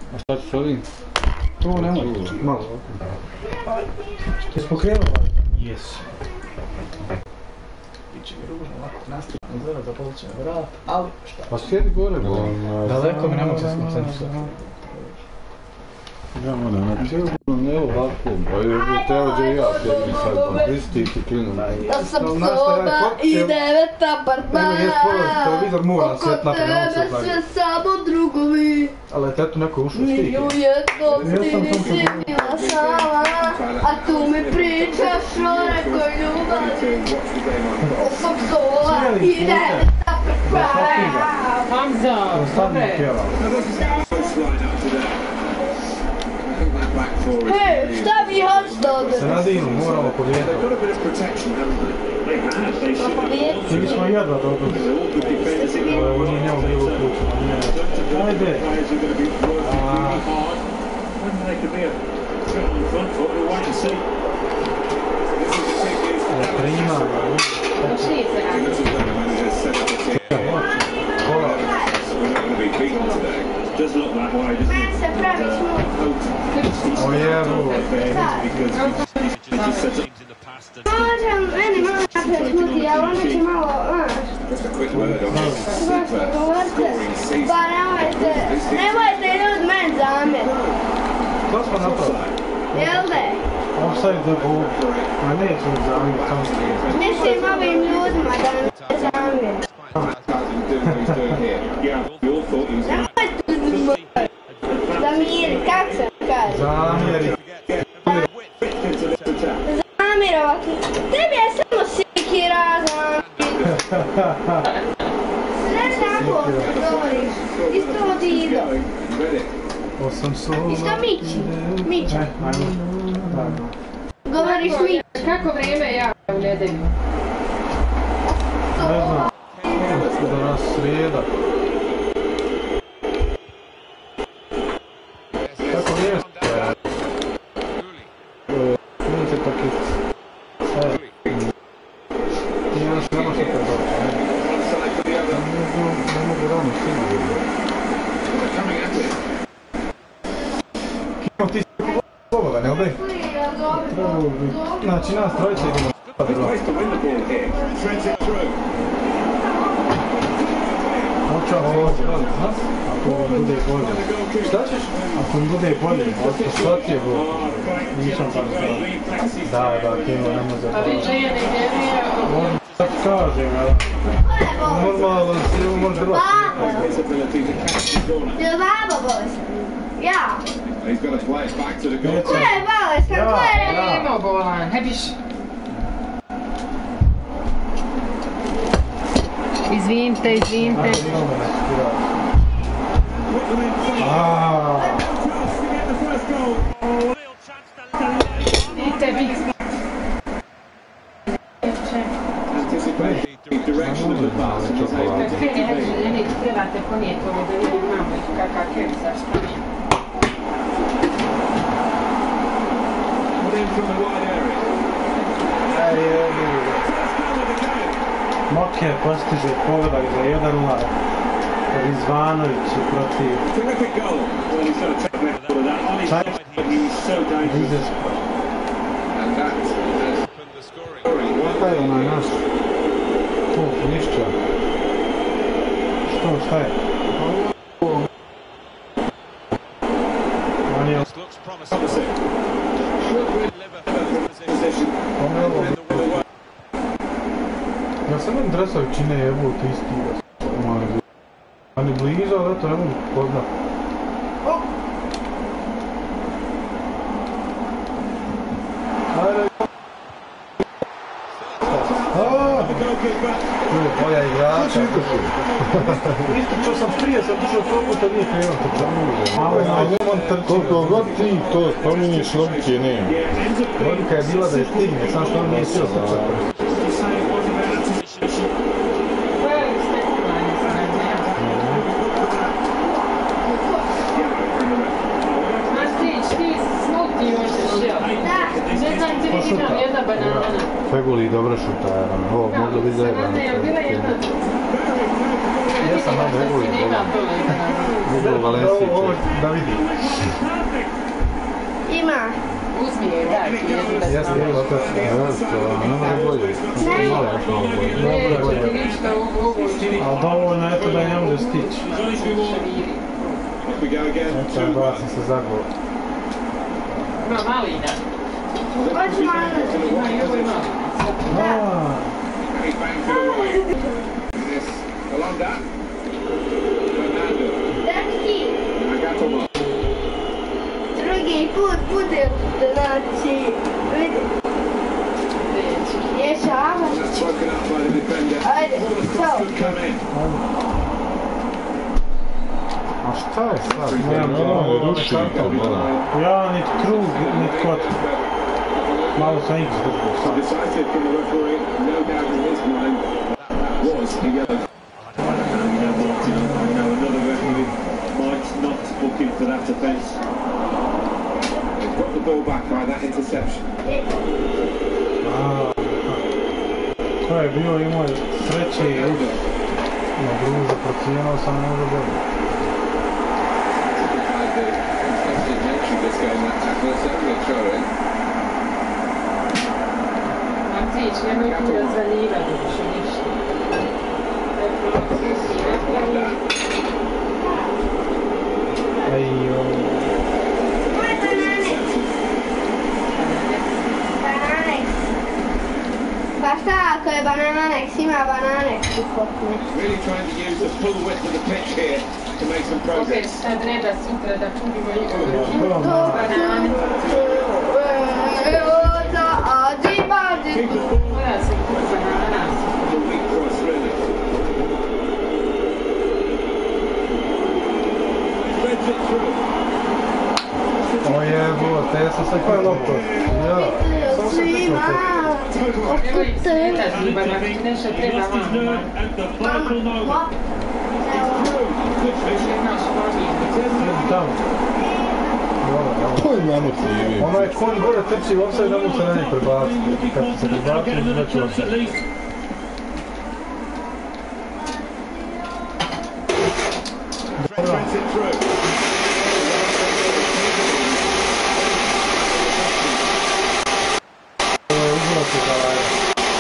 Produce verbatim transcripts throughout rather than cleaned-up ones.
A šta ću s ovim? To nemoj, malo. Jesi pokrenuo? Jesu. Biće mi ružno, ovako nastavno zora, zapolit će me vrat, ali šta? Pa sjedi gore, bo. Daleko mi ne mogu se skoncentrisati. Ja moram na cijelu, ne ovako, pa je treba da ja sjedim sad, pa isti ti klinu. Da sam soba i devet apartmana. Evo je skoro televizor mora svet napraviti, ne mogu se Oko tebe napraviti. sve samo drugovi. Ali eto neko ušao Ni stih. u jednom ti nisi bila sama. A tu mi pričaš o nekoj ljubavi. Oko soba i devet apartmana. Hamza, dobre. Hej, šta vi hoćete od Se nadinu, moramo povijedati. Ti bismo jedva dobro. Ovo nije njemu bilo uključeno. Ajde. Prima. Došli se Men se pravi smut. O jebu. Možem, meni malo napravi smuti, ali onda će malo, znaš, svašta govorite, pa nemojte, nemojte ljudi meni zamjeriti. To smo napravili. Jel da je? Offside the ball. Ma neću mi zamjeriti, samo što. Mislim ovim ljudima da mi ne zamjeriti. Nemojte zamiri, kak se kaže? Zamjeri. Zamirovati. Tebi je samo sikira, zamiri. Sve tako govoriš. Isto od Ido. Osam sola. Isto Mići. Mića. E, ajmo. Tako. Govoriš Mići. Kako vreme ja u nedelju? Ne znam. Da nas srijeda. Kako vijest? Vidite paket. E. Ti jedan se nema što te doći. Ne mogu rano sigurno. Kimo ti si slobodan, jel da? Trebalo bi. Znači nas trojice idemo. Hoćemo ovdje, ako mi bude bolje. Šta ćeš? Ako mi bude bolje, ako shvatio je bolje. Nisam tako stvar. Da, da, Kimo ne može A vi da... žene ne vjeruje? Možda tako kažem, ali... Normalno si ovo može bilo. Je li baba bolesna? Ja. Ko Neće. je bolesna? Ko je Ja. rekao? Nemo bolan, ne biš... Izvinite, izvinite. Ajde, idemo na skira. Aaaa. Vidite, vi... Kad krene željeni, trebate ponijeti ovo da ljudi imamo ih kakav kemsa šta. Ej, evo. Moker postiže pogodak za jedan nula. Rizvanović je protiv... Čaj... Dizespo. Šta je onaj naš? Tu, Nišća. Što, šta je? On je... Pomelo. Ja sam im dresovi čine jebu ti isti. On je blizu, ali eto ne mogu poznat. Ajde. Tu je tvoja igrača. Ističao sam prije, sam držao koliko to nije krenuo trčao. Koliko god ti to spominiš, logike nema. Logika je bila da je stigne, sam što on nije sio trčati. šuta. Jedna banana. Feguli dobro šuta, ovo možda biti zajebano. Ne, je bila jedna. Jesam, Vidim ne da Feguli, si digla dobro. dole. Vidio Valensiće. Ovo da vidi. Ima. Uzmi je, daj ti jednu da Jeste, znam. evo to. Evo što, ne može bolje. Malo još malo bolje. Ne, Dobro, će ti reći da ovo učini. Ali dovoljno je to da ne može stići. Šaviri. Eto, ja sam se zagao. Ima malina. Baš malo. Ima i ovo i malina. Aaa. Dečki. Drugi put bude, znači, vidi. Rješava. Ajde, čao. A šta je sad? Nemam Ne, ovo, ne, ruši to, moram. Ja nit krug, nit kot. Malo sam X drugao sad. Aaa. To je bio i moj treći udar. Na drugu zaprocijenao sam možda bolje. Martić, nemoj tu da zanira više ništa. Ej, ovo. To je bananek. Bananek. Pa šta ako je bananek, ima bananek u potne. Really trying to use the full width of the pitch here to make some Opet progress. sad reda sutra da čudimo igru. Prvo To malo. Banane. Oda, adi, badi. Mora se kući banana. It's a weak cross, really. Threads it through. O jebote, ja sam sad koja lopta. Ja. Samo sam Svima. Evo ih sveta zima, na nešto treba mama. Mama, Imaš mami. tamo. Dobro, dobro. To je namo krivi. Onaj konj gore trči u offside, da mu se ne ne prebaciti. Kad se prebaciti, već u offside. Threads it through. Ovo je uzmati da je.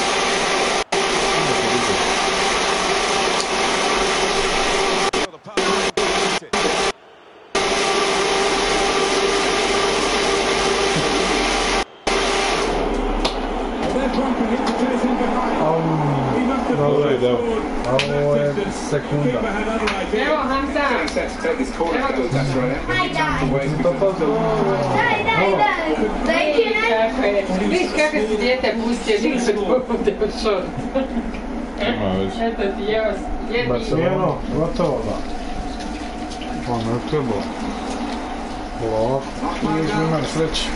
They're bumping it to chase him behind. Au, He must have dobro je. Deo. A ovo je sekunda. Keeper had other ideas. Evo Hamza. Set to take this corner, goes that's right. Daj, daj. Ways To pa to. Daj, daj, daj. Daj kine. Tako je. Viš kako si dijete pustio, nisu bude u šort. Ima već. Eto ti, evo, jedni. Barcelona, gotovo da. Pa ne treba. Polako. Još imam sreće.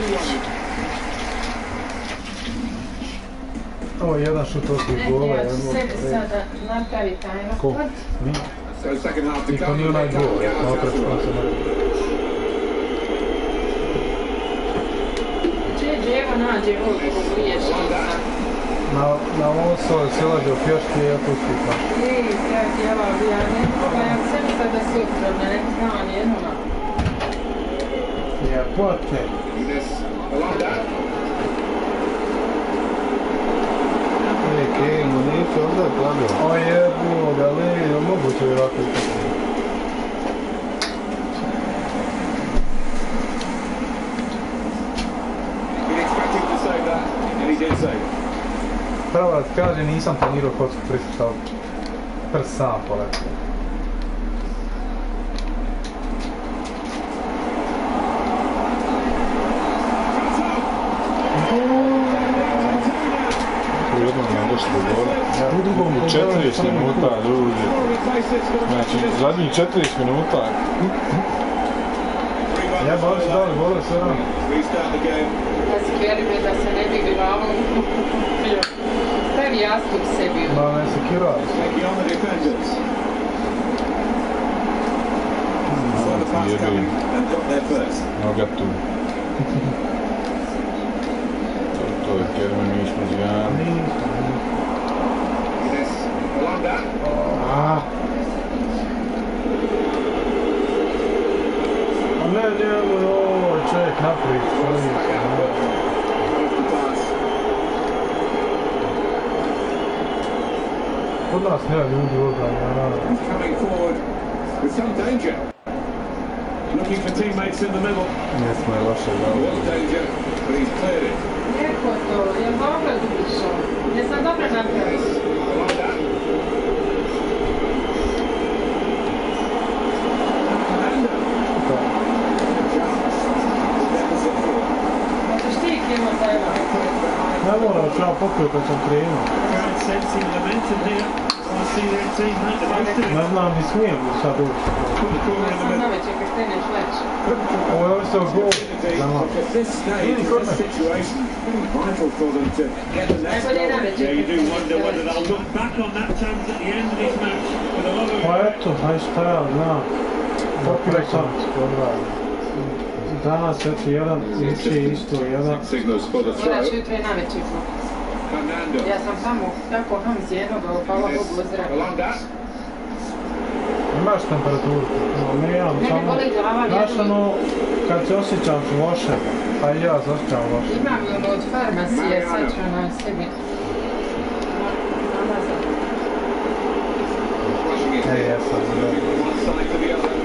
Ovo je jedan šut osmih gola. Ja evo, ću sebi e, sada napravi tajno. Ko? Vi? So second half to I to come. nije onaj gol, Yeah, malo that's pred right. koncem. Čeđe, evo nađe ovdje kako liješ. Na, na ovom se silađe u pješke i ja tu slika. Ej, ja htjela bi, ja ne mogu, ja sam sada sutra, da ne znam jednoga. Jebote. This along that. Ej, Kej, municija ovdje je pravio. O jebo, da li je moguće vjerojatno i tako. You'd expect him to say that, and he did say it. Pravo da ti kaže, nisam planirao hoću pristup, ali prst sam poletio. U jednom ne došli do gola. U drugom U četrdeset minuta, ljudi. Znači, zadnjih četrdeset minuta. Ja ba oni su dali gole sve rano. Restart the game. Da si kjerime da se ne bi glavom kupio. Stavi jastup sebi. Da ne se kirali. Taking on the defenders. Saw the pass coming and got there first. Noga tu. to je Kerme, mi smo zvijani. Yes, Belanda. A ne, djeluj, ovo čovjek naprijed, čovjek. Kod nas nema ljudi u obrani, He's coming forward with some danger. Looking for teammates in the middle. Jesmo je loše A dali. little danger, but he's cleared it. Lijepo to, je dobro dušo. Jesam dobro napravio. Belanda. Belanda. Deficit four. Hoćeš ti kimo taj ovaj? Ne moram, treba pokrio kad sam krenuo. Sensing momentum here. I see their team make the most of it. Ne znam, ni smijem li sad ući. Put the corner Ja in the sam middle. navečer kad steneš već. Ovo je ovdje u gol. Znamo. At this stage, in this situation, vital for them to get the next Najbolje goal. navečer. Yeah, you do wonder whether they'll look back on that chance at the end of this match with a lot of... Pa eto, aj šta ja znam. Pokrio sam. Danas eto jedan, ići isto jedan. Signals for the Moraš throw. jutro i navečer. Fernando. Ja sam tamo tako Hamzi jednoga, hvala Bogu, ozdravio. Belanda. Imaš temperaturu? No, nemam, Ne mi samo... boli glava, Znaš vjerujem. ono, kad se osjećam loše, pa i ja zašćam loše. Imam i ono od farmacije, sad ću ono sebi namazati. Flashing it E, here. jesam. Moving from one side to the other.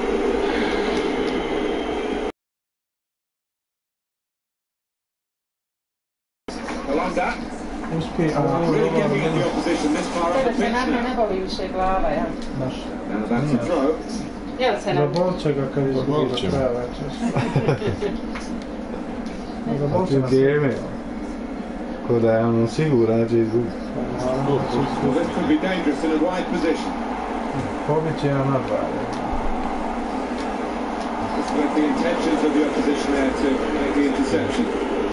Belanda. Uspije, a... Really giving it the opposition this far up the Tebe se pitch na me now. ne boli više glava, ja. Znaš, Now that's a throw. Jel se nam? zabolit će ga kad izgubi Zabolit do će. kraja večer. A Zabolit će ti nas. vrijeme. Ko da je ono siguran da će izgubiti. Well, this could be dangerous in a wide position. Pobit će jedan na dva. This with the intentions of the opposition there to make the interception.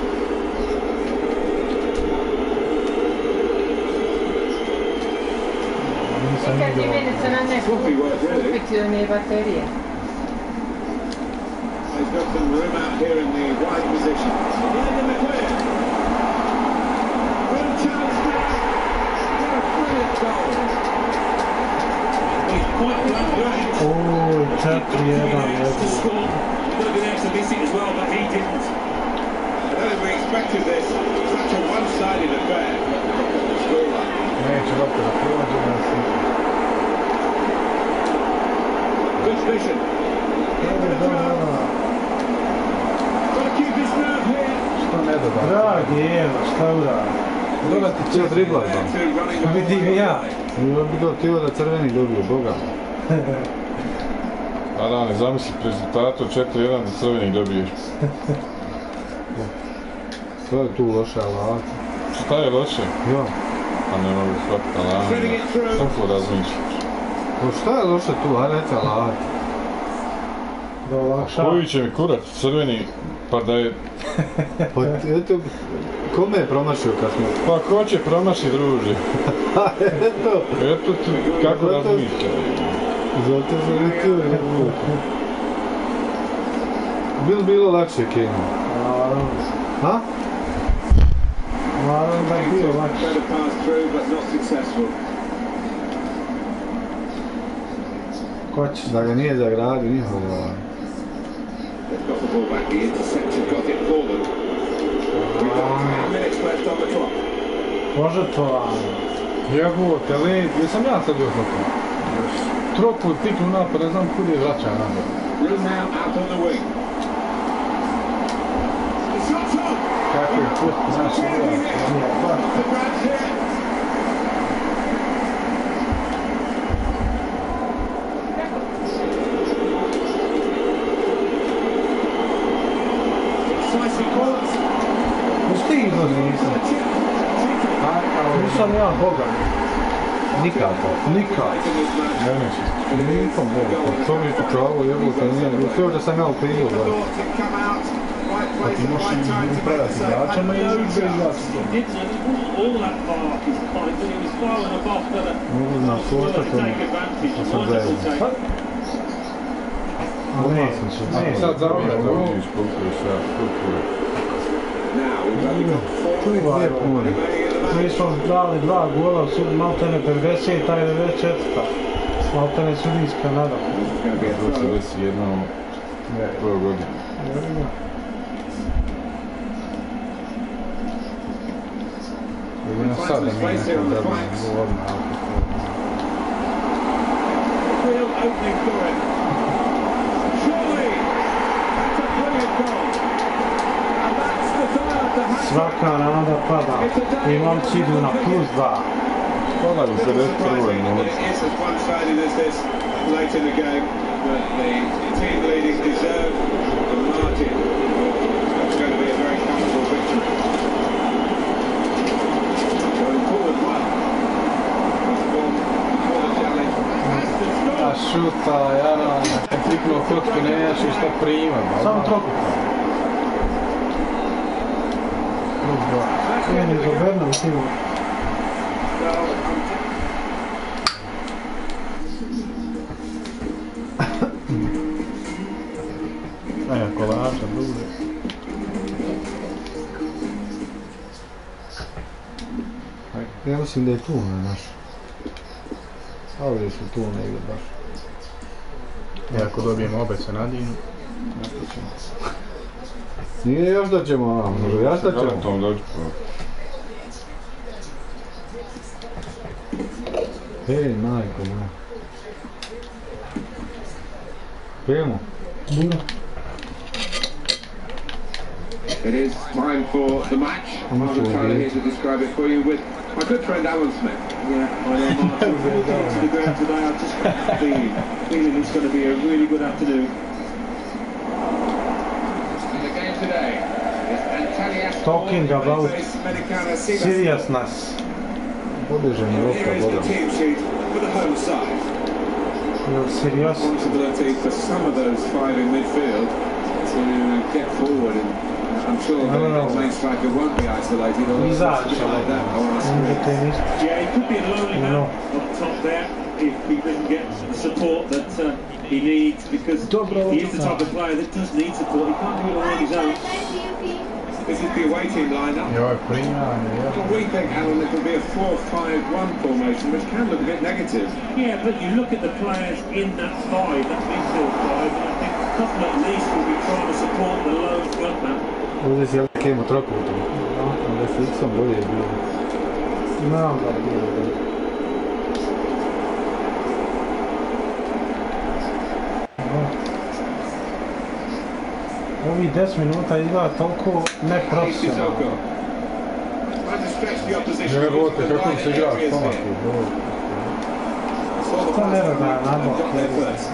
Nisam Kad ti vidio. meni se na neku Sloppy work, really. kupiti one baterije. He's got some room out here in the wide position. Behind in the clear. Real chance this. What a brilliant goal. He's quite blunt with it. Oj, četiri jedan, To jedan. score. Would have been able to miss it as well, but he didn't. I don't think we expected this. Such a one-sided affair. Scoreline. Neće lopta da prođe da se... Good vision. Into the throw. Got to keep his nerve here. Što ne doda? Dragi Evo, šta uradi? Doda ti cijel dribla There znam. to running the Vidim ball. ja. Ja bi ga htio da crveni dobio, boga. A da, ne zamisli rezultatu četiri jedan da crveni dobiješ. Sve je tu loše alata. Šta je loše? Ja. Pa ne mogu shvatiti Threading alata. it through. Kako razmišljaš? Pa šta je loše tu? Hajde reći alata. Da olakša. Koji će mi kurac crveni, pa da je... Pa eto, kome je promašio kad smo... Pa ko će promaši, druže? Eto! Eto ti kako razmišljaš. Zato sam rekao, ne bude. Bilo bilo lakše Kenija. Naravno. Ha? Naravno da je bio lakše. Better pass through, but not successful. Ko će? Da ga nije zagradio, njihovo. They've got the ball back. The interceptor got it for them. We've got ten minutes left on the clock. Požrtvovano. Jebote, ali jesam ja sad još oko. Trokut tiknu napad, ne znam kud je vraća napad. Room now out on the wing. The shot's on. Kako je put naši igrač. Nije baš. The grab here. Decisive calls. Pusti ih do nisam. Nisam ja Boga. Nikako. Nikad. In this match. Ne neće. Nikom Boga. To mi je počalo, jebote, nije. Sve da sam ja u krivu. Thought to come out. Right place at the right time to make the save. Igračama i igrač. He didn't, and he wasn't all that far off his point, but he was far enough off that a Mogu na to košta to take advantage. to sam Wonderful zajedno. take. Ne, Sad zabija da vidiš koliko je sad, koliko je. Now Čuvaj, mi smo dali dva gola, maltene pedeset, a devedeset četiri. Maltene sudijska nada. To se desi jednom prvo godinu. Jedino sad da mi nekam zabavim govorima. Real opening for it. Surely, that's a brilliant goal. And that's the third to have. Svaka nada pada i momci idu na plus dva. Hvala bi se reći prvo i noć. It is as one-sided as this late in the game, but the team leading deserve the margin. It's going to be a very comfortable victory. Going forward well. Before the challenge. A šuta, Jana, kad kliknuo kocku, nemaš i šta primam. Samo troku. Plus dva. Nije ni za Berna u timu. Aja, kolača, duže. Ja mislim da je tu na naš. Ovdje su tu negdje baš. I ako dobijemo obe se nadinu, Nije još da ćemo, nego još da ćemo. garantom dođu. Hej, majko moja. Pijemo. It is time for the match. I'm Tyler here to describe it for you with my good friend Alan Smith. Yeah, I am Martin. Walking to the ground today, I've just got the feeling, feeling it's going to be a really good afternoon. And the game today is Antalya Talking about seriousness. Podižem je Here lopta is the vodom. team sheet for the home side. You're serious? Responsibility for some of those five in midfield to get forward, and I'm sure No, no, no. the main striker won't be isolated or He's out, something like that. Or on a On the screen. tennis. Yeah, he could be a lonely man No. up top there if he doesn't get the support that uh, he needs, because Dobro. he is the type of player that does need support. He can't do it all on his own. This is the away team lineup. I ovo je primanje, ja. We think, Alan, it could be a four five one formation, which can look a bit negative. Yeah, but you look at the players in that five, that midfield five, and I think a couple at least will be trying to support the lone frontman. Ovdje si jelike imao trokutom. Onda s X-om bolje je bilo. Znam da je bilo bolje. Ovi deset minuta izgleda toliko neprofesionalno. Trying to stretch the opposition. Ne bote, kako bi se igrao s pomaki. Šta ne rada na bok? Got there first.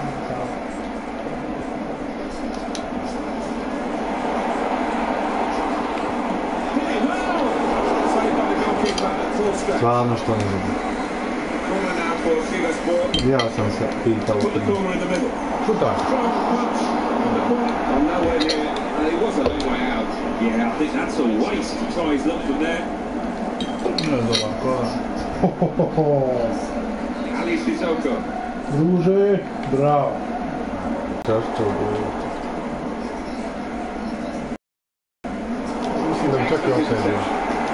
Pretty well. Saved by the goalkeeper at full stretch. Stvarno što ne vidim. Corner now for Sivaspor. Ja sam se pitao. Put the corner in the middle. Šuta. Strong punch from the corner. Oh, nowhere near. And it was a long way out. Yeah, I think that's a waste to try his luck from there. Ne znam, kola. Ali Sissoko. Druže, bravo. Kašće u boju. Mislim da bi čak i offside bio.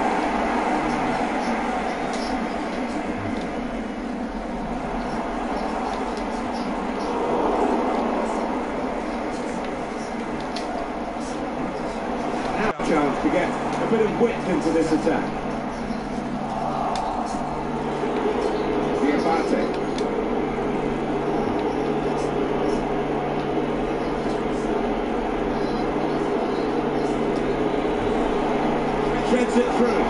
Now chance to get a bit of width into this attack. Diabate. Threads it through.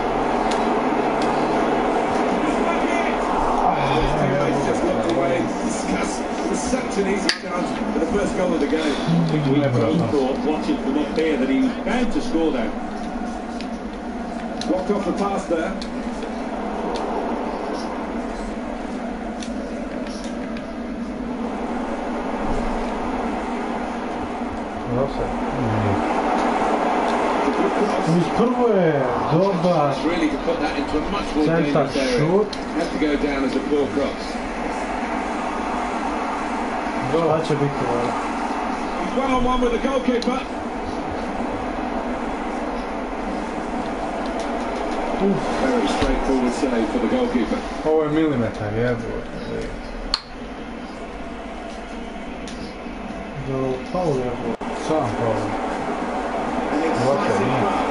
His teammates just looked away in disgust. It was such an easy chance for the first goal of the game. We both thought, watching from up here, that he was bound to score there. Blocked off the pass there. Uz prvo je dobar Really to put that into a much more centar dangerous area. šut. Has to go down as a poor cross. Šta će biti ovo? He's one on one with the goalkeeper. Very straightforward save for the goalkeeper. Ovo je milimetar, jebote. Do faul je sam faul. An exciting pass.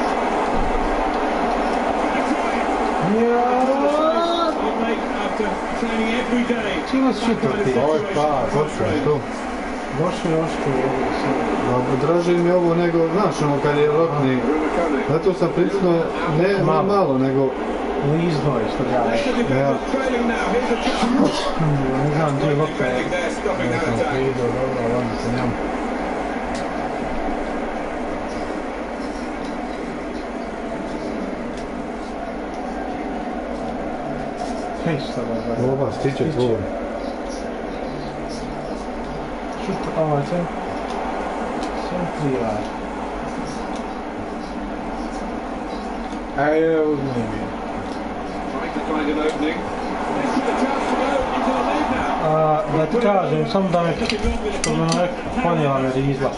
You make after training every day. Čima su četvrti? Ovo je pa, točno je tu. Došli oško je ovo. Draže mi ovo nego, znaš ono kad je lopni. Zato sam pritisnuo, ne ne malo nego... Lizno je što ga je. Ja. Ne znam gdje je lopta. Ne znam prido, dobro, ali onda se njemu. Hej, šta da je? Oba, stiče tvoj. Šut, ovaj se. Centrijar. Ajde, uzmi mi. Trying to find an opening. This is the chance to go into the lead now. A, da ti kažem, samo da me, što me rekao, ponijela me rizla.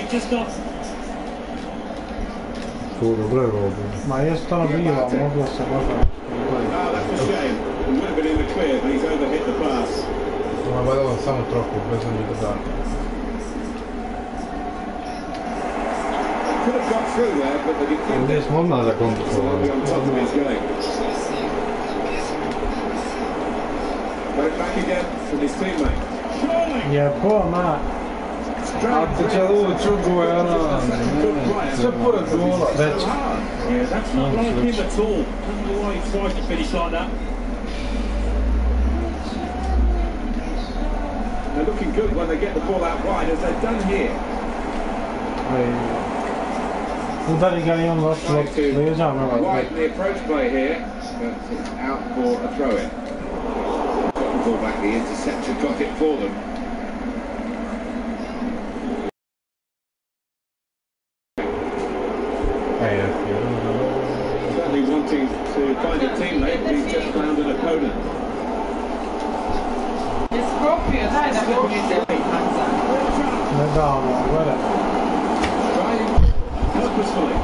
Tu, dobro je ovo. Ma jest to bila, moglo se možda nešto Ah, that's a shame. He would have been in the clear, but he's overhit the pass. Ima badalo samo troku, bez onih dodatka. Could have got through there, but the defender Ovdje smo odmah za was kontrolu. on top of his game. Got it back again from his teammate. Jebo, ma. A ti će lud čugu, ono, sve pored gola. Već. Yeah, that's not like him at all. I don't know why he tried to finish like that. They're looking good when they get the ball out wide, as they've done here. Udari ga i on loš Trying to leđa, nema. widen the approach play here, but it's out for a throw-in. Got the ball back, the interceptor got it for them. Certainly wanting to find a teammate, but he's just found an opponent. Je skopio, daj da vidite Hansa. Ne da ono, gleda. Trying purposefully.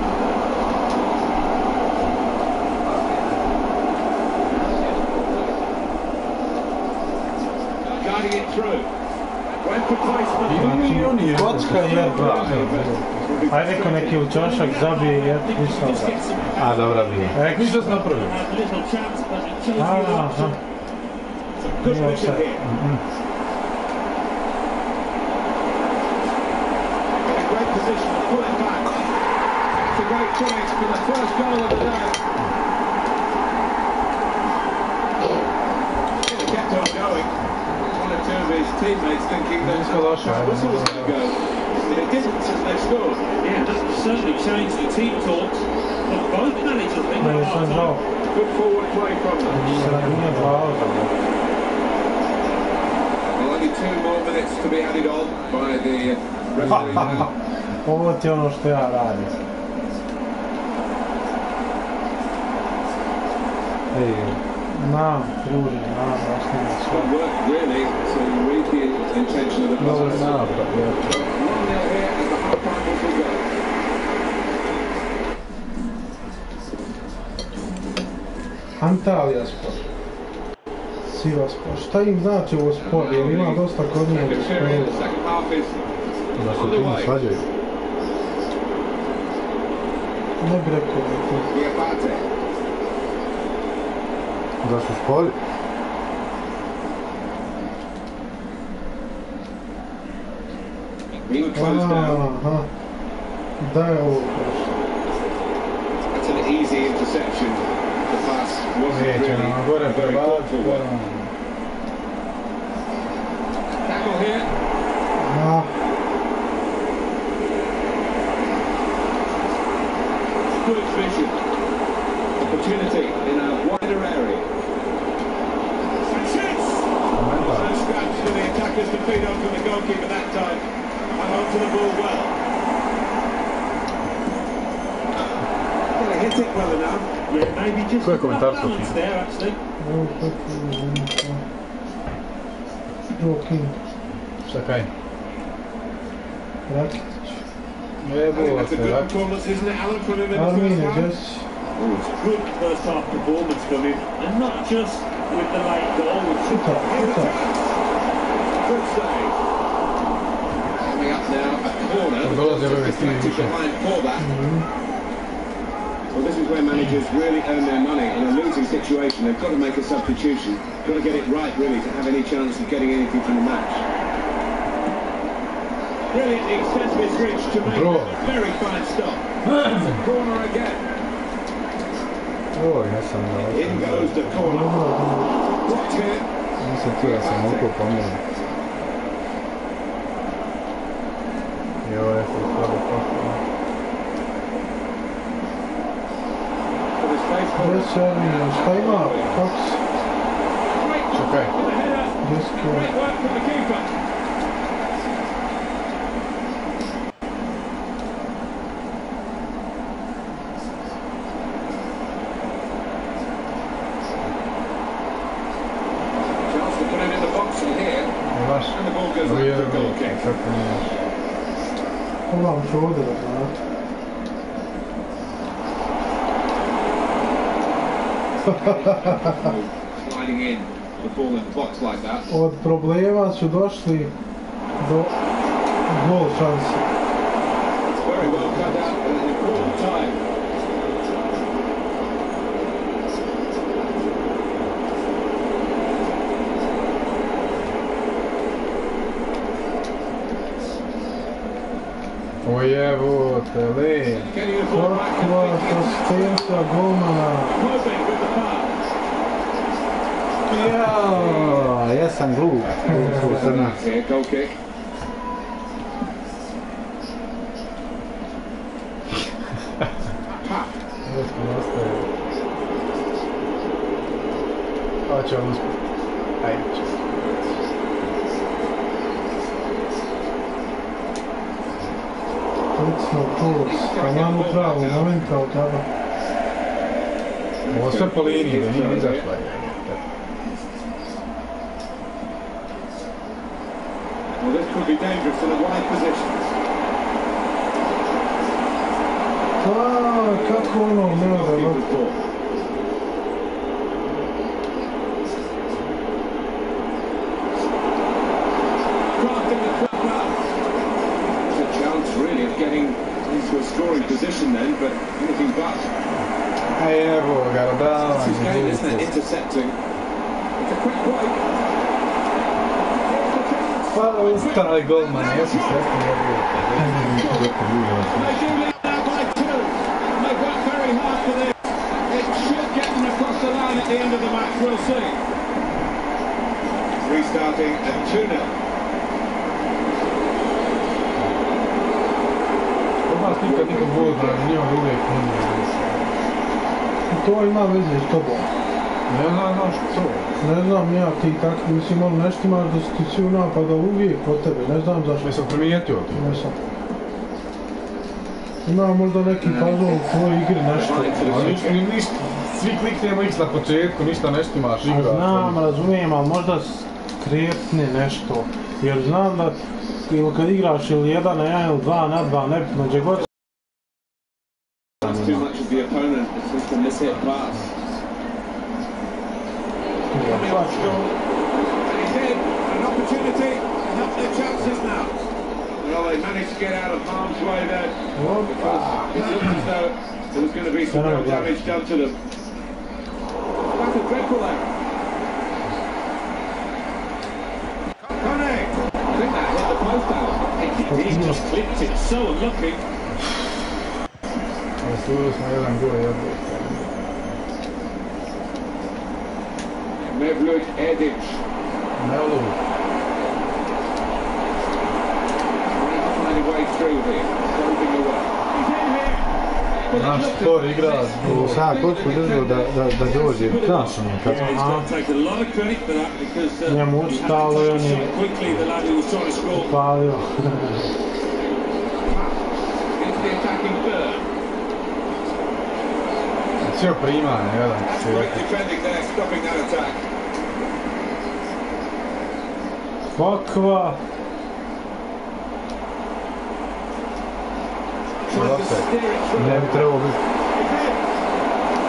Guiding it through. Went for placement. Kocka jedna. Ajde neko neki učašak zabije jedan ništa da. A, dobra bi. Rekli što sam napravio? Had little chance, but it shows Aha, you aha. option. Good Nije vision offside. here. Mhm. In a great position to pull it back. It's a great choice for the first goal of the day. He kept on going. One or two of his teammates thinking that Nisko loše, ajde. whistle was going to go. But it didn't as they scored. Yeah, that certainly changed the team talks. But both managers think Ne, they're nisam half znao. Good forward play from them. Nije zvao za me. Well, only two more minutes to be added on by the referee now. Ovo ti je ono što ja radim. Ej, Znam, druži, znam, osnovno sve. Good work, really, to read the intention of the dobro pass. napad, je. one nil here as the half-time whistle goes. Antalija sport. Siva sport. Šta im znači ovo sport? Jer ima dosta kod njega Second sport. period, the second half is Da se tu ne svađaju. Ne bi rekao da je to. Diabate. Da su spori. Being closed down. Aha. Da je ovo prošlo. That's an easy interception. The pass wasn't Neće really nam gore a very thoughtful prebaciti. one. Tackle here. Ah, Good vision. Opportunity in a wider area. Sanchez! No scratch for the attackers to feed onto the goalkeeper that time. Hung on to the ball well. Well, they hit it well enough. Yeah, maybe just Koji je enough komentar, balance Sofija? there, actually. ovo kako je ono. Jokin, Šta kaj? Rakitić. Jebo I think that's a se, good rak. performance, isn't it, Alan, from him in the first Armine, half? Đesić. Oh, it's good first half performance from him, and not just with the late goal. Super, super. Good save. Coming up now, a corner. Deflected behind for that. Well, this is where managers really earn their money. In a losing situation, they've got to make a substitution. Got to get it right, really, to have any chance of getting anything from the match. Brilliantly sent this reach to make a very fine stop. It's a corner again. O, ja sam da In goes the corner. Watch here. Nisam tu da sam oko pomogao. I ovo je sada pošlo. Gdje se Ermin, šta ima? Fox? Čekaj. Desko. Baš, ovo je kako nije. Pogledam ću ovdje da znate. Sliding in the ball in the box like that. Od problema su došli do gol šanse. It's very well cut out at an important time. Ojevo, tele. Kakva asistencija golmana. Jao, ja sam glup. Here, goal kick. Pa će on uspjeti. Ajde će. Točno plus, pa nam u pravu momenta od tada. Ovo sve po liniji, da nije izašla. Well, this could be dangerous in a wide position. Aaa, kako ono ne da loptu. Getting into a scoring position then, but anything but. Hey, evo ga, da. It's his game, isn't it? Intercepting. It's a quick break. Pa, ustali golman, ja sam sretno dobio. They do lead now by two. And they've worked very hard for this. It should get them across the line at the end of the match, we'll see. Restarting at two nil. Vas nikad nikog voda, nije on uvijek nije. To ima veze s tobom. Ne znam, znaš što. Ne znam ja, ti tako, mislim, ono nešto imaš da si ti svi u napada uvijek od tebe, ne znam zašto. Nisam primijetio to. Ne sam. Ima možda neki puzzle u tvojoj igri, nešto. Ali ništa, svi kliknemo ići na početku, ništa nešto imaš igra. Znam, razumijem, ali možda skretne nešto. Jer znam da ili kad igraš ili jedan na jedan ili dva na dva, nebitno, gdje god. That's too much of the opponent, it's just a miss-hit pass. Coming off goal, and he's in, an opportunity, and up their chances now. Well, they managed to get out of harm's way there, because it looked as though there was going to be some real damage done to them. That's a dreadful error. Kone! I think that hit the post out. He just clipped it, so unlucky. Osvojili smo jedan gol, jedno. Mevlut Edic. Mevlut. Finding a way through here, probing away. Naš spor igra u sada kočku držao da, da, da dođe, znaš ono kad... Njemu učitalo i on je upalio. Cijel primanje, jedan se Kakva? Ne bi trebalo biti.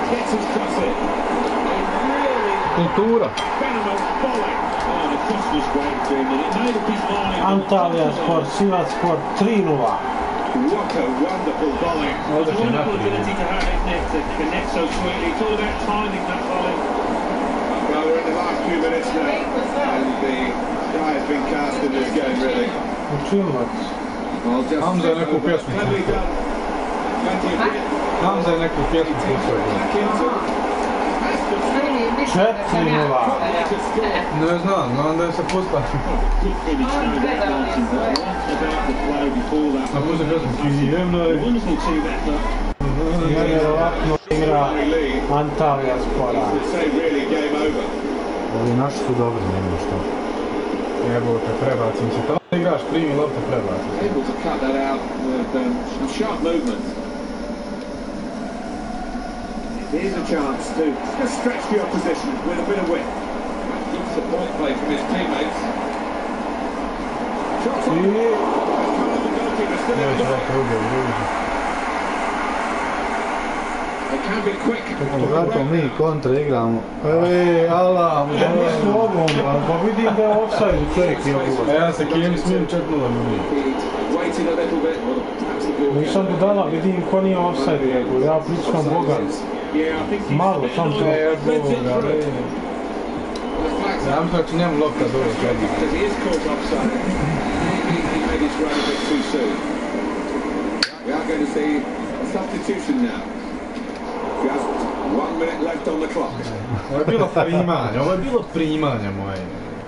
gets his cross in. Kultura. Venomous volley. Oh, the cross was great to him, and it made up his mind. Antalija Sport, Sivas Sport tri nula. What a wonderful volley. It's a wonderful ability to have, isn't it, to connect so sweetly. It's all about timing that volley. Well, we're in the last few minutes now, and the die has been cast in this game, really. Učilac. Well, just Hamza je neku pjesmu cleverly done. Plenty of hit. Hamza je neku pjesmu pisao. Back into. četiri nula. Ne znam, znam da je se pustao. Good finish now. About the play before that. Na pusti pjesmu Kijevno je. Wonderful team effort. Nevjerovatno igra Antalija Spora. Would say really game over. Ovi naši su dobri, nema što. Jebote, prebacim se. Tamo igraš, primi loptu, prebacim. Able to cut that out with um, some sharp movement. Here's a chance to just stretch the opposition with a bit of width. Good support play from his teammates. Shots on. I... Come on, the goalkeeper still in the goal. They can be quick. Zato mi kontra igramo. Eee, ala, Ja nisam ovom, pa vidim da je offside u čovjek je ovo. Ja se Kijem smijem čak nula minuta. He'd waited a little bit. Well, perhaps the ball Nisam budala, vidim ko nije offside, ja pričam Boga. Yeah, I think he's Malo, sam to. E, Boga, re. Ja mislim da će njemu lopta dobro gledati. because he is caught offside. He, he made his run a bit too soon. We are going to see a substitution now. Just one minute left on the clock. Ovo je bilo primanje, ovo je bilo primanje moje.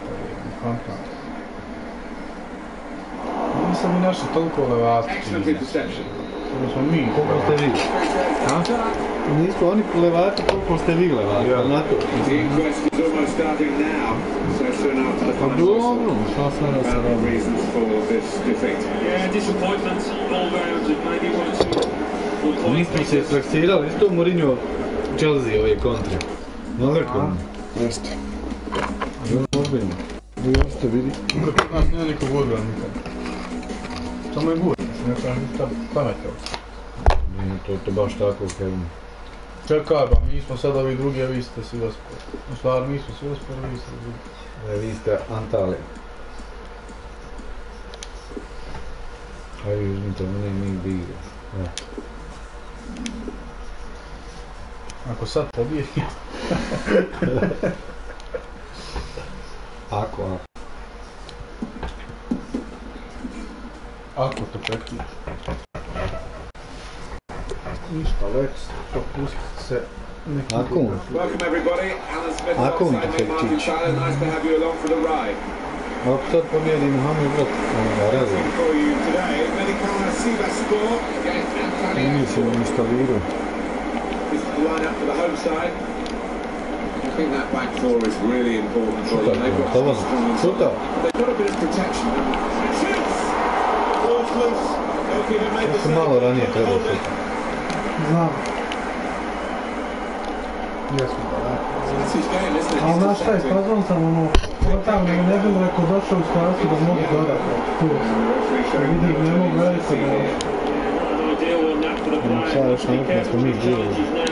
Nisam mi našli toliko levasti. Excellent interception. Ovo smo mi. koliko ste vi? Nisu oni levati koliko ste vi levati. Ja. Znate? The inquest is almost starting now, so soon after the Pa final whistle. dobro, šta sam da se About the radi? reasons for this defeat. Yeah, disappointment all round, and maybe one or two will point Nismo se fleksirali, isto Mourinho Chelsea ove kontre. Naleko. Jeste. Ozbiljno. Jeste, vidi. Kod nas nije nikog odbran nikad. Samo je gura, ne kažem šta pametao. Nije to, to baš tako, Kevin. Čekaj ba, mi smo sad ovi drugi, a vi ste Sivas Sport. U stvari mi smo Sivas Sport, a vi ste drugi. E, vi ste Antalija. Ajde, uzmite, ne mi bi igra. Ja. Ako sad pobije... Ako, ako. Ako to prekine. Ništa, Lex, to pustite se neki... Ako. Welcome everybody, Alan Smith Ako mi alongside to me, Martin tiče. Tyler. Nice to have you along for the ride. Ako sad pobjedi Mohamed Brat, onoga reza. For you today, Medicana Sivas Sport against Antalya Mi se Sport. instalirao. This is the lineup for the home side. I think that back four is really important for them. They've got Šuta, some strong inside. šuta. They've got a bit of protection. Shoots! Ball's loose. Goalkeeper made Ja the sam save. malo ranije trebao šuta. Znam. Jesmo, da. That's his game, isn't it? A He's znaš šta, defending. iskazao sam ono, potam, ne bi mu rekao došao u situaciju da mogu dodati. Tu sam. Vidim, ne mogu veliko da je. an ideal on that for the player. Sad još To be nekako careful mi with djelo. challenges now.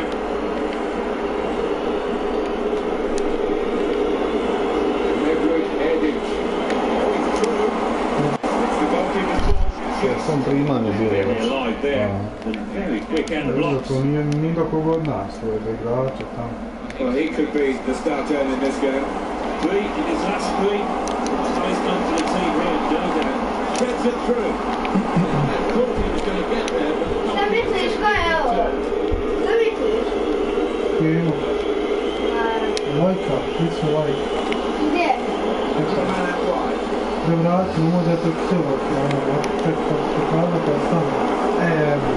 Edward Edic. Going through. It's the goalkeeper's ball. Ja sam primanje bio. Very još. alive there, and very quick out of blocks. To nije nikakvog od nas, to je za igrača tamo. Well, he could be the starter in this game. Three in his last three. Space done for the team here, no doubt. Gets it through. Goalkeeper's going to get there, but Šta misliš, ko je ovo? Šta misliš? Kimo. Lajka, picu lajka. Gdje? the man out wide. Prevrati, ne može to ksilo, ono, ček kako se kada pa sam. E, evo,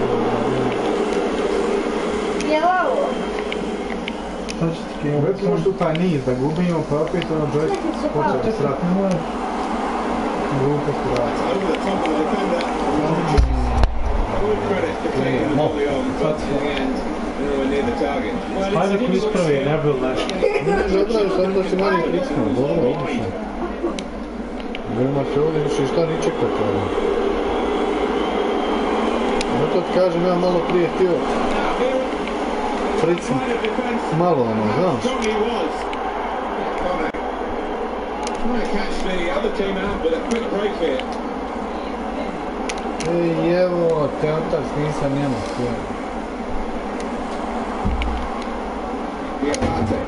Gdje je ovo? šta će ti Kimo? Recimo što taj niz da gubimo, pa opet ono joystick počeo srati. Ne možeš. Glupost radi. Over the top of the defender. All credit to clearing the volley on, but in the end, nowhere near the target. Well, Hajde it's ko ispravi, ne bil nešto. Ne odraviš, samo da si manje pricnuo. Dobro, odlično. Nema se ovdje više šta ni čekati. Ja to ti kažem, ja malo prije htio fricim, malo ono, znaš. Tony was. Connor. Trying to catch the other team out with a quick break here. Ej, evo, te otac nisam njema htio. Diabate.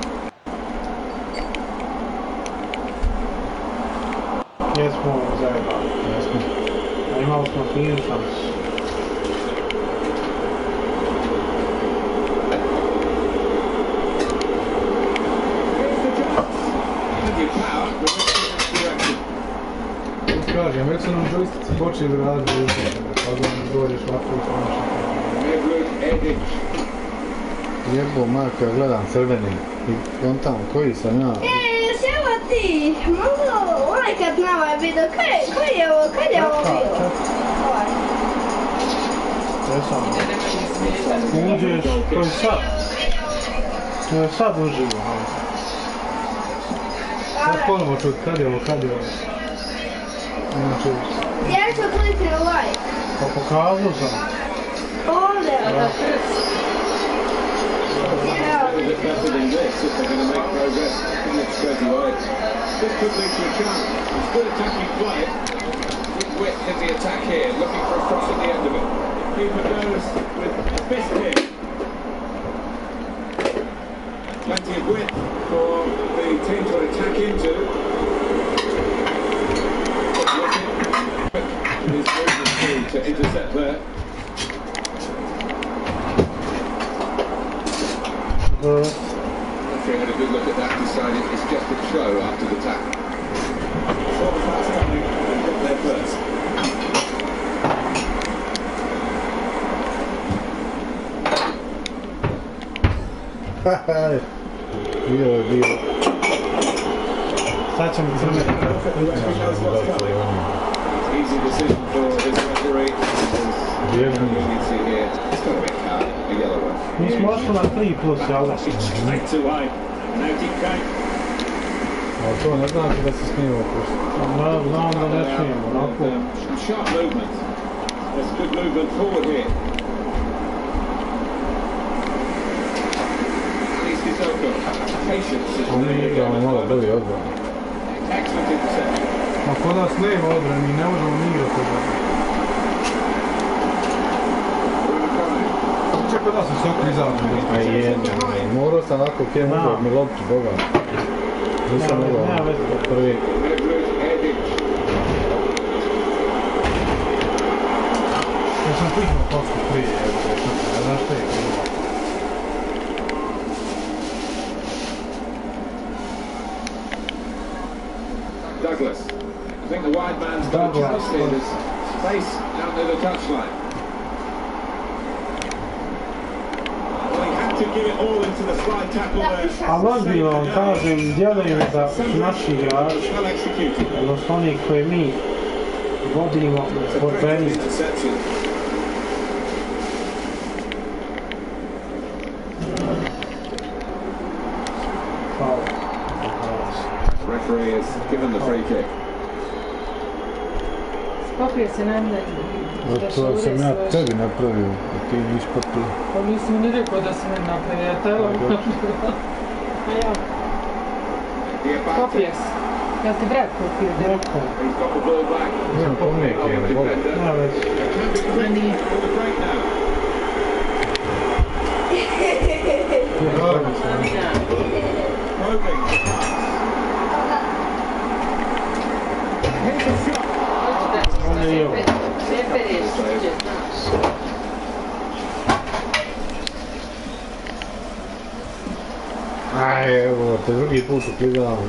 Jesmo zajedno. Jesmo. A imali smo finu šansu. Kažem, već su nam joystici počeli raditi, pa da nam dođeš ovako i promašati. Jebo, majka, gledam crveni i on tamo, koji sam ja? E, sjela ti, malo lajkat na ovaj video, kaj, koji je ovo, kad je ovo bilo? Ovaj. Jesam. Uđeš, to je sad. To je sad uživo. Sad ponovo čut, kad je ovo, kad je ovo. Znači... Ja ću kliknuti like. Pa pokazao sam. Ovdje. Da. Better than this if they're going to make progress in the straight away. This could lead to a chance. It's good attacking play. With width in the attack here, looking for a cross at the end of it. Keeper goes with a fist kick. Plenty of width for the team to attack into. His movement to intercept there. Uh, Referee had a good look at that, decided it's just a show after the tackle. Saw the pass coming and got there first. Haha, bio je bio. sad ćemo crveni. Easy decision for his referee. Leniency here. It's got to be a card, a yellow one. Mi smo ošli na tri plus, jel da? Straight away. Now D K. Ali to ne znači da se smije opustiti. Da, znam da ne smijemo, onako. Some sharp movement. There's good movement forward here. East is open. Patience is On the je igrao malo bolji odbrani. excellent interception. A kod nas nema odbrani, mi ne možemo ni igrati odbrani. Čekaj da se sokri zadnji. A jedna, morao sam ovako kje mogao mi loptu, boga. Nisam mogao prvi. Ja sam kliknuo točku prije, ja znaš što je krivo. Douglas. I think the wide man's got a chance here. There's space out near the touchline. Well, he had to give it all into the slide tackle there. Ali ozbiljno, kažem, djeluje mi da su naši igrači, Well executed. odnosno oni koji mi vodimo It's a od great Benji. interception. Hvala. The referee has given the free kick. Skopje se najmne. To sam ja tebi napravio, a ti nisi papio. Pa nisam ni rekao da sam me napravio, ja telo napravila. A ja, Skopje se. Ja ti brat kupio direktno. He's got the ball back. Znam, pomijek je, volim. Ja već. Can be quick Nije. for the break now. Probing the pass. Here's a shot. On je evo. Ne pereš, uđe, znaš. Aj, evo, te drugi put uklizao.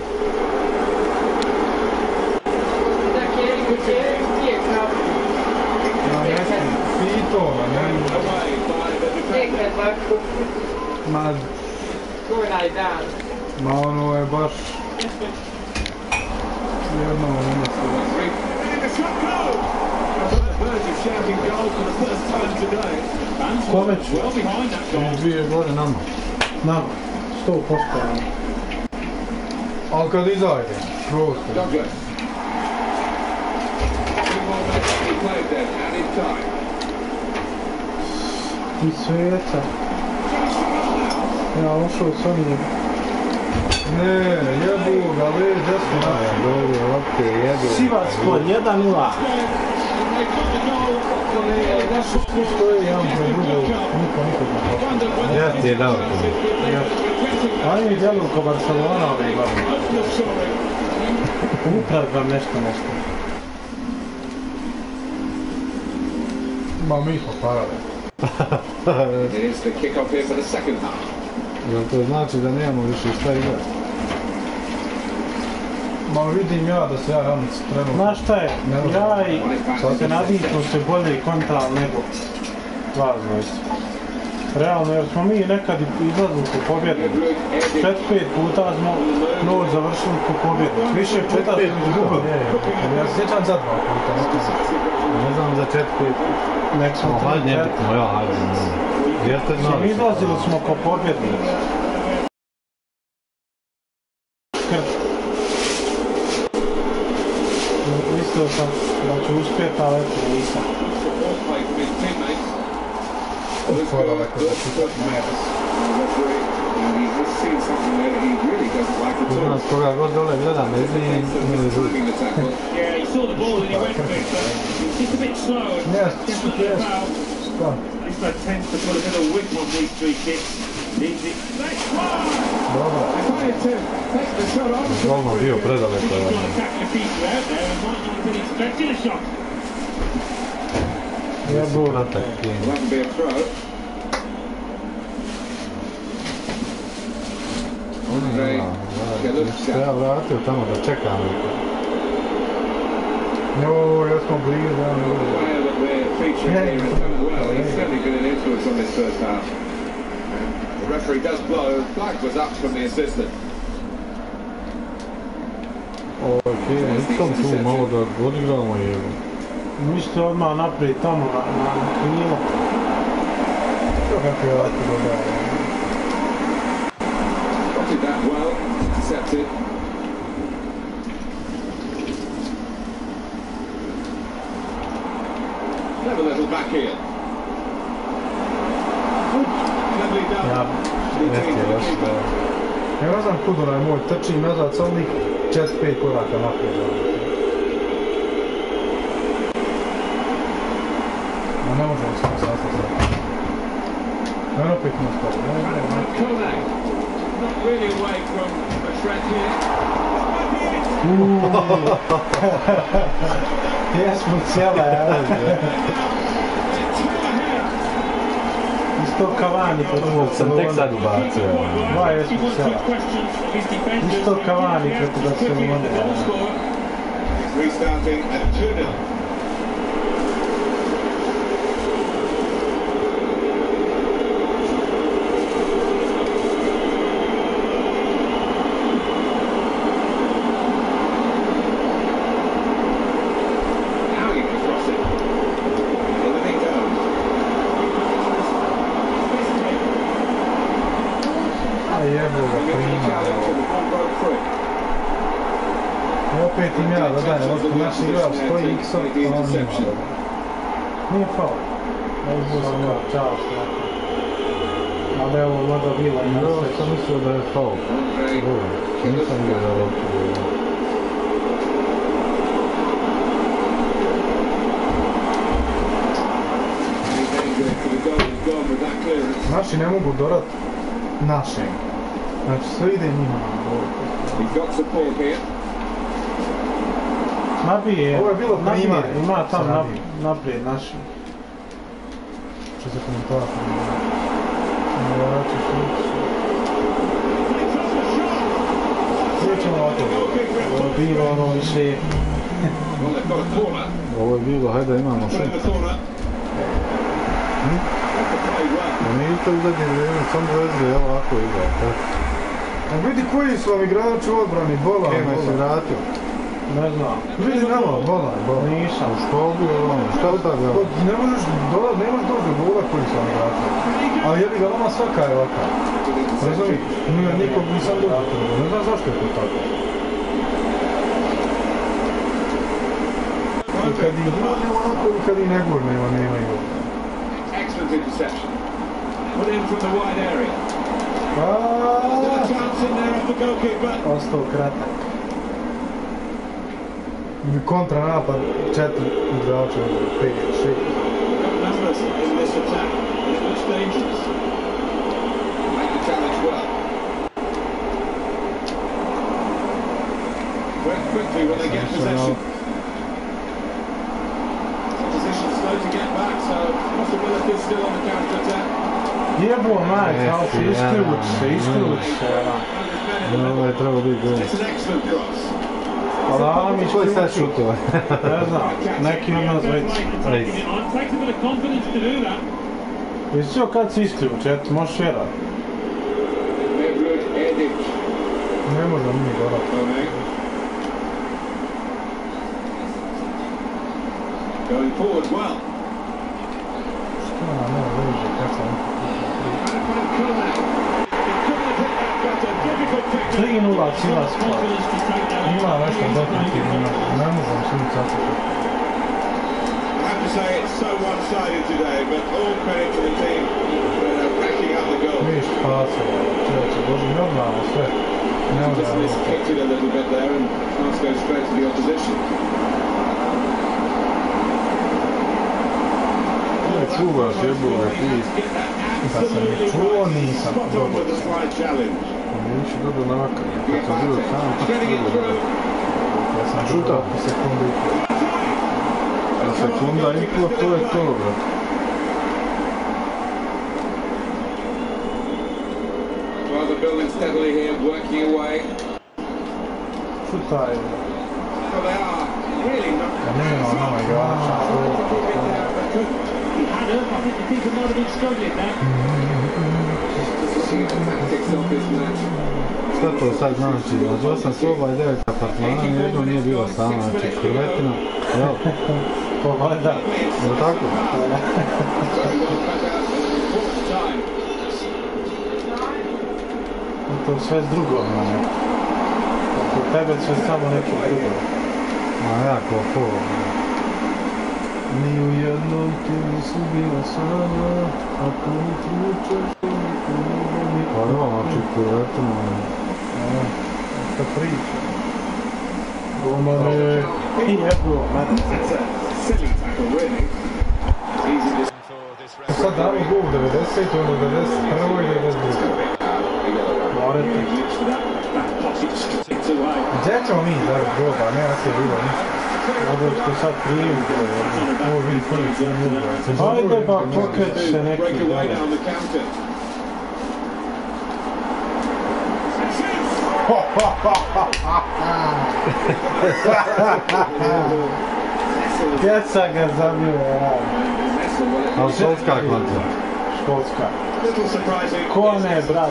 Da, Kjeri, Kjeri, ti je kravo. Ja ne znam, pitao me, ne znam. Away by the defender. Nekad ovako, Ma, onaj dan. ma ono je baš... Jedno umjesto. And the shot goes. The birds are shouting goal for the first time today. Fans were Kovac. well behind that goal. Dvije gore nama. Nama, sto posto. Ali kad izađe, prostor. Douglas. Two more minutes to be played then, added time. I sveta. Shot Ja ušao u Sonije. Ne, jebu ga, leđa smo. Dobro, lopte, jebu. Sivac spod, jedan nula. Naši svi stoje, jedan po drugo, niko, niko ne. Ja ti je dao to. Oni djeluju ko Barcelona ove godine. Uprav vam nešto, nešto. Ma mi smo parale. It is the kick-off here for the second half. Jel to znači da nemamo više šta igrati? Ma vidim ja da se ja Ranic trenutno... Znaš šta je, ja i se naditno se bolje kontra nego važno isto. Realno, jer smo mi nekad izlazili po pobjedu. Četiri, pet puta smo noć završili po pobjedu. Više puta smo izgubili. Ja se sjećam za dva puta. Ne znam za četiri, pet. Nek smo Hajde, nebitno, ja, hajde. Jeste znali. Izlazili smo ko pobjedu. Mislio sam da ću uspjeti, ali eto nisam. Hvala lako da ću znam s koga god dole gledam, ne znam ili žuti. Yeah, he saw the ball and he went for it, but he's just a bit slow. Yes, Definitely a yes. foul. This man tends to put a bit of whip on these three kicks. Needs it. That's Dobro. Golno bio predaleko. He's got a tackle a piece out there and might not have been expecting a shot. Jebu. That'll be a throw. Ja vratio tamo da čekam. Jo, ja smo blizu. Player that we're featuring here has done well. He's certainly been an influence on this first half. The referee does blow. Flag was up from the assistant. Ok, nisam tu malo da odigramo jebu. Mi ste odmah naprijed tamo na, na krilo. To kako je ovako dobro. Spotted that well. Intercepted. Clever little back heel. Cleverly done. Ja, Neke još da... Ja ne znam kud onaj moj trčim nazad, sam lik čest pet koraka naprijed. A ne možemo se sastati. Ne opet nas pa. Konak. Not really away from a threat here. jesmo cijela, evo. Isto Cavani protiv Sam tek sad ubacio. Dva jesmo cijela. Isto Cavani protiv Barcelone. Restarting at two nil. Opet im ja da dajem, ovdje naš igrač stoji X-om, a on nema. Nije faul. Ovo je sam ja, čao što. Ali evo, možda bila i na Jo, sve. sam mislio da je faul. Nisam gledao loptu. Naši ne mogu dorat našeg. Znači sve ide njima na gol. He's got support here. Nabije, Ovo je bilo nabije, primjer. ima tam Sa nap- nabije. naprijed naši. Što se komentator ne vraća šlicu. Sjećamo ovako. Ovo je bilo ono više... Well, they've got a corner. Ovo je bilo, hajde imamo Put in šut. the corner. Played well. A nije to u zadnje vrijeme, samo vezde, evo ovako igra. A vidi koji su vam igrači u odbrani, Bolan, Kema se vratio. Ne znam. Vidi nama, Bolan, Bolan. Nisam. U školu bio ono, šta sad ja? Ne možeš dodat, ne možeš doći do gola koji su vam igrači. Ali jebi ga, nama svaka je ovaka. Razumiješ? Nije nikog nisam dođe. Ne znam zašto je to tako. I kad ih gurne onako i kad ih ne gurne, nema imaju. Excellent interception. Put in from the wide area. Ostao kratak. Kontra napad, četiri igrača, pet, šest. Quickly when they get possession. Opposition slow to get back, so possibility still on the counter attack. Jebo, maj, kao se isključ se, isključ se. Ovo je trebao biti gol. It's an excellent cross. Pa da mi Ko je sad šutova? Ne znam, neki od nas već. Jesi čuo kad se isključ, eto, možeš jedan. Mevlud Edic. Ne možda mi gorat. Going forward well. Šta, ne, veže, kad sam... tri nula cijela skor. Ima nešto definitivno, ne možem suditi sad se to. I have to say it's so one-sided today, but all credit to the team for backing up the goal. Viš pasova, čovječe, bože, normalno sve. Ne Just možem. kicked it a little bit there and chance goes straight to the opposition. Čuvaš, jeboga, ti. Kad sam je čuo, nisam dobro. Nisi dobro nakon. Kad sam bio sam, tako dobro. Ja sam žutao po sekundu i pol. A sekunda i pol, to je to, brat. Well, the building steadily here, working away. Šutaj. Well, they are really not... Ja nema onoma igrača. He had her, I think the keeper might have been struggling there. Šta to sad znači? Od osam soba i devet apartmana, nijedno nije bilo sama, znači krvetina. Jel? To valjda. Jel tako? To sve s drugom, ne? Oko tebe sve samo neki drugo. A ja ko pola. Ni u jednom ti nisu bila sama, ako mi ključaš koliko ne mi... Pa da, znači krvetina. Ja, šta priča? Gomane, i jebo, mene. Sad damo gol u devedeset, onda devedeset prvo i devedeset drugo. Morate. Gdje ćemo mi dati gol, pa ne, ja se bilo ništa. Ovo što sad prijem. Ovo vidi prvi što ne mogu. Ajde pa pokret se neki dalje. Djeca ga zabio, ja. Ali školska kontra. Školska. Ko ne, brat?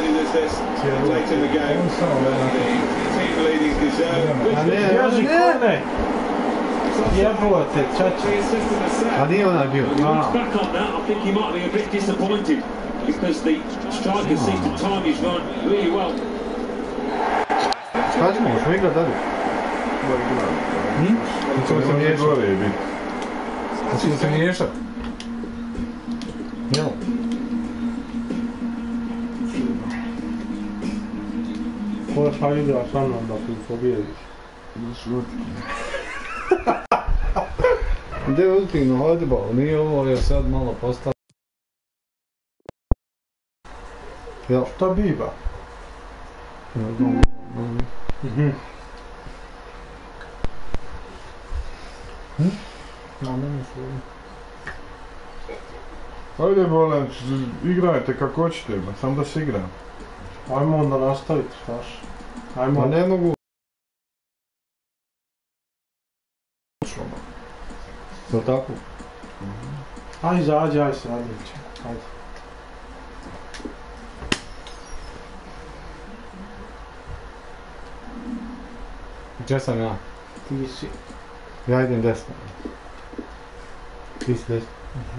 A ne, Ježi, ko ne? Jebote, čače. A nije onaj bio. Back on that, I think he might be a bit disappointed because the striker seemed to time his run really well. Šta ćemo, možemo igrat dalje? Hm? Hoćemo se miješat. Hoćemo se miješat. Jel? Ko šta igra sa mnom da ti pobjediš? Gdje je ultimno hodbal? Nije ovo je sad malo postalo. Jel? Šta biva? Mhm. No, ne mislim. Ajde, bolan, igrajte kako hoćete, sam da se igram. Ajmo onda nastaviti, znaš. Ajmo. Pa ne mogu. To tako? Aj, izađi, aj se radniće. Ajde. Gdje sam ja? Ti si. Ja idem desno. Ti si desno.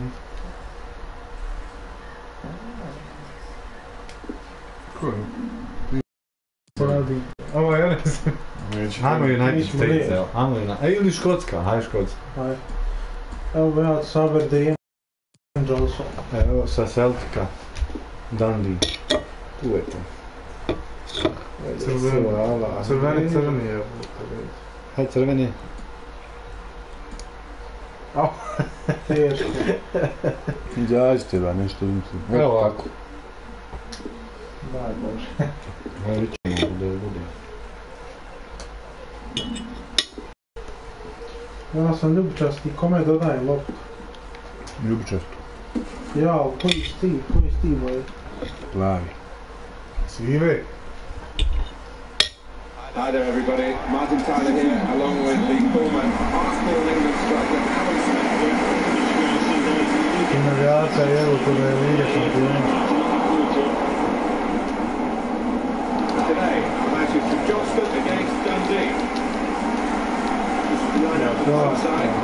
Ko je? Se radi. Ovo je Enes. Hajmo United States, evo. Hajmo United. E, ili Škotska, hajde Škotska. Aj. Evo ja Saber da imam Johnson. Evo sa Celtica. Dundee. Tu je to. Crveni, crveni je. Hajde crveni. Au, teško. Izađite ba, nešto mislim. Evo ovako. Daj Bože. Hajde ćemo da bude. Ja sam ljubičasti, kome dodajem loptu? Ljubičasto. Ja, koji si ti, koji si ti boje? Plavi. Sive. Hi there, everybody. Martin Tyler here, along with the former Arsenal England striker Alan Smith. I navijača, evo koga je Liga šampiona. Today, the match is from Johnston against Dundee. This is the lineup for the home side.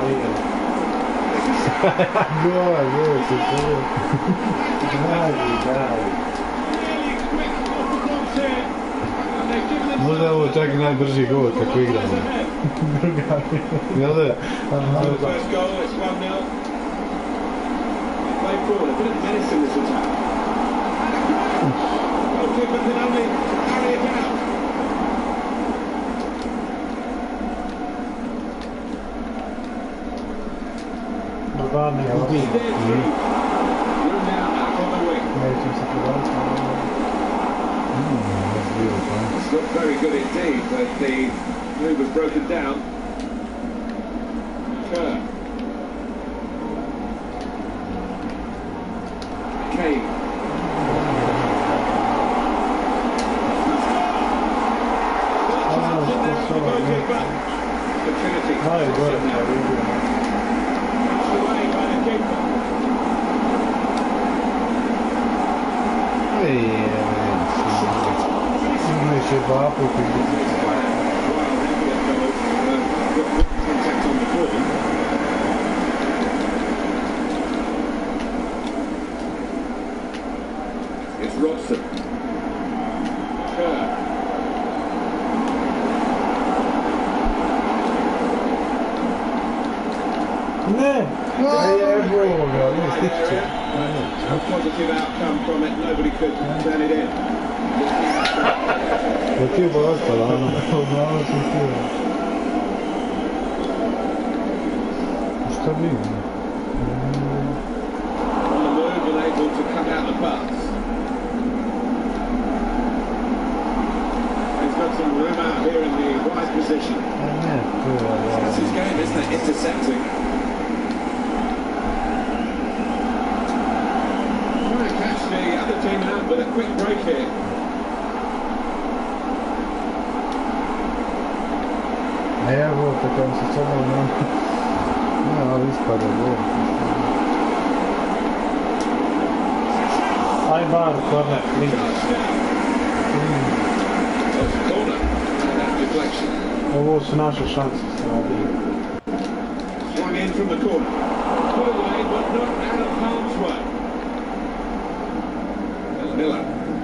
Gola, gola, se to. Dragi, dragi. Možda je ovo čak i najbrži gol kako igramo. Jel da? First goal, it's one nil. Play forward, a bit of menace in this attack. Goalkeeper can only carry it out. Dobarni gubi. You're now out on the wing. Nećem se prodavati. It's looked very good indeed, but the move was broken down. Kerr. Kane. Opportunity. Aj, gore, Now. Pushed away by the keeper. Ima još je dva puta. Contact on the ball. It's Robson. Kerr. Ne! Evo ga, ne stiče. No positive outcome from it. Nobody could turn it in. Da ti je bolasta, lano. Odmano sam htio. Šta bi? On the move and able to cut out the pass. He's got some room out here in the wide position. Ne, to je... That's his game, isn't it? Intercepting. Trying to catch the other team out with a quick break here. Evo, tako se samo nam... Ne, ali ispada gol. Aj bar, korner, link. Corner. And that deflection. Ovo su naše šanse. Swung in from the corner. Put away, but not out of harm's way. There's Miller.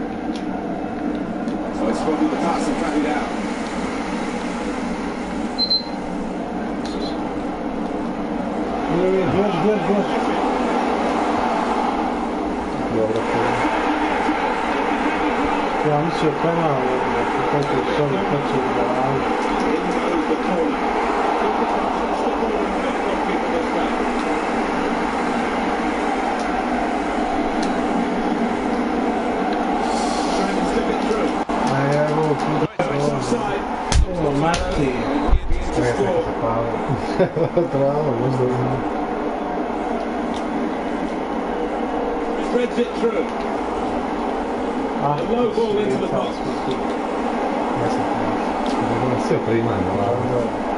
So he spotted the pass and cut it out. Bjež, bjež, bjež. Dobro, Ja mislio penal, kako je sve kače u glavu. In goes the corner. Touch the ball and the goalkeeper goes back. Trying to slip it through. A evo, It's offside. o, Mati. To score. Trava, možda znam. Threads it through. Ah, A low ball into the box. Ja sam to. Sve primanje, lavno.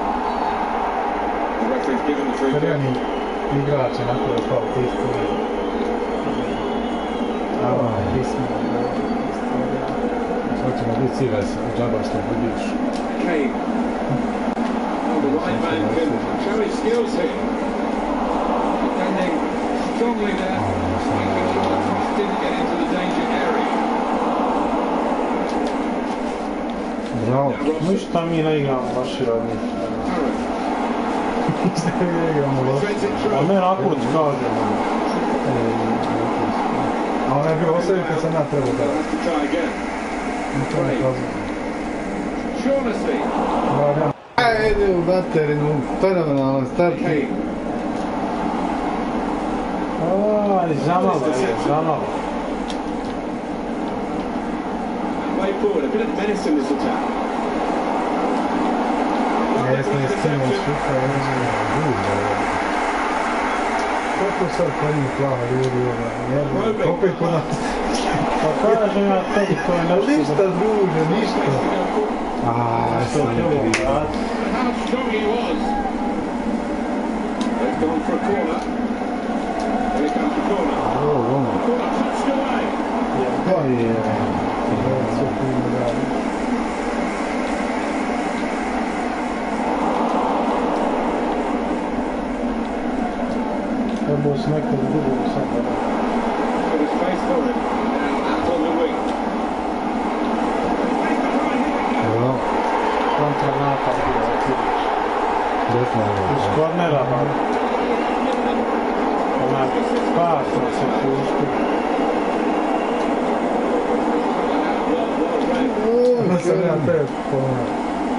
The referee's given the free kick. Crveni igrač je napravio kao tistu. Ava, pismo. Sad ćemo biti cives, džaba što budiš. Kane. Oh, the right man can show his skills here. Defending strongly there. Making sure the cross didn't get into the danger area. Bravo. Ništa mi ne igramo baš od njih. Curran. Šta mi igramo loše? Threads it A through. ne nakon kažemo. A ona je bila ostavio kad sam ja trebao da. Has to try again. To ne kazuje. Shaughnessy. Ajde u baterinu, fenomenalan start. Kane. Aj, zamalo je, zamalo. Way forward, a bit of menace in this attack. Jesmo je skinuli šuka, ono kako sad krenju plava ljudi ovaj, opet kod nas. Pa kažem ja tebi to je nešto... Ništa druže, ništa. Aaaa, sam ne vidio. How strong he was. They've gone for a corner. Here comes the corner. Ovo, ono. Corner touched away. To je... Sve puno radi. Trebao si nekog drugog sad da... Got his face for it. Now out on the wing. Evo, Kontranapad bio, otvoriš. desno je. Iz kornera, bar. Onaj pas na se puštu. Ono sam ja te pomao.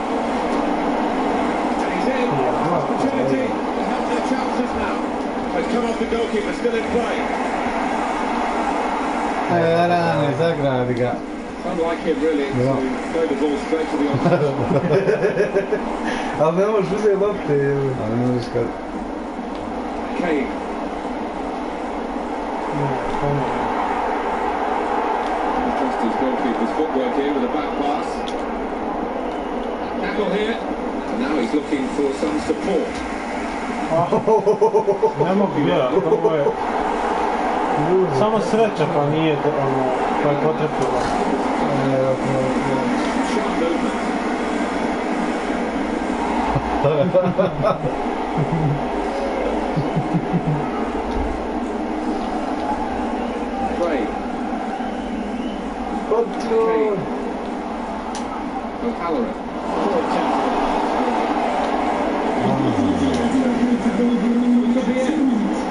And he's in. Opportunity to have their chances now. They've come off the goalkeeper, still in play. E, rane, zagradi ga. Unlike him really, to throw the ball straight to the opposition. Ali ne možeš uzeti lopte, evo. Ali ne možeš kad... Kane. Trust his goalkeeper's footwork here with a back pass. Tackle here. And now he's looking for some support. Ne mogu vjerat, ovo je... Samo sreća pa nije ono, pa je potrepilo. Sharp movement. Gray. Control! O'Halloran. Poor chance. Could be in.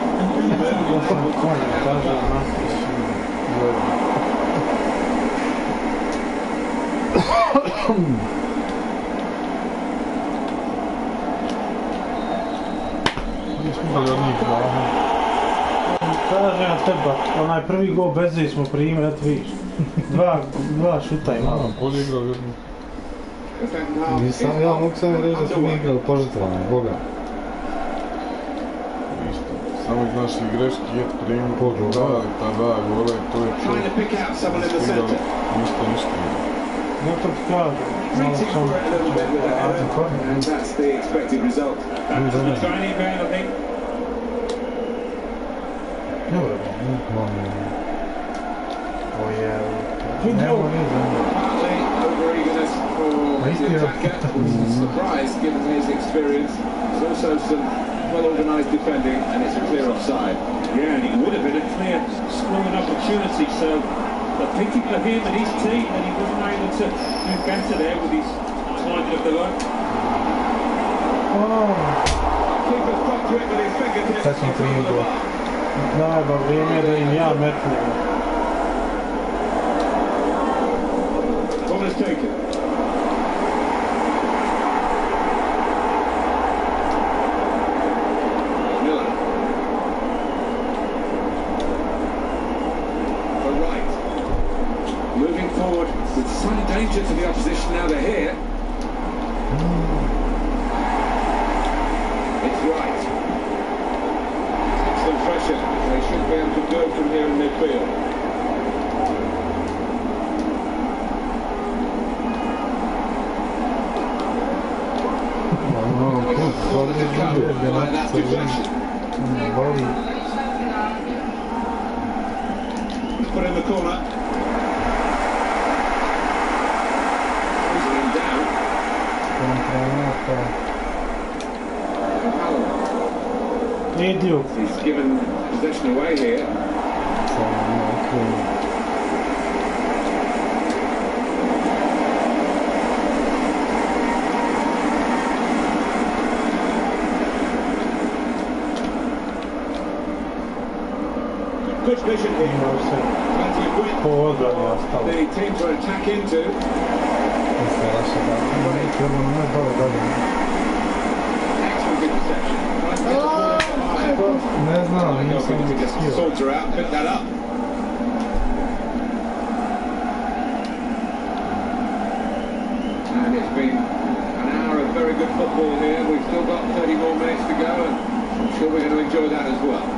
Kažem ja teba, onaj prvi gol Beze smo primili, eto vidiš. Dva, dva šuta imamo. Bolje igrao jednu. Nisam, ja mogu sam reći da smo igrali požrtvovane, Boga. Isto. Samo iz naših greški je primio pogled, ali ta dva gole, to je to. Trying to pick out someone in the centre. Ništa, ništa. Ja to ti kažem. Reaching for it a little bit with the header, and that's the expected result. Back to the training ground, I think. Dobro, ovo je... Good Nemo goal. nizam. Partly over eagerness for the attacker, which is a surprise given his experience. There's also some well-organised defending, and it's a clear offside. Yeah, and it would have been a clear scoring opportunity, so the pity for him and his team that he wasn't able to do better there with his sliding of the line. Keeper's got to it with his fingertips. Sad smo primili gol. Daj, ba vrijeme da im ja metnem. Corner's taken. Miller. For right. Moving forward with some danger to the opposition now they're here. It's right. Takes some pressure. They should be able to go from here in midfield. By that deflection. Voli. He's put in the corner. Losing him down. Kontranapad. O'Halloran. Idiot. He's given possession away here. Samo, okej. good vision here. Plenty of width for the team to attack into. Excellent interception. Ne znam, nisam htio. Saunter out, pick that up. And it's been an hour of very good football here. We've still got thirty more minutes to go, and I'm sure we're going to enjoy that as well.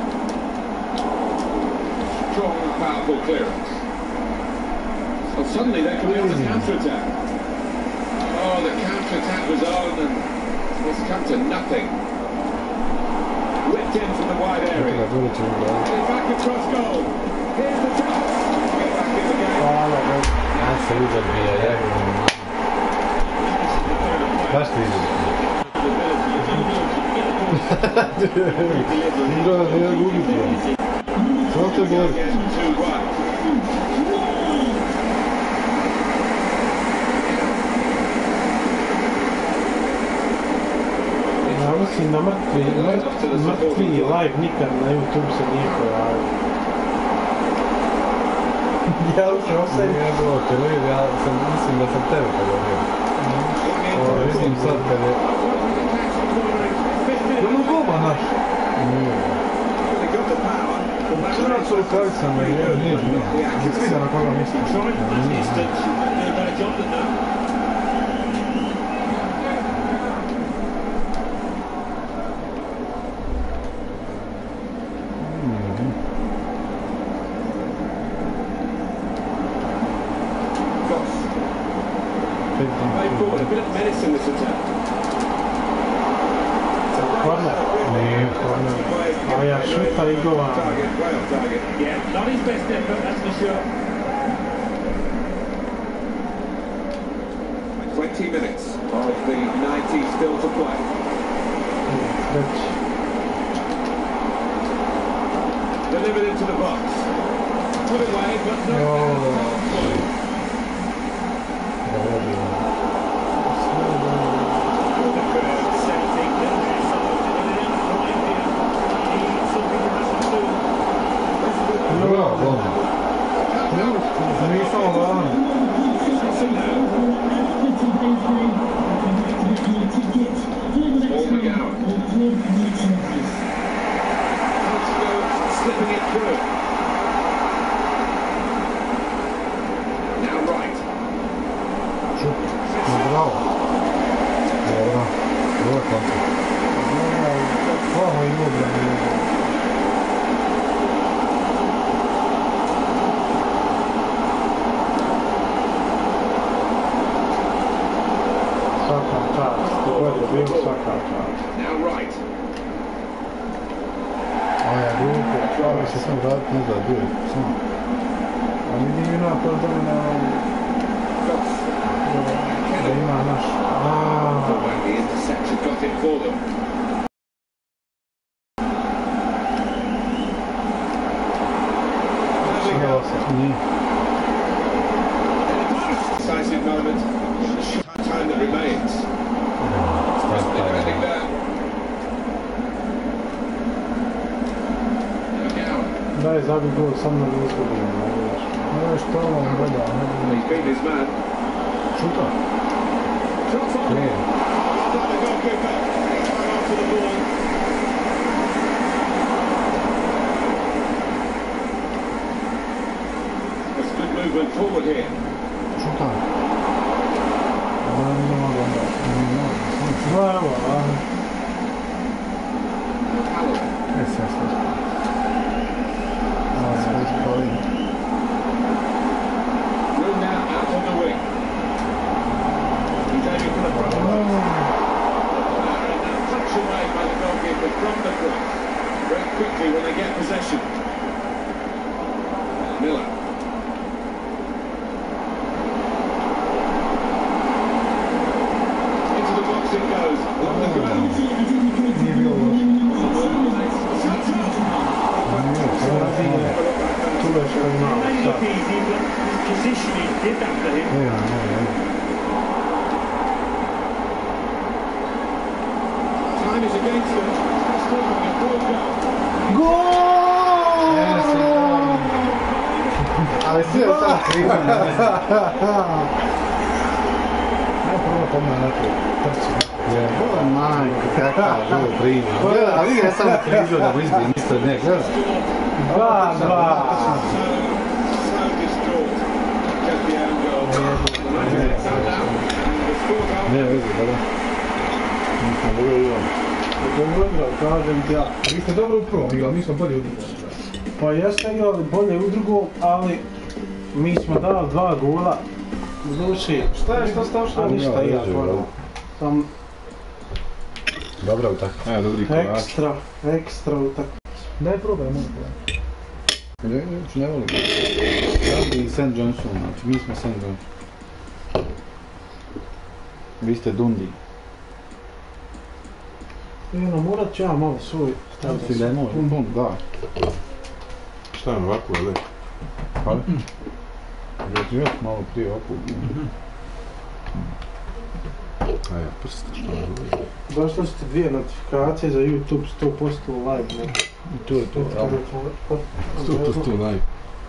Strong and powerful clearance. Well, suddenly they can be on the counter-attack. Oh, the counter-attack was on, and it's come to nothing. Whipped in from the wide area. Get back across goal. Here's the chance. Get back in the game. Nasıl güzel bir yer ya. Baş değil. Igra ne gubi to. Samo to gori. Ja mislim da mrtvi, mrtvi live nikad na YouTube se nije pojavio. Ja se osjećam. Nije bilo televizija, ja sam, mislim da sam tebe pojavio. Ovo vidim sad kad je... Bilo goba naš. Nije. Čuna su rukavicama i nije, nije. Ti vidio na koga mislim? They brought a bit of menace in this attack. Corner. Nije. A ja šuta i gola. Target, way off target. Yeah, not his best effort, that's for sure. twenty minutes of the ninety still to play. Delivered into the box. Put away, but no. Nisam ovan. Slipping it through. Now right. Bravo. Dobro. Dobro kontra. Ovo i obrani. Svaka čast, to je bio svaka čast. Now right. A ja grupo, stvarno se sam vratiti nazad, bio je sam. A vidim ima to da na... da ima naš... The interception got it for them. Nije. Decisive moment. Time that remains. Defending there. Daj zabi gol, sam nam izgubimo. Ne što on gleda, ne He's beat his man. šuta. Shots on. Nije. Start the goalkeeper. He's run after the ball. There's good movement forward here. Šuta. Ona nije mogla onda. Nije mogla. Da, evo, a... Ne se sve. A, sve spali. Room now out on the wing. He's aiming for the front. And now touch away by the goalkeeper from the cross. Very quickly when they get possession. Miller. Into the box it goes. Along the ground. Nije bilo loše. Tuleška i malo, It may sad. look easy, but his positioning did that for him. Ne, ja, ne, ne. Time is against them. Still a goal goal. Gol! Sve je sam krivo. Ajde prvo po mene naprijed. Trči. Jebola majko, kakav ovo prima. A vidi ja sam križio da go izbijem ispred njeg, gledaj. Dva, dva. Ne, vidi, da da. Nisam dobro igrao. Dobro igrao, kažem ti ja. Vi ste dobro u prvom igrali, mi smo bolje u drugom. Pa jeste igrali bolje u drugom, ali mi smo dali dva gola. Znači, Šta je, šta stav, šta? a ništa ja, ono. Sam Dobra utakmica. Evo, dobri kolač. ekstra, ekstra utakmica. Daj probaj, mogu probaj. Ne, ne, ne volim. Ja bi Saint Johnson, znači mi smo Saint Johnson. Vi ste Dundee. I ono, morat ću ja malo svoj Stavim si lemon, bum, da. Šta je ovako, ali? Pa? Da ti još malo prije ovako. A ja, prsta, što ne govorim. Došlo ste dvije notifikacije za YouTube sto posto live, ne? I to je to, bravo. Sto posto live.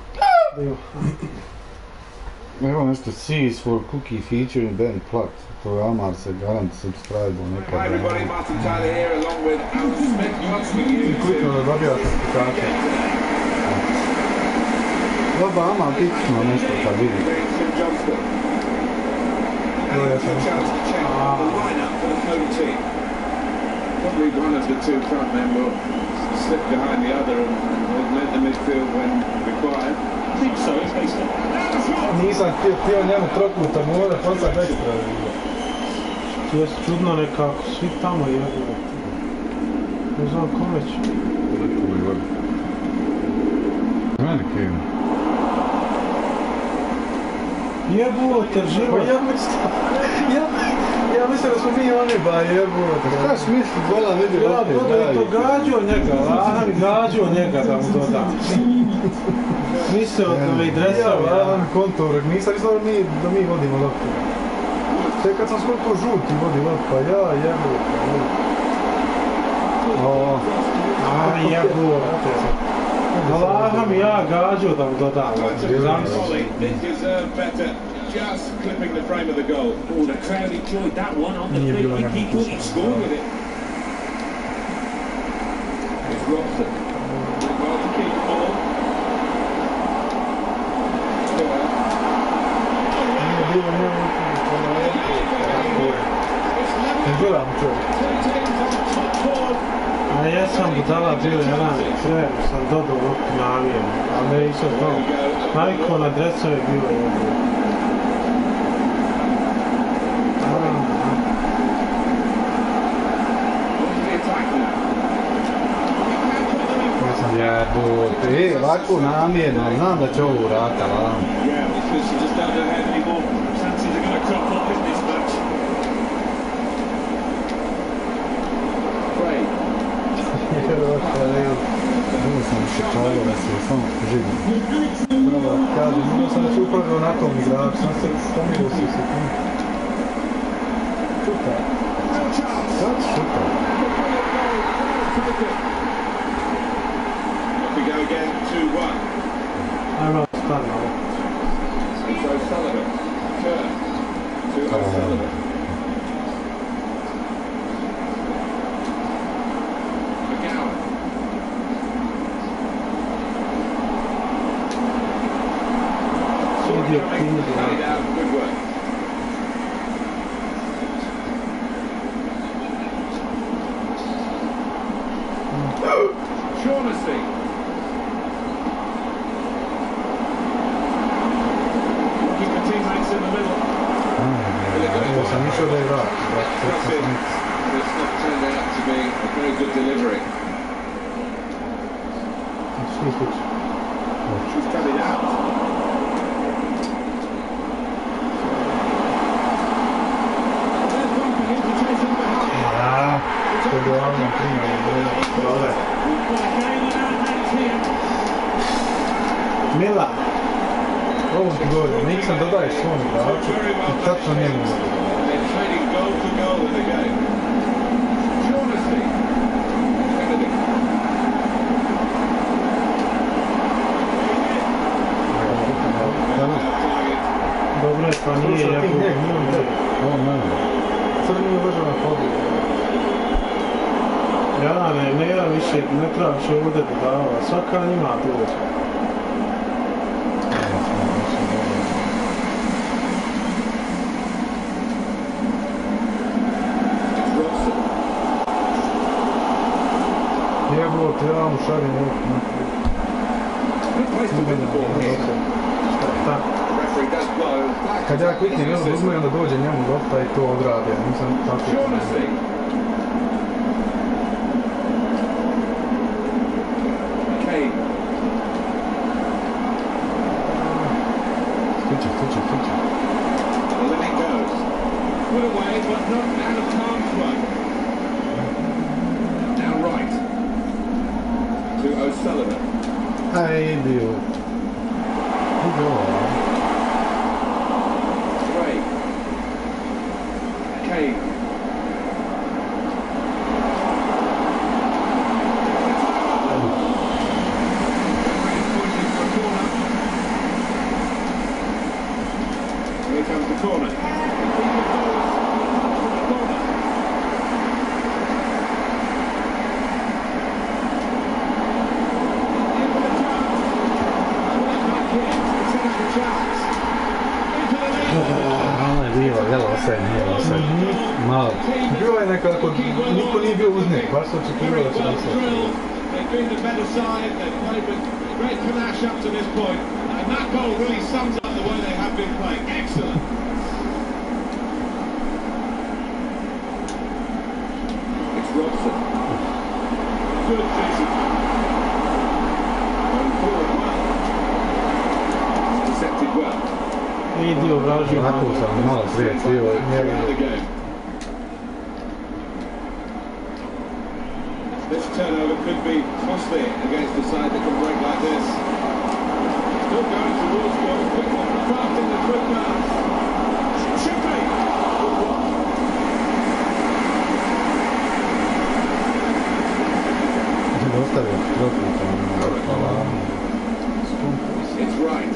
Evo nešto, C is for cookie featuring Ben Platt. To je Amar se garant subscribe-o nekada. Everybody, Martin Tyler here along with Alan Smith. What's for you? Klikno da dobija notifikacije. Doba Amar tično nešto kad vidi. St Johnston. No, ja sam Chance to check the lineup for the home team. Probably one of the two front men will slip behind the other and augment the midfield when required. I think so, if they stop. Nisam htio, htio njemu trokuta, mora poslat ekstra. To je čudno nekako, svi tamo jedu. Ne znam kome će. Meni krivo. Jebote, živo. Ja Ja mislim da smo mi oni ba jebote. Šta smisli gola vidi Ja lopte, dobro i to gađao njega, Lahan gađao njega da mu dodam. Mislio da me dresao, ja. ja. Lahan kontor, nisam mislio da mi, da mi vodimo loptu. Tek kad sam skoro to žuti vodi loptu, pa ja jebote. O, A jebote. Lahan ja gađao da mu dodam. Volley, it deserved better. Just clipping the frame of the goal. Oh, the crowd enjoyed that one on the free kick. He couldn't score with it. It's Robson. Well to keep the ball. ne gledam čovjek. A ja sam budala bio jedan trener, sam dodao loptu namjerno, a ne išao znao. Najko na dresove bio je. Jebote, e, ovako namjerno, znam da će ovo urata, Lahan. Yeah, because you just don't know how many more chances are going to crop up in this match. Craig. Bilo sam šečalo da se samo živim. Prvo, kažem, vidio sam da će upravio na tom igraču, sam se pomirio si se tim. Šuta. Sad šuta. We go again, two one. Ajmo stan malo. It's O'Sullivan. Kerr. To O'Sullivan. McGowan. Idiot, idiot. Played out, good work. Shaughnessy. Keep the teammates in the middle. Evo sam išao da je vrat. Crossing. It's not turned out to be a very good delivery. She's cut it out. They're bumping into Jason behind. Ja, to je glavno primjer. Dobre. Mila. Ovo ti govorim, nisam dodaješ svom igraču i tačno njemu uvodi. They're trading goal for goal in the game. Shaughnessy. Kennedy. Ne, pa nije Prošao ti jebo. njeg, nije on tebe. On ne. Crni je ležao na podu. Ja ne, ne, ja više ne trebaš ovdje dodava, svaka ima dođe. Jebo, te ja mu šaljem ovdje naprijed. Tako. Kad ja kliknem jedno uzme, onda dođe njemu lopta i to odrade, ja nisam tako. Stiče, stiče, stiče. Put away, but not out of harm's way. Now right to O'Sullivan. Aj, idio. Ide ovo. Gray. Kane. Here comes the corner. Ono je bilo, jel osaj, nije osaj. Malo. Bilo je nekako, niko nije bio uz njeg, baš se očekivao da će da se. They've been the better side, they've played with great panache up to this point, and that goal really sums up the way they have been playing. Excellent. It's Robson. Good vision. Going forward well. Intercepted well. Idio vražio. Onako sam malo prije cijelo njega. Throughout the game. This turnover could be costly against a side that can break like this. Still going towards goal. Quick one, fast in the quick pass. Should be. Good one. Ostavio tropu tamo. It's right.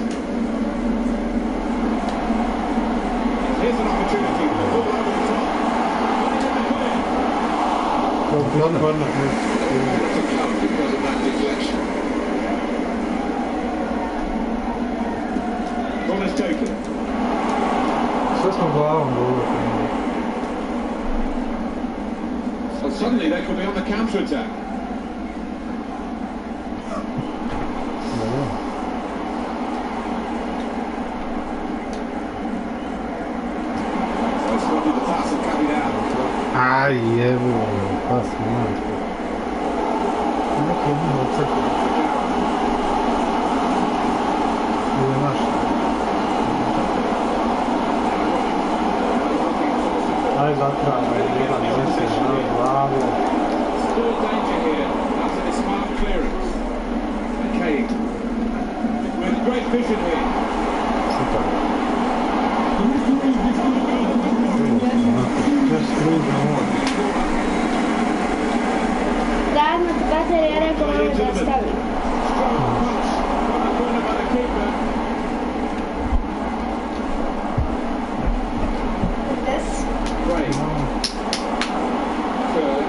Here's an opportunity. The ball over the top. Running in the clear. Korner. To come because of that deflection. Corner's taken. Sve smo glavom govorili. So suddenly they could be on the counter-attack. So spotted the pass and cut it out. Aj, jevo, pas malo. Neki je bilo crkva. Ili naš. Aj zatrava, jedan mesec na glavu. Still danger here after this smart clearance. McCabe with great vision here. Super. Just through the one. Davno ti bater je rekao ono da stavi. Strong punch from the corner by the keeper. This. Gray. Third.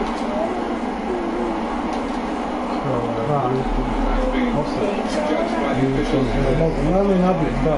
That's been judged by the officials. Nami nabit, da.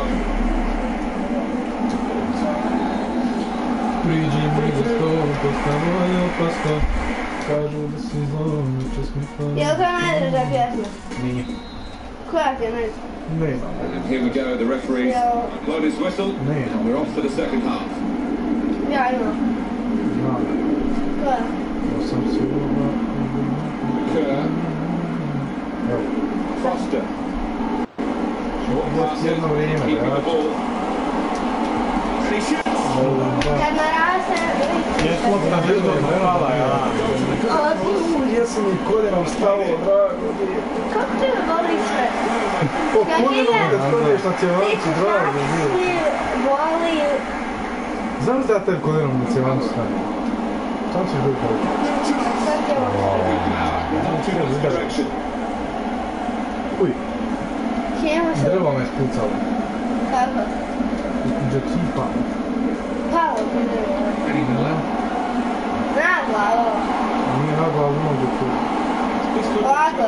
Priđi mi za stol, postavo je opasko. Kažu da si zlo, neće smutno. Je li to najdraža pjesma? Nije. Koja ti je najdraža? Nema. And here we go, the referee's blown his whistle, and we're off to the second half. Ja imam. Znam. Koja? Ja sam sigurno. Kerr, Evo. Foster. Short passes, Jedno vrijeme, keeping da. the ball. And he shoots! Kad narase... Jesmo da nešto hvala, ja. Jesam i koljenom stavo, drago. Kako ti me boli sve? Po koljenom kad kolješ na cjevancu, drago. Ti boli... Znam da te koljenom na cjevancu stavi. Sam ćeš biti koljenom. Sad je ovo. In this direction. Uj, Čemu se... drvo me spucalo. Kako? Džetipa. Palo bi bilo. Na glavu. Nije na glavu, ima Džetipa. Ovako.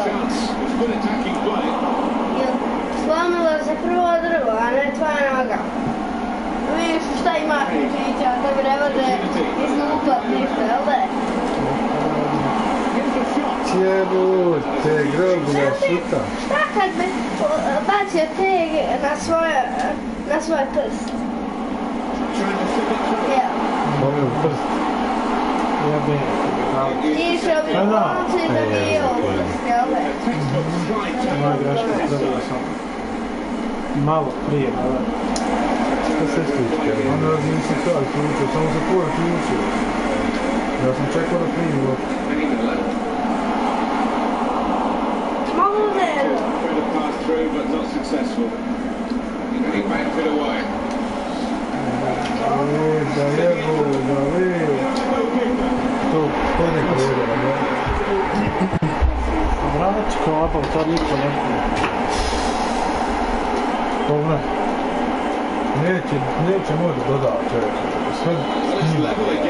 Slomila se prvo drvo, a ne tvoja noga. Vidiš šta ima pričića, da bi ne može izlupat ništa, jel da? Jebote, groblja šuta. Šta kad bi bacio teg na svoje, na svoj prst? Evo. Ovo prst. Jebe. Išao bi u koncu i dobio prst, jel da? Moja greška, dobila sam. Malo prije, ali... Šta se stičke? Onda nisi taj ključio, samo za tvoj ključio. Ja sam čekao da primi loptu. Mogu da je. Da jebo, da li. To, to neko jebe, da ne? Vravačka lapa, to niko ne pije. Dobro. Neće, neće moći dodati čovječe. Sve njima.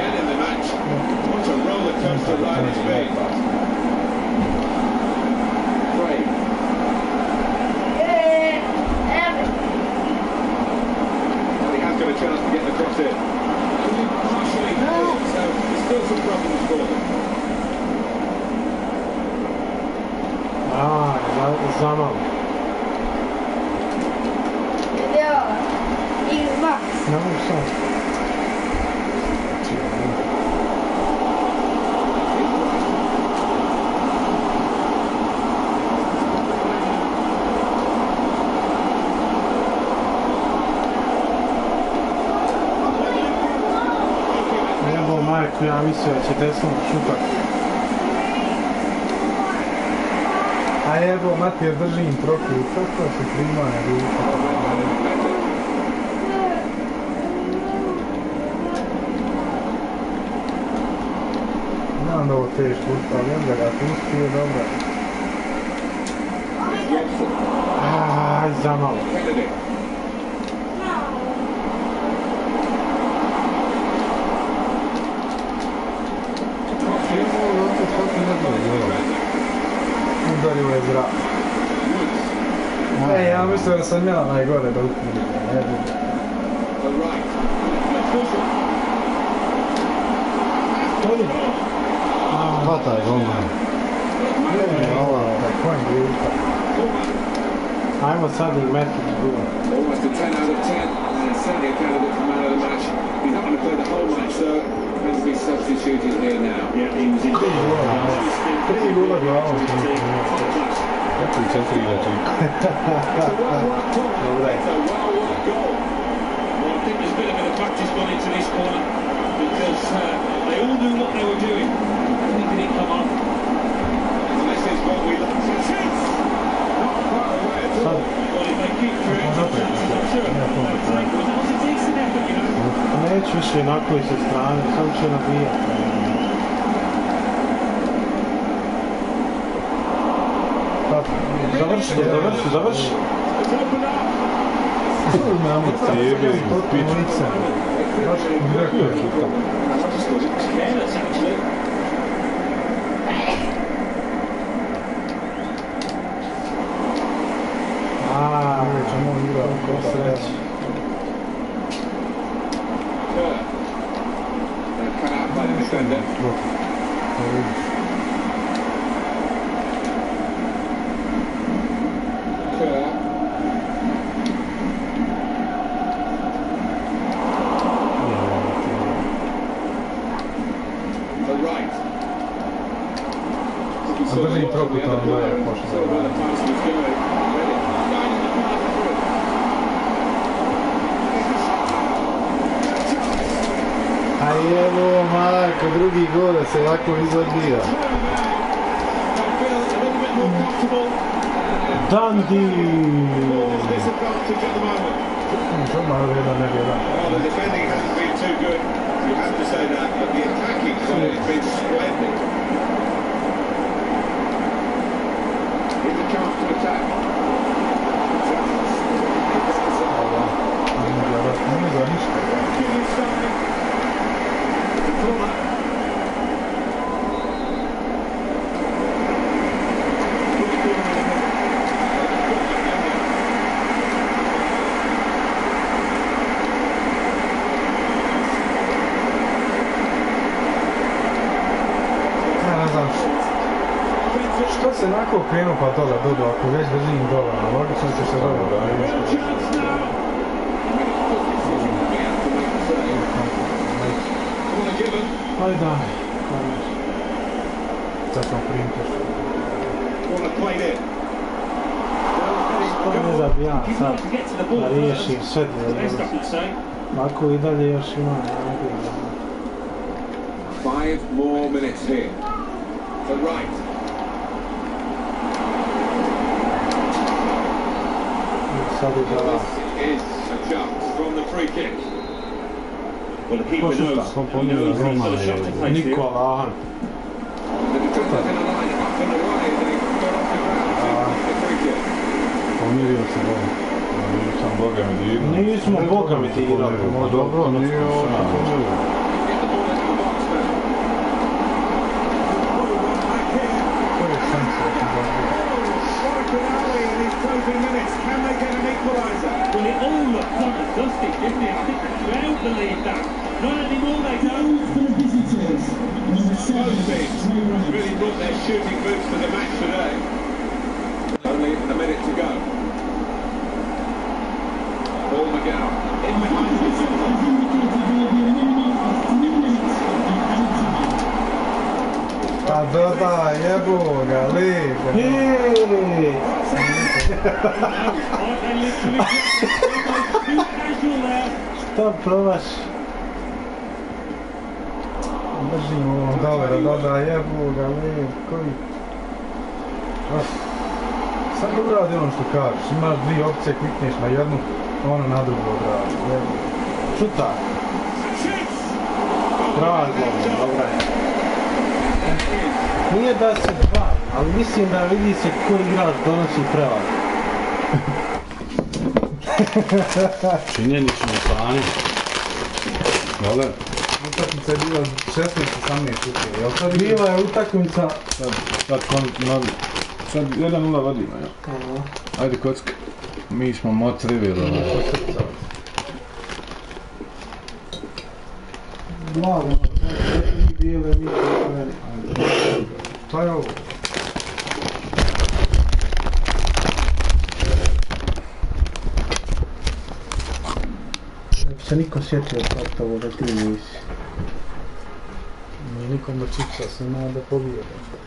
A, za malo. Evo. Xbox. Ne mogu sam. Jebo majku, ja mislio da će desno šutak. A jebo, mati, jer držim trokiju. Kako se prima je ruka? Znam da ovo teško, ali vem da ga pusti je dobro. Aj, za malo. Udario je zrak. E, ja mislim da sam ja najgore da uknudim. Ne vidim. Toni! Hvataj, golman. Ne, ova, konj grupa. Ajmo sad i metrić bilo. Almost a ten out of ten, and certainly a candidate for man of the match. He's not going to play the whole match, so going to be substituted here now. Yeah, he was in Tri gola glavom. Kako i četiri igrači. It's a well-worked corner. It's a well-worked goal. Well, I think there's a bit of a practice gone into this corner because uh, they all knew what they were doing. I think it didn't come on. And this is what we like to see. Not far away at all. Well, if they keep creating chances, I'm sure that was a decent effort, you know. Neću više onako i sa strane, sam će nabijati. Završi, završi, završi. Jebe, piču. Baš direktno je šuta. Careless, actually. Aaaa, Nećemo igra. ko sreći. Cut out by the defender. Kerr. The right. A drži troku tamo da je pošao za Where the pass was going. Ready. Guiding the path through. A evo, Marko, drugi gol se lako izodbija. Feel a little bit more comfortable. Dundee! Disadvantage at the moment. Što malo jedan ne jedan. Well, the defending hasn't been too good. You have to say that, but the attacking side has been splendid. Here's a chance to attack. Nije ovako krenu pa toga dodo, ako već držim dola, logično će se dobro da ne Ajde daj, konač. Sad sam printer. Pa ne da bi ja sad da riješim sve dvije. Ako i dalje još ima nagrada. Five more minutes here. To right. This is a chance from the free kick. Well, the keeper knows, he knows he's got a shot to take here. Nikola. The defender's in a line up and away, and he got off the ground to the free kick. Pomirio se Boga. Nisam Boga mi dirno. Nismo Boga mi dirno. Dobro, nije ovo što pomirio. Get the ball into the box now. To je šansa, ja sam dobro. In these closing minutes, can they get an equaliser? Well, it all looked kind of dusty, didn't it? I think the crowd believed that. Not anymore, they don't. Both teams really brought their shooting boots to the match today. Only a minute to go. Paul McGowan in behind the Pa doda, jebo ga, liga. Hej! Šta probaš? Držim ovo dobro, doda, jebo ga, liga. Koji? Sad odradi ono što kažeš, imaš dvije opcije, klikneš na jednu, ono na drugu odradi. Čuta. Drago, dobra je. Nije da se dva, ali mislim da vidi se koji igrač donosi prevaz. Činjenično stanje. Jel? Utakmica je bila šesnaest osamnaest utakmica, jel sad Bila je utakmica... Sad, sad, sad jedan nula vodimo, jel? Ajde kocka. Mi smo motrivi, da ono. Blago, mi bijele, mi bijele. To je ovo. Ne bi se niko sjetio Portovo da ti nisi. Nije nikom da čipsa, sam imao da pobijeda.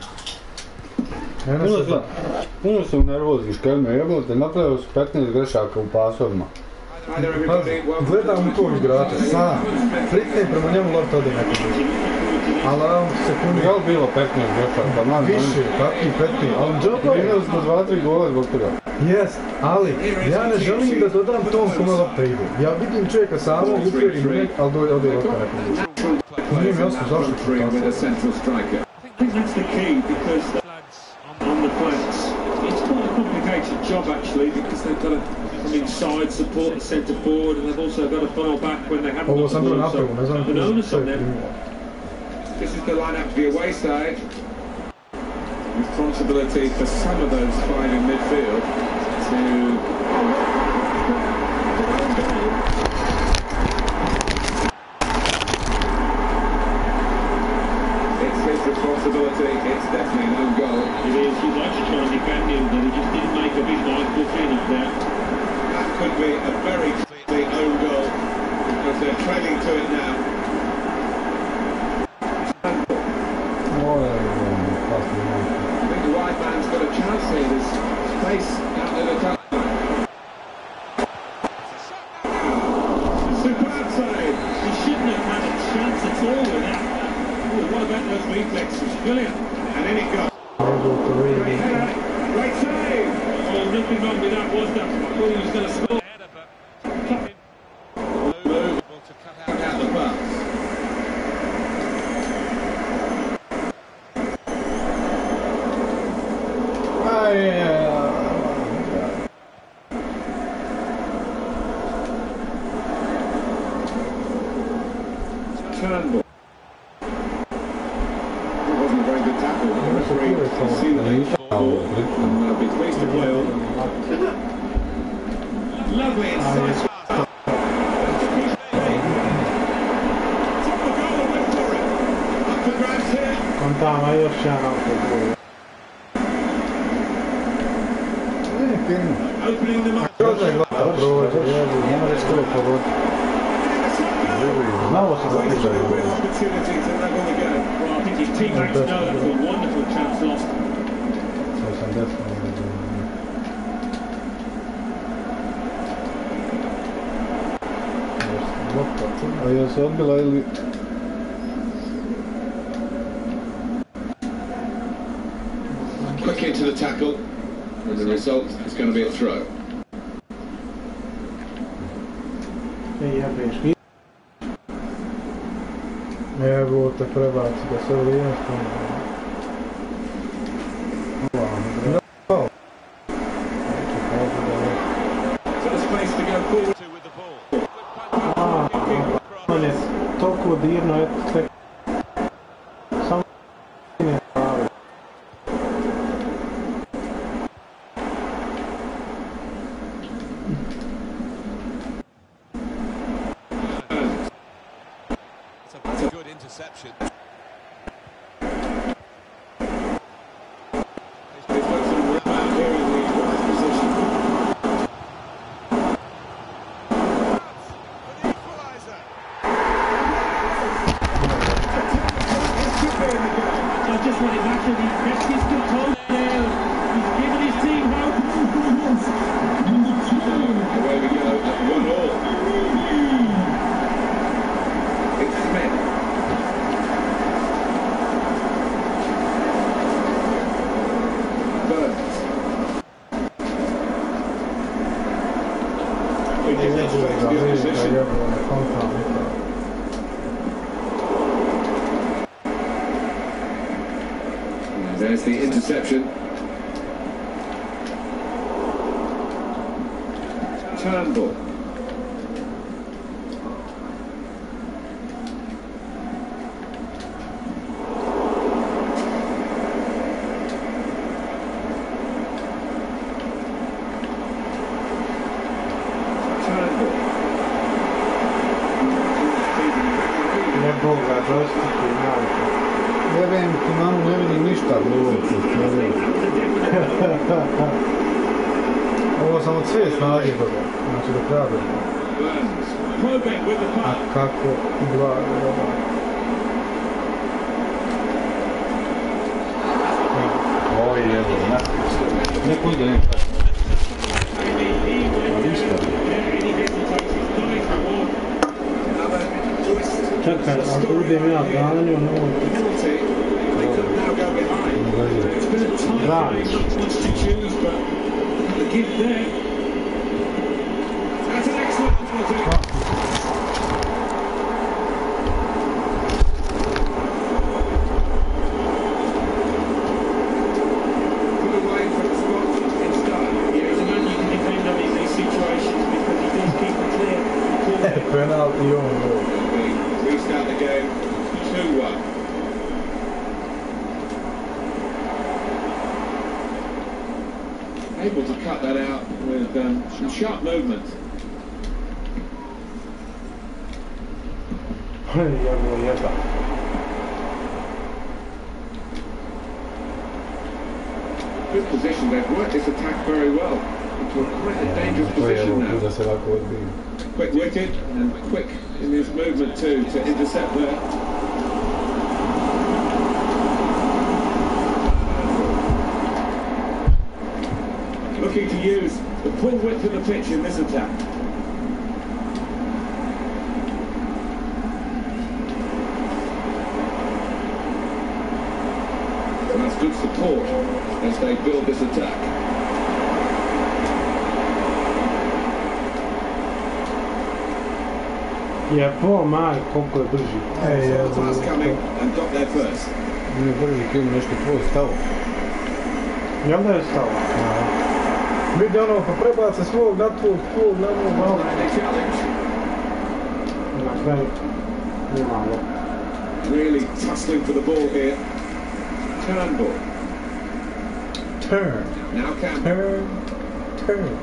Puno sam nervoziš, kaj me jebote, napravio su petnaest grešaka u pasovima. Gledam tog igrača, sam. Prikne prema njemu lopta ode neko drugi. Ali on sekundi... Je li bilo petnaest grešaka? Pa više, kakvi petnaest, ali džopa je... Minuli smo dva tri gola zbog toga. Jest, ali ja ne želim da dodam tom kome lopta ide. Ja vidim čovjeka samo, utveri mnek, ali doj ode lopta neko drugi. Nije mi jasno zašto ću tako. I think that's the key, because on the flanks, it's quite a complicated job actually, because they've got to come inside, support the centre forward, and they've also got to funnel back when they haven't got the ball, so an onus on them. This is the lineup for the away side. Responsibility for some of those five in midfield to... It's his responsibility, it's definitely no goal. It is, he'd like to try and defend him, but he just didn't make up his mind to finish there. That could be a very clearly own goal, because they're trailing to it now. I think the wide man's got a chance here, there's space out there to come. Superb save! He shouldn't have had a chance at all with that. Oh, what about those reflexes? Brilliant! And in it goes. Great save! Oh, nothing wrong with that, was there? I thought he was going to score. Move to cut out the pass. Turnbull. It wasn't a very good tackle. The referee can see that they foul. And they'll be pleased to play on. Lovely inside. Top the goal and went for it. Up for grabs here. Contava još jedan auto. film. Opening them up. Prođe glava prođe, jedu, ne možeš to pogoditi. Znao se da Real opportunity to level the game. Well, I think his teammates know that's a wonderful chance lost. osamdeset A jel se odbila ili... Quick into the tackle. And the result is going to be a throw. Ej, jebeš. Evo te prebaci da se vrijeme spomenu. So the space to go forward. On je toliko dirno, eto tek... Samo... ne pravi. That's a good interception. They've got some rip out here in the right position. I just want it back and he's kept his control there. He's given his team hope. Away we go at one all. It's Smith. Burns. We give that space to the opposition. There's the interception. Turnbull. Turnbull. Ne boga, dosti ti najte. Vjerujem ti manu, ne vidim ništa glupost, ne vidim. Ovo sam od sve snage toga, znači do kraja do kraja. Burns. Probate with the A puck. kako dva, dva. Ovo je jedno, ne? Neko ide ne tako. Ma ništa. Another twist. Čekaj, ako budem ja ganio, no... Penalty. They could now go behind. It's been a tight Right. game, not much to choose, but the give there. That's an excellent penalty. Put away from the spot. It's done. Yeah, he's a man you can depend on in these situations because he does keep it clear. Penal i on gol. We restart the game two one. Able to cut that out with um, some sharp movement. Jebo, jeba. Good position. They've worked this attack very well into a quite a dangerous To je ovo, position tu da now. se lako odbiju. Quick-witted and quick in his movement too to intercept there. Looking to use the full width of the pitch in this attack. And that's good support as they build this attack. Jebo, maj, koliko je brži. Ej, ja, Fast coming and got there first. nije brži film, nešto tvoj stavo. Jel da je stao? Vidi ono, pa prebace svog na tvog, tvog na moj, malo. Friendly challenge. Na kraju. Nimalo. Really tussling for the ball here. Turnbull. Turn, Now Campbell. turn, turn.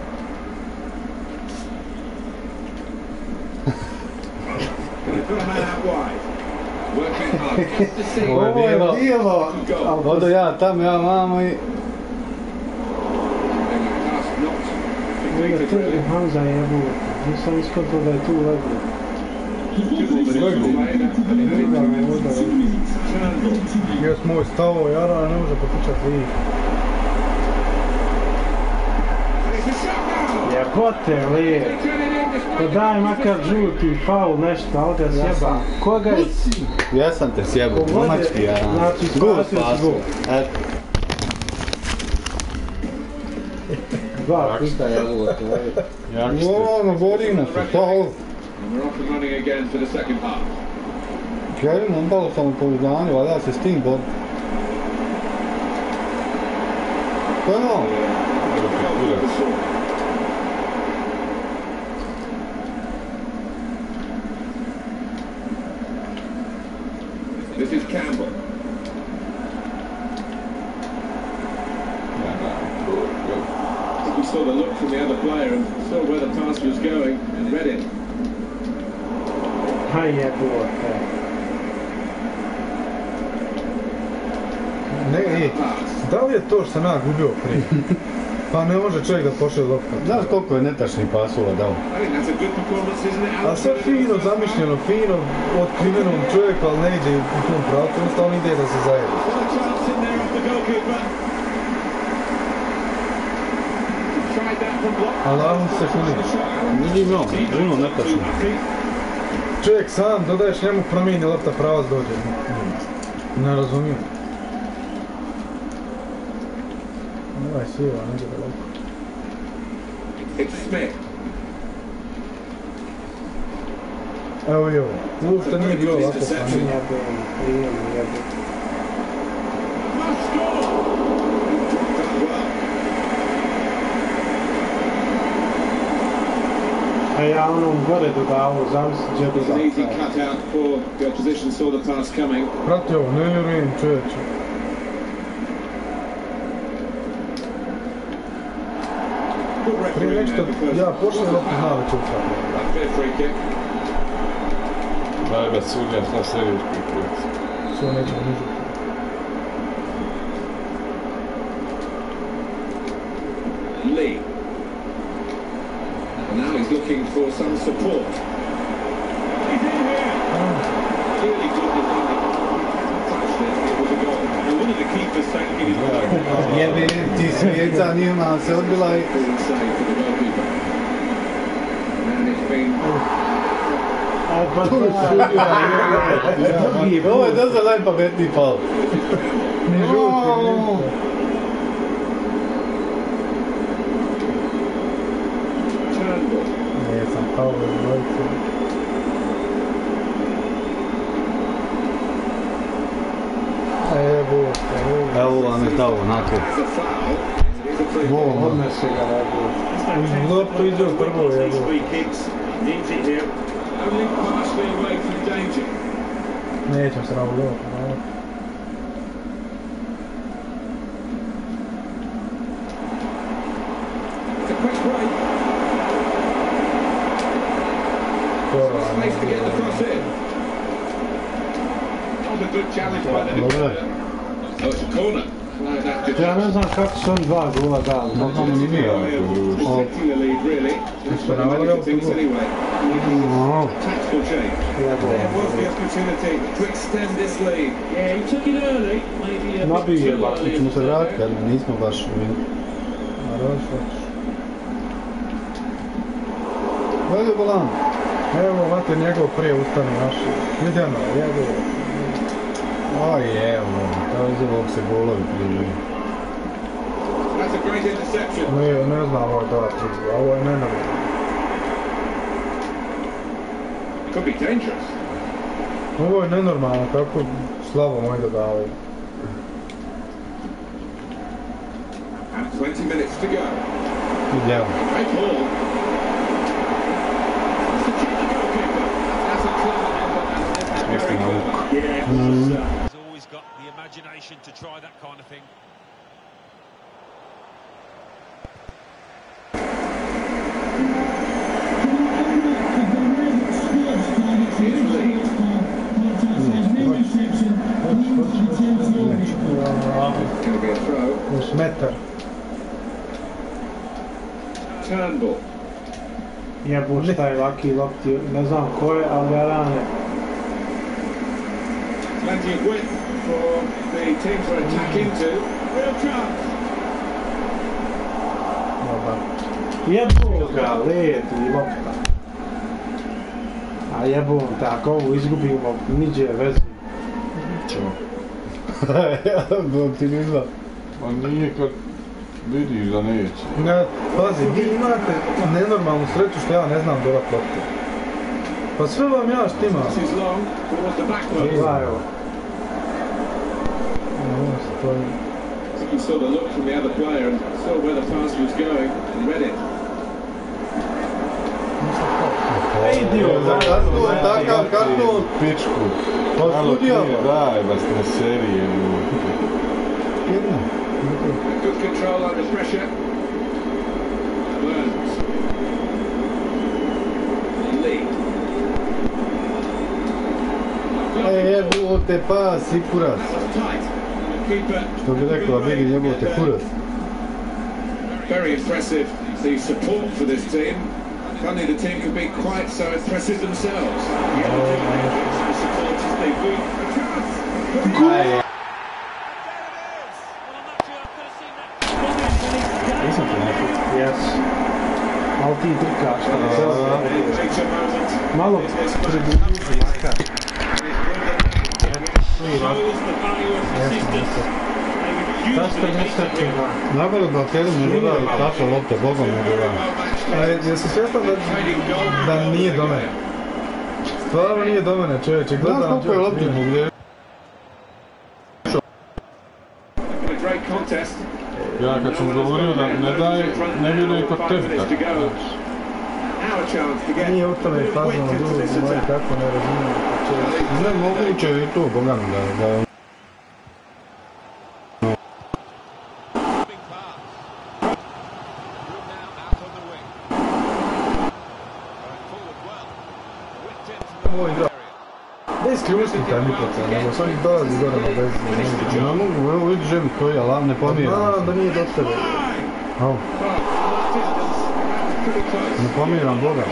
Gonna put a man out wide. Working hard. Just to see. Ovo je Goal. bilo. Odo ja tam, ja vamo i... And the pass not Hamza je jebu, nisam iskotao da je tu leglo. Jes moj stavo, Jara ne može potičati vi. Jebote lije, pa daj makar žuti, faul, nešto, ali ga sjeba. Koga je... Ja sam te sjebao, domački ja. Znači, spasio si gol. Eto. Dva puta jebote lije. Ono, borimo se, to. And we're off and running again for the second half. Želim, ondalo samopouzdanje, valja se s tim boriti. To je ono. This is Campbell. I think we saw the look from the other player and saw where the pass was going and read it. Aj jebote. Ne, ej, da li je to što sam ja gubio prije? Pa ne može čovjek da pošle lopta. Znaš koliko je netačnih pasova dao? A sve fino zamišljeno, fino otkrivenom čovjeku, ali ne ide u tom pravcu, jednostavno ide da se zajede. Ali naravno se funi. Nije imao, imao netačno. Čovjek sam, dodaješ njemu, promijeni lopta, pravac dođe. Ne razumijem. Ovaj siva, ne bude lopta. Evo i ovo. Uopšte nije bilo ovako pa nije. Prijem, jebo. A ja onom gore dodao, zamisli gdje dodao. Prati ovo, ne vjerujem čovječe. Prije nešto, ja pošle loptu znao da će ustaviti. Daj ga sudja, šta se vidiš priključ. Sve nećemo nižu. Lee. Now he's looking for some support. He's in here. Clearly good defending. Touched it. It was a goal. And one of the keepers thanking his goal. Jebe, ti svijeca nima se odbila i... Save for the goalkeeper. And it's been... A pa to je Ovo je dosta najpametniji faul. Ni žuti, ni Ne, sam faul iz dvojice. Evo, evo vam je dao onako. Ovo, odnese ga najbolje. Loptu iđe u prvo, evo. Nećem se ravo loptu, ne? Ja ne znam kako su on dva gola dali. Možda mu nije jako. Što ne valio u prvu? No. Nabije je bak. Ćemo se vratiti, ali nismo baš u vinu. Naravno što ćeš. Gledaj bolan. Evo, vate njegov prije ustane naši. Vidjeno, jedu. Oj, evo, kao iz ovog se golovi priđuju. Ne, ne znam ovo je da priđu, ovo je nenormalno. Ovo je nenormalno, kako slabo moj dodavaju. Idemo. He's always got the imagination to try that kind of thing. Još metar. Turnbull. Jebo šta je laki lopti, ne znam ko je, ali ja rane. Plenty of width for the team to attack into. Real chance. Dobar. Jebo ga, led i lopta. A jebo te, ako ovo izgubimo, niđe vezi. Bog ti ne zna. Pa nije kad vidiš da neće. Ne, pazi, vi imate nenormalnu sreću što ja ne znam dodat lopte. Pa sve vam ja štima. This is long towards the back post. Gledaj ovo. I think he saw the look from the other player and saw where the pass was going and read it. Ej, dio, karton, takav karton. Pičku. Pa Malo studija. prije, daj vas na serije. Jedna. Good control under pressure. Burns. Lee. E, jebo te pas i kurac. Tight. Keeper. Što bi rekla, vidi jebo te kurac. Very impressive, the support for this team. Funny the team can be quite so impressive themselves. Yeah, the support as they win. Nisam ti nekako. Jes. Malo ti trkaš, Major moment. malo približi makar. Shows the value of persistence. Šta ste mislite na? Nabali Balteru ne dodali taša lopte, bogom ne dodali. A jesi svjestan da, da nije do mene? Stvarno nije do mene, čovječe, gledam... Znaš koliko je lopti pogledao? Great contest. Ja kad sam govorio da ne daj, ne vjeruje kod tebi tako. Our chance to get Nije u tome a bit of fazno width into dugo, this moji attack. kako ne razumijem. Ne moguće je i to, bogam da... da Bez ključni taj mikrofon, nego sam ih dolazi gore na bez... Ne mogu, evo vidi žemi koji, ali ne pomiram. Znam da nije do tebe. Au. Ne pomiram Boga.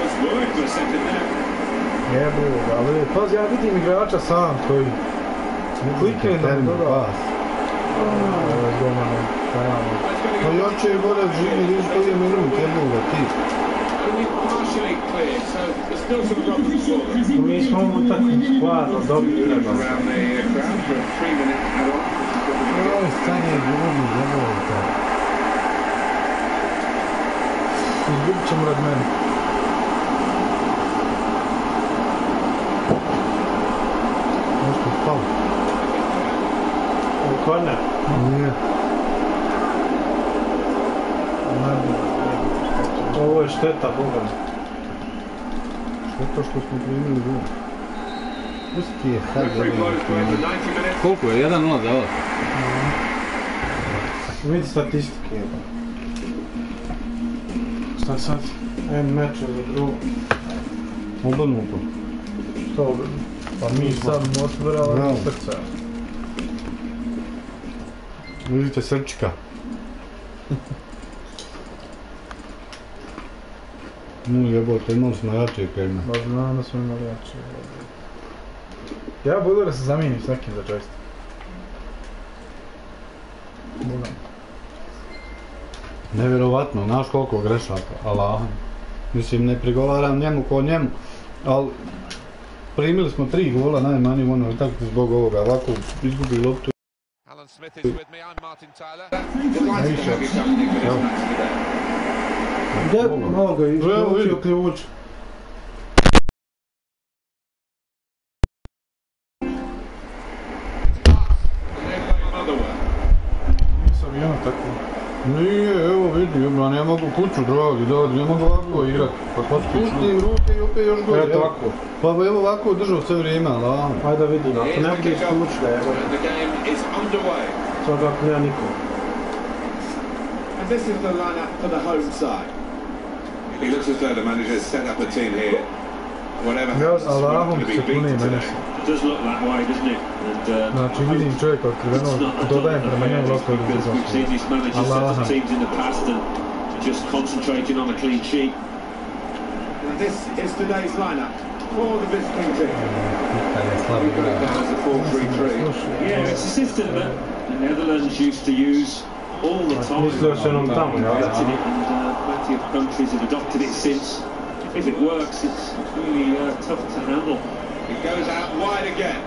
Jebu ga, ali pazi, ja vidim igrača sam koji... Klikne da mi doda. Ovo je gomano, tajamo. Pa Joče je gore živi, vidiš koji je minut, jebu ga ti. Mi smo mu tako skladno dobili treba. Ovo je stanje gubi, jebu ga taj. Izgubit ćemo rad mene. Nešto je spalo. U korner? Nije. Ovo je šteta, Boga. Šteta što smo primili gol. Pusti je, hajde. Koliko je? jedan nula za ovo? Vidi statistike. Šta sad? En meč za drugo. Obrnuto. Što obrnuto? Pa mi sad otvorali srca. Vidite srčika. No jebote, imali smo jače kreme. Ba znam da smo imali jače. Ja budu da se zamijenim s nekim za često. Budem. Nevjerovatno, znaš koliko grešaka, Allah. Mislim, ne prigovaram njemu ko njemu, ali primili smo tri gola najmanje u onoj utakmici zbog ovoga, ovako izgubi loptu. Alan Smith is with me, I'm Martin Tyler. Gdje malo ga isključio ključ? Nisam ja tako. Nije, evo vidi, ja ne mogu kuću, dragi, da, ne mogu ovako igrati. Pa spustim ruke i opet još gore. Eto ovako. Pa evo ovako držao sve vrijeme, Allah. Ajde da vidim, ako ne bude isključila, evo. Sad ako nema niko. And this is the lineup for the home side. It looks as though the manager has set up a team here. Whatever happens, it's not going to be beaten today. It does look that way, doesn't it? And, uh, Znači vidim čovjeka otkriveno, dodajem prema njemu loptu ili because we've seen this manager set up teams in the past and just concentrating on a clean sheet. And this is today's lineup for the visiting team. Slabi We've got it down as a four three three. Yeah, it's a system that the Netherlands used to use all the time. Mislio se onom tamo, ja? Adopted it, and uh, plenty of countries have adopted it since. If it works, it's really uh, tough to handle. It goes out wide again.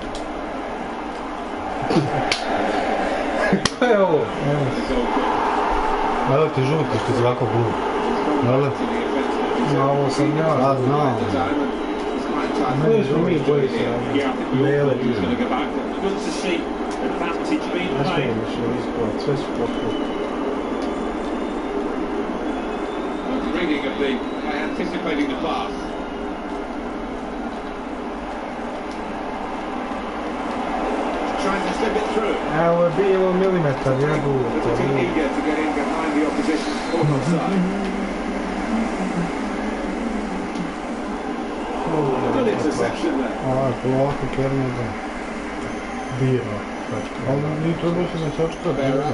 Evo, It's all good. evo ti žuti što si ovako glup. Jel? To the offensive. Na ovo sam ja, ja znam. Ne smo mi boji se. Yeah, I think we all thought he was going to go back. Good to see advantage being Znaš što played. je mišljeno ispod, sve su poput. Reading of the, by anticipating the pass. Trying to slip it through. Evo je bilo milimetar, jebu. Looking eager to get in behind the opposition's forward side. Good interception there. A, polako kerne da. Bira. Ali nije to baš na čačka bira.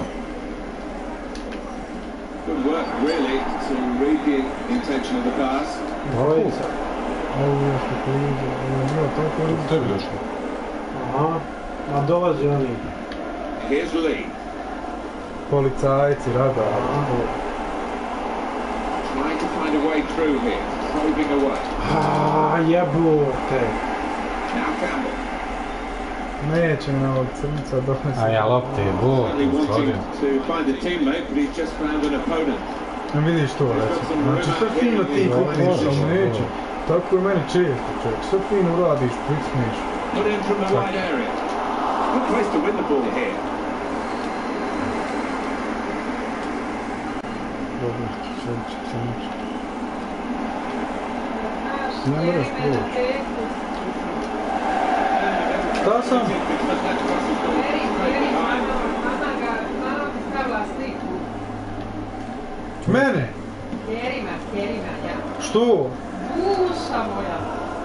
Good work, really, to read the intention of the pass. Dvojica. Ovo je što klize. Ovo je bilo tako li tebi došlo. Aha. A dolazi oni. Here's Lee. Policajci, radar. Trying to find a way through here. Probing away. Aaaa, jebote. Now Campbell. Neće na ovog crnica donesi. A ja lopte je bol. Certainly wanting to find a teammate, but he's just found an opponent. Ne vidiš to, reći. Znači sve fino ti kupiš, ali neće. Tako je meni često, čovjek. Sve fino uradiš, pricniš. Put in from the wide area. Good place to win the ball here. Dobro, čovječe, čovječe. Ne moraš proći. Šta sam? Mene? Kjerima, kjerima, ja. Što? Uša moja.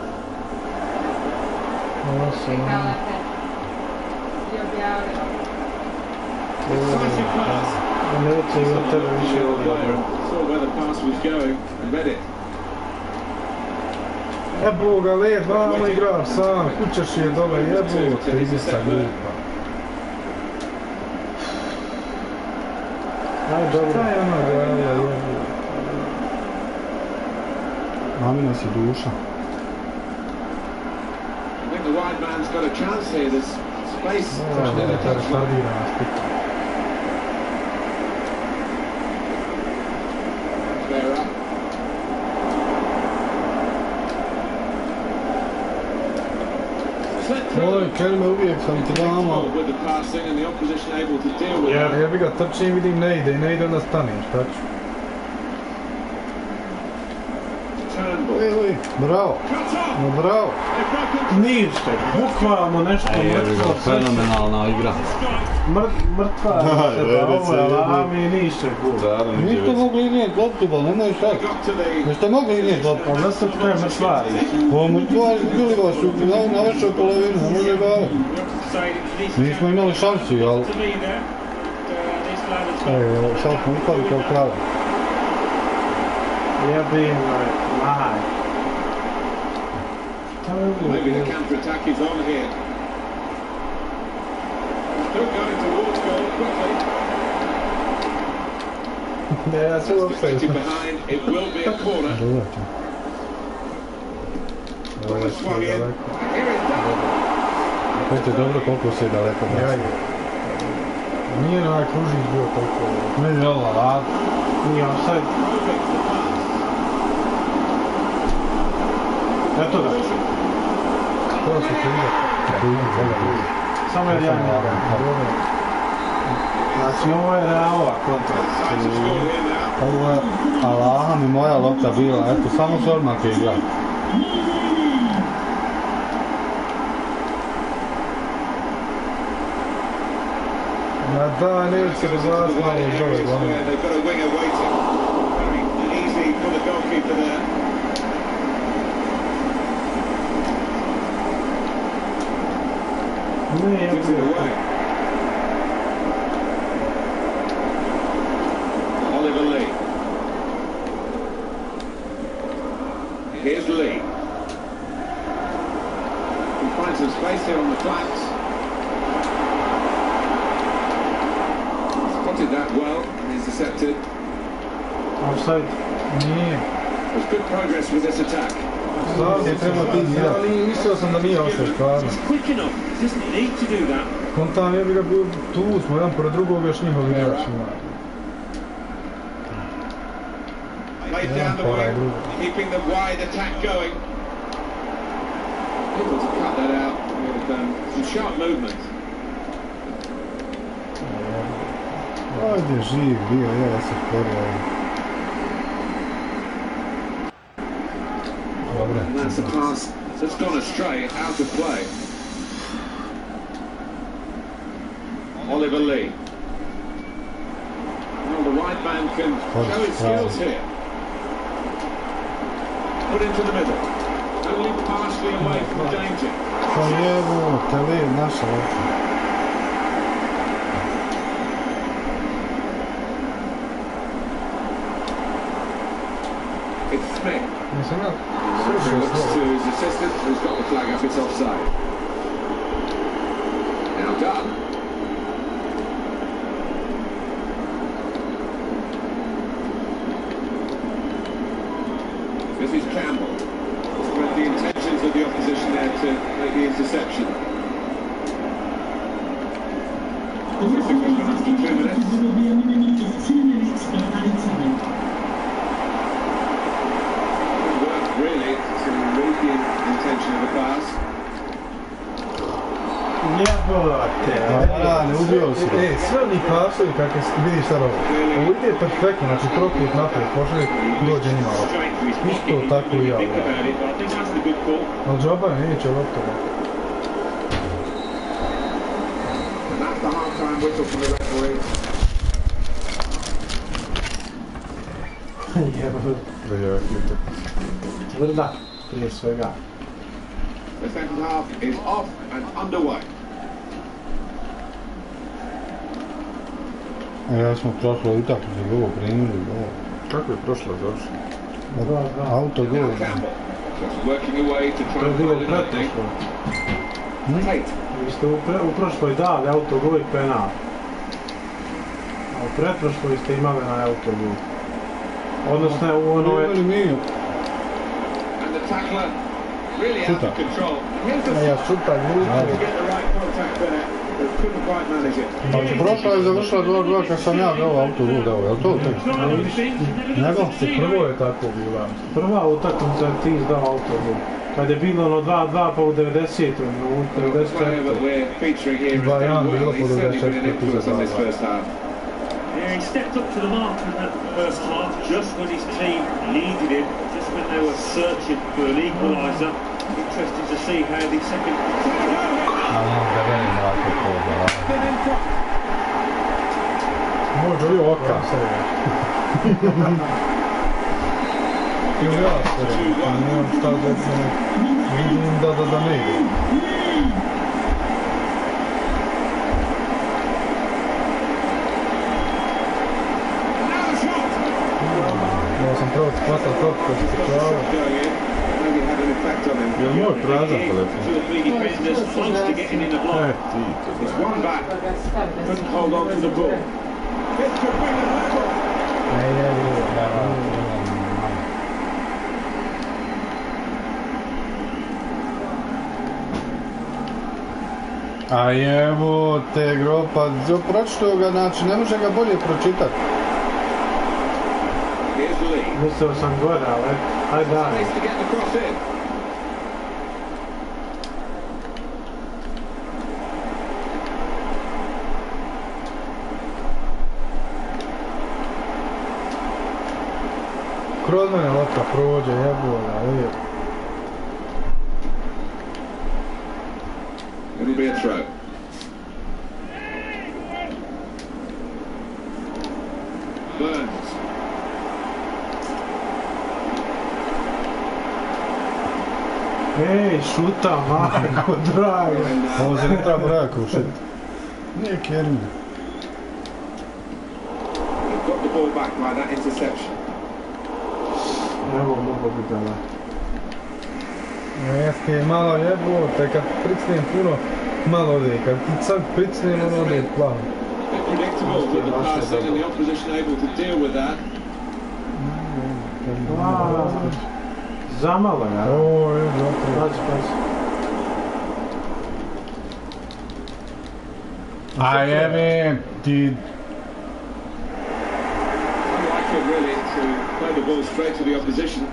Ovo sam. Čekala te. I objavila. Decisive pass. Neće i od tebe više odlažu. Saw where the pass was going and read it. Jebo ga, led, vamo igraš sam, kućaš je dole, jebo te, idi sa glupa. Aj, dobro. Šta je ono gledala, jebo? Mamina si duša. I think the wide man's got a chance here. There's space. Znaš da je to retardirana spika. Vera. Oj, Kelme, uvijek sam ti dama. With the passing and the opposition able to deal with Ja, it. ja bi ga trčim, vidim ne ide i ne ide, onda staneš, šta ću? Turnbull. Ej, oj, bravo, Cut off. no bravo. Ništa, bukvalno nešto mrtvo sve. Fenomenalna igra. Mrt- Mrtva Da, se je, da ovo je recimo, lami i ništa gul. Da, da, nigdje Niste već. mogli inijeti loptu, bol, nemoj šta. Got to the Niste mogli inijeti loptu. Pa zašto to je mrtvari? Ovo mrtvari bili vas u na, na vašoj polovini, ne može gledati. Nismo imali šansu, jel? To me there. And, uh, this lad has got Evo, sad smo upali kao krava. Jebim, maj. maybe the counter attack is on here. Still going towards goal quickly. Ne, ja se That's uopšte. deflected behind. It will be a corner. Dodati. Ovo je Swung sve in. daleko. Here is done. Opet je dobro koliko se daleko baci. Nije na ovaj kružić bio toliko. Ne je ovo, a? Nije offside. Perfect the pass. Eto ga. To se kriza. Kriza, Samo je jedan jedan. Znači ovo je Realova kontra. Time to score here now. Ovo je Allaha mi moja lopta bila, eto, samo se odmah je igra. Ma da, neće se razvati malo iz ove glave. They've got a winger waiting. Very easy for the goalkeeper there. Ne, Gives it jebim. away. Oliver Lee. Here's Lee. He finds some space here on the flanks. Spotted that well and intercepted. Offside. Nije. There's good progress with this attack. Stvarno je treba ti igrati. Ja mislio sam da nije offside, stvarno. He's quick enough. He doesn't need to do that. Kontam je bi ga bio tu, smo jedan pored drugog još njihov igrač ima. Laid down the wing, keeping the wide attack going. Able to cut that out with um, some sharp movement. Ajde, živ bio, je, ja se sporio. Dobre. And that's a pass that's gone astray, out of play. Oliver Lee. Well, the right man can show his skills here. Put into the middle. Only partially away from the danger. Pa jevo, tele, naša lopta. It's Smith. Nisam ja He slušao looks to slovo. his assistant, who's got the flag up, it's offside. Now done. This is Campbell. With the intentions of the opposition there to make the interception. After two minutes. Work really to read the intention of the pass. Jebote. A, ne ubio si. E, sve oni pasovi kakve vidiš sad ovo. Ovo ide perfektno, znači trokut naprijed, pošli dođe njima lopta. Isto tako i ja. Ali džaba neće lopta. And that's the half-time whistle from the referee. Jebote. Tvrda, prije svega. The second half is off and underway. Ja smo prošlo utakmicu gol primili, gol. Kako je prošla završena? Auto gol. Now Campbell, just working away to try To je and bilo find an opening. pretprošlo. Tate. Vi ste u, pre, u prošloj dali autogol i penal. A u pretprošloj ste imali na autogol. Odnosno u onoj... And the tackler really out of control. Here's the Ja šutam, to get the right contact there, but couldn't quite manage it. Znači prošla je završila dva dva kad sam ja dao autogol dao, jel to tekst? Nego? Prvo je tako bila. Prva utakmica ti izdao autogol. Kad je bilo ono dva dva pa u devedesetom minutu, The player that devedeset četvrtom. we're featuring here has Dva done jedan well. bilo He's po certainly devedeset been an četvrtom influence on this za dva dva. first half. Yeah, he stepped up to the mark in that first half, just when his team needed him, just when they were searching for an equaliser. Interesting to see how the second... Može li oka? I ja se nemam šta da vidim da da da ne ide. Ja sam pravo spatao top kad se čao. Going in, maybe had an effect on him. Je li moj prazan telefon? Two or three defenders close to getting in the E, block. ti to He's one back, couldn't hold on to the ball. This could bring them level. Ne, ne, ne, a evo te gropa, pročito ga, znači ne može ga bolje pročitati. Here's Lee. Mislio sam gore, ali hajde dalje. Space to get the cross in. Kroz mene lopta prođe, jebola, uvijek. It'll be a throw. Burns. Ej, šuta, majko, drago. Ovo se ne treba braka ušiti. Nije Kerim. They've got the ball back by that interception. Evo, mogu biti da. Jeske, malo jebote, kad pricnem puno, malo ode, kad ti sad pricnem, ono ode plavo. Predictable with the pass in and the opposition able to deal with that. Zamalo ja. O, je, dobro. Pazi, pazi. A jebe, ti... Unlikely really to play the ball straight to the opposition.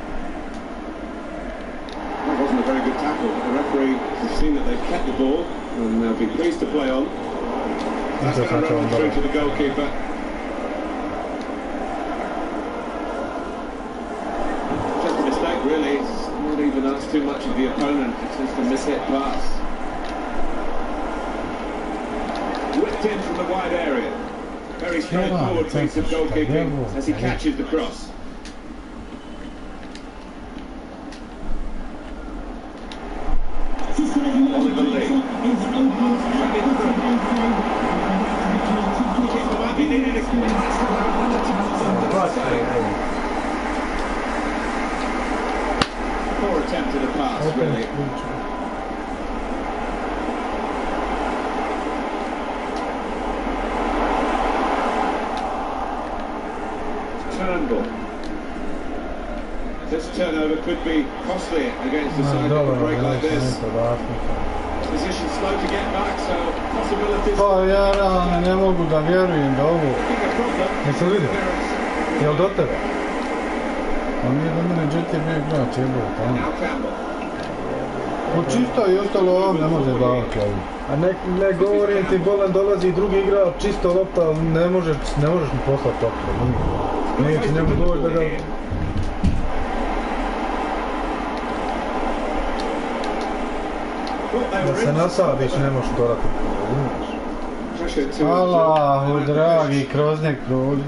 That wasn't a very good tackle. The referee has seen that they've kept the ball and they'll be pleased to play on. That's going to run through to the goalkeeper. Just a mistake really. It's not even asked too much of the opponent. It's just a mishit pass. Whipped in from the wide area. Very straightforward piece of goalkeeping as he catches the cross. Oliver Lee. Keeper might be needed if he has to have another chance to save. Poor attempt at a pass, really. Turnbull. This turnover could be costly against a side that can break like this. Position slow to get back, so possibilities. Pa ja realno ne mogu da vjerujem da ovo... Jesi li vidio? Jel do tebe? On nije do mene Jet je bio igrač, je bilo tamo. On čisto i ostalo ovom ne može davati ovu. A ne, ne govorim ti, bolan dolazi drugi igrač, čisto lopta, ali ne možeš, ne možeš mi poslati toplo. Neće njemu doći da ga... Da se nasadiš, ne možeš dorati. Allahu dragi, kroz nek prođe.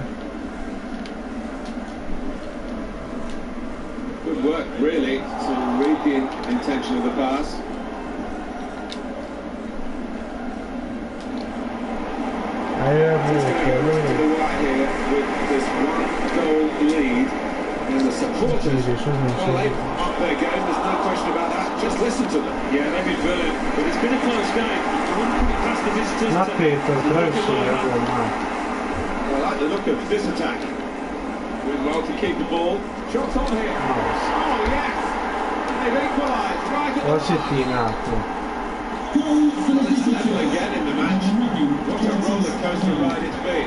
Good work, really, to read the intention of the pass. I have to the right here with this one goal lead, and the supporters, well, they've upped their game, there's no question about that. Just listen to them. Yeah, they've been brilliant, but it's been a close game. You want to put it past the visitors. Not Peter, I like the look of this attack. Doing well to keep the ball. Shots on here. Oh, yes! They've equalised right at the top. It's level again in the match. What a roller coaster ride it's been.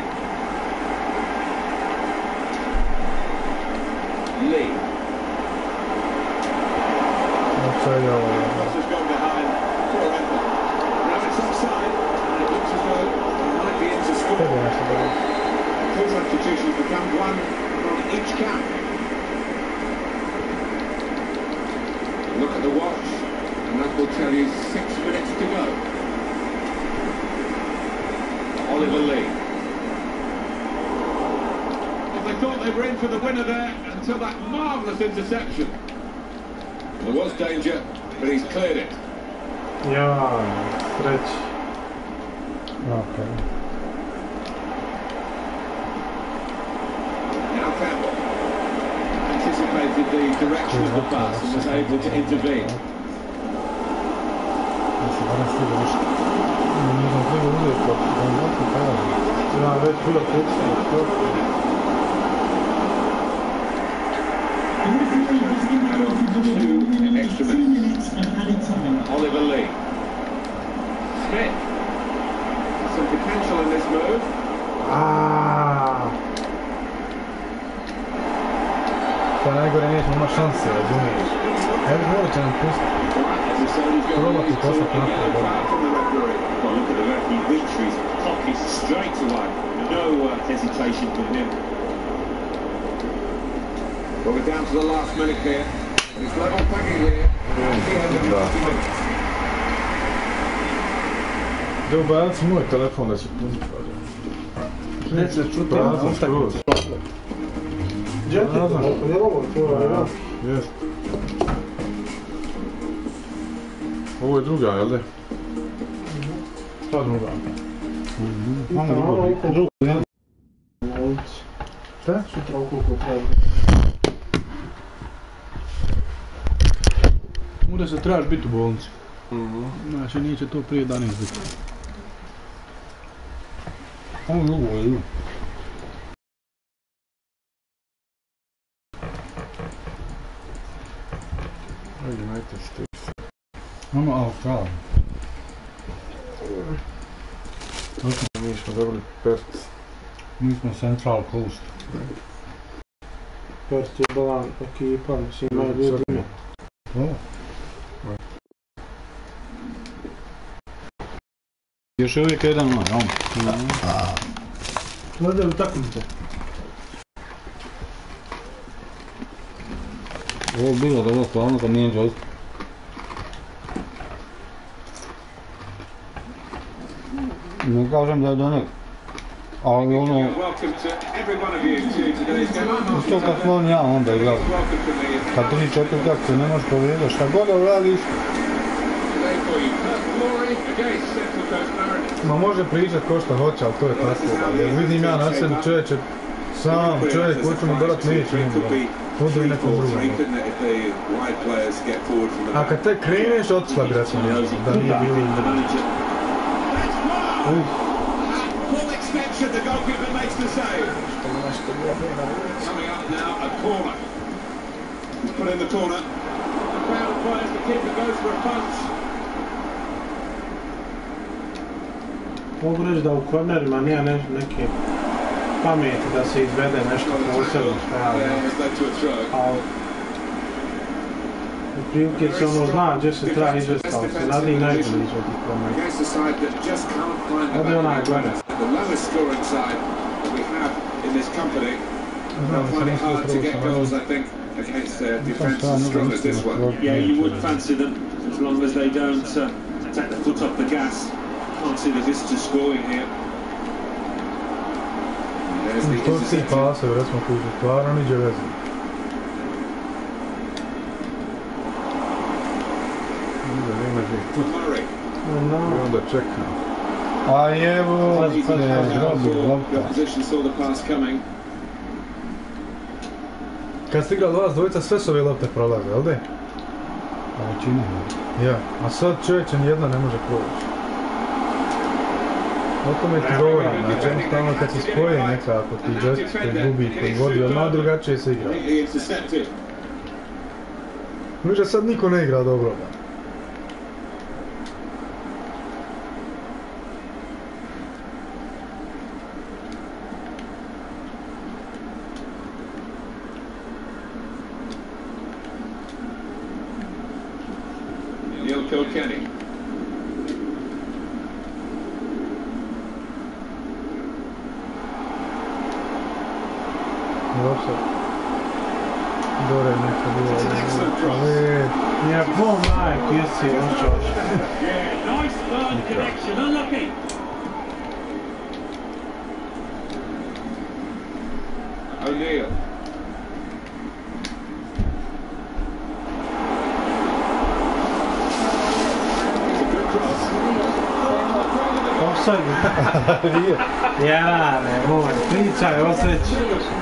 Lee. Cross has gone behind. Poor effort. Now it's offside, and it looks as though it might be into score. Two substitutions become one from each camp. Look at the watch, and that will tell you six minutes to go. Oliver Lee. Well, they thought they were in for the winner there until that marvellous interception. There was danger, but he's cleared it. Ja, stretch. Okay. Now Campbell anticipated the direction of the pass and was able to intervene. Two extra minutes. Oliver Lee. Smith. Some potential in this move. Ah. To najgore nećemo imati šanse, razumiješ. Evo morat će nam pustiti. Probati poslati naprijed. Look at the referee, Victory's pocket straight away. No uh, hesitation from him. Well, we're down to the last minute here. It's level pegging here. Da ubaci moj telefon da će puniti. Neće čuti utakmicu. Džeti, ne mogu čuvati. Jest. Ovo je druga, jel da? Šta druga? Mamo drugo. Drugo. Šta? Sutra u kuku treba. Bude se trebaš biti u bolnici. Znači neće to prije danas biti. Ovo je ovo, je. United States. Ono Australija. Mi smo dobili Perth. Mi smo Central Coast. Perth je bila ekipa, mislim, imaju ljudi ime. Još je uvijek jedan moj, on. Gledaju utakmice. Ovo je bilo dobro stvarno kad nije džost. Ne kažem da je do nek. Ali ono... Isto kad smo on ja onda igrali. Kad tri četiri kako ne možeš povedati, šta god da uradiš. Ma može pričat ko šta hoće, ali to je tako. Jer vidim ja na sebi čovječe, sam čovjek hoću mu dodat neće mu dodat. Budu i nekom drugom. A kad te kreneš, otišla bi recimo nešto, da nije bilo ili Full extension, the goalkeeper makes the save. Coming up now, a corner. He's put in the corner. The crowd of players, the keeper goes for a punch. Mogu reći da u kornerima nije ne, neke pameti da se izvede nešto posebno što ja ne. Ali u prilike se ono zna gdje se treba izvesti, ali se radi i najbolje izvedi korner. Ovdje je onaj gleda. The lowest scoring side that we have in this company. They'll find it hard to get goals, I think, against a defence as strong as this one. Yeah, you would fancy them as long as they don't uh, take the foot off the gas. Can't see the visitors scoring here. There's the to ti pase, recimo koji su stvarno niđe veze. Murray. I onda čekam. A evo, Opposition saw the pass coming. kad ste igrali vas dvojica, sve su ove lopte prolaze, jel de? A većina je. Ja, a sad čovječe nijedna ne može proći. O tome ti govorim, znači jednostavno kad se spoje nekako ti džest koji gubi, koji vodi, odmah drugačije se igra. Više sad niko ne igra dobro. Neil Kilkenny. Dobro. Dore neka bilo. Ali... Ja, bom majk, jesi, očoš. Yeah, nice burn connection, unlucky. O'Neill. Offside. Ja, ne, moj, pričaj, osreći.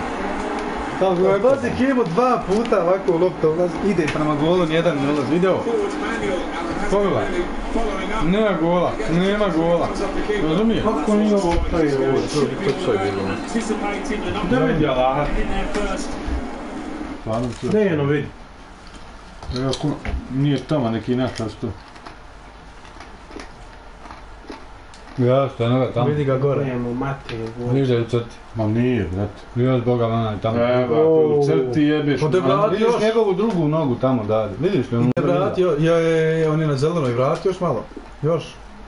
Pazi Kemo dva puta ovako lopta ulaz, ide prema golu, jedan ne ulaz, video? Pogledaj. Nema gola, nema gola. Razumije? Kako nije ovo to je ovo? To je bilo. Da vidi Allah. Ne jedno vidi. Evo, nije tamo neki nakaz to. Ja, što je noga tamo. Vidi ga gore. Nemo, mati je gore. Niže u crti. Ma nije, brate. Još Boga onaj tamo. Evo, u crti jebeš. Pa te vrati još. Vidiš njegovu drugu nogu tamo dalje. Vidiš li ono? Te vrati još, on je na zelenoj, vrati još malo. Još.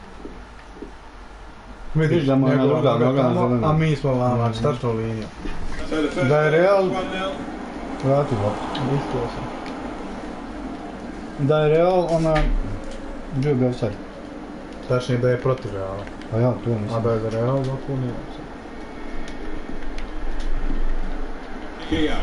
Vidiš da mu je na druga noga na zelenoj. A mi smo vama, startnu liniju. Da je Real... Vrati loptu. Isto sam. Da je Real, ona... Bio bi offside. Tačnije da je protiv Reala. Pa ja, to mislim. A da je za Real, da tu nije. Kia.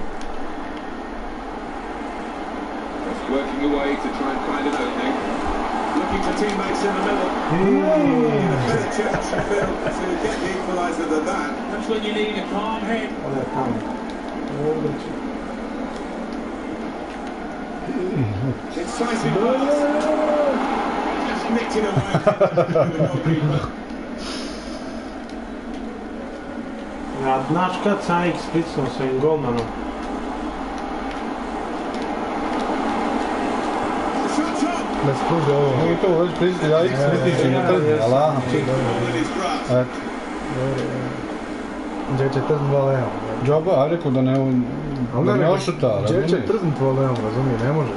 Working away to try and find an opening. Looking for teammates in the middle. A better chance to get the equaliser than that. That's when you need a calm head. Ovo je tamo. Ovo će. Decisive pass. Just nicked it away. The goalkeeper. Ja, znaš kad sam ih splicnuo svojim golmanom? Ne spruži ovo. Mogu to već pristi, ja ih smitići na trzni, ala. Eto. Gdje će trzni voleom? Džaba, a rekao da ne, da ne ošuta. Gdje će trzni voleom, razumije, ne može.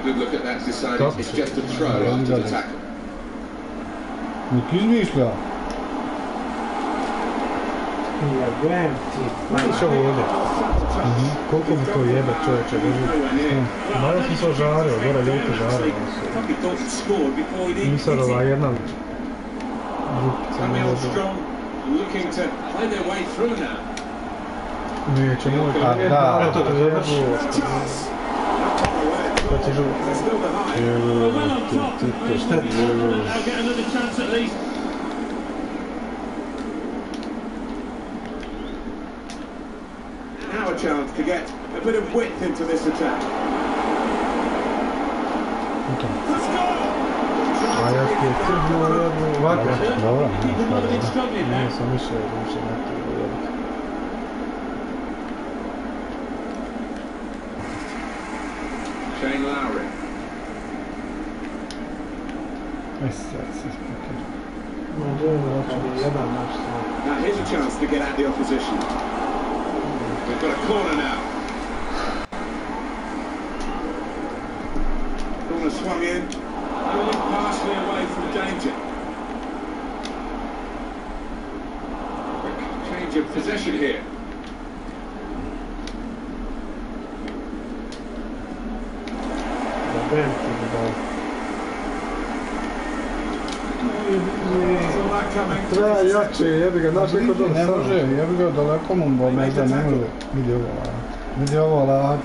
Nek izmišlja. Jebem ti. Vidiš ovo ovdje? Koliko mi to jebe čovječe, drži. Malo sam se ožario, gore ljuto žario. Misarova jedna rupica ne vodu. Neće moj A da, eto da završi. Pa ti žuti. Now a chance to get a bit of width into this attack. A ja ti je crnuo jednu ovako. dobro. Ne, sam mišljao da više ne treba jediti. Shane Lowry. Aj sad se spakir. Now here's a chance to get at the opposition. We've got a corner now. Corner swung in. Going partially away from danger. Change of possession here. Jebem ti da. Saw that coming. Treba jače, jebi ga, znaš neko dobro Ne sam. može, ja bih ga daleko mu, bo možda ne može. Vidi ovo, vidi ovo lako.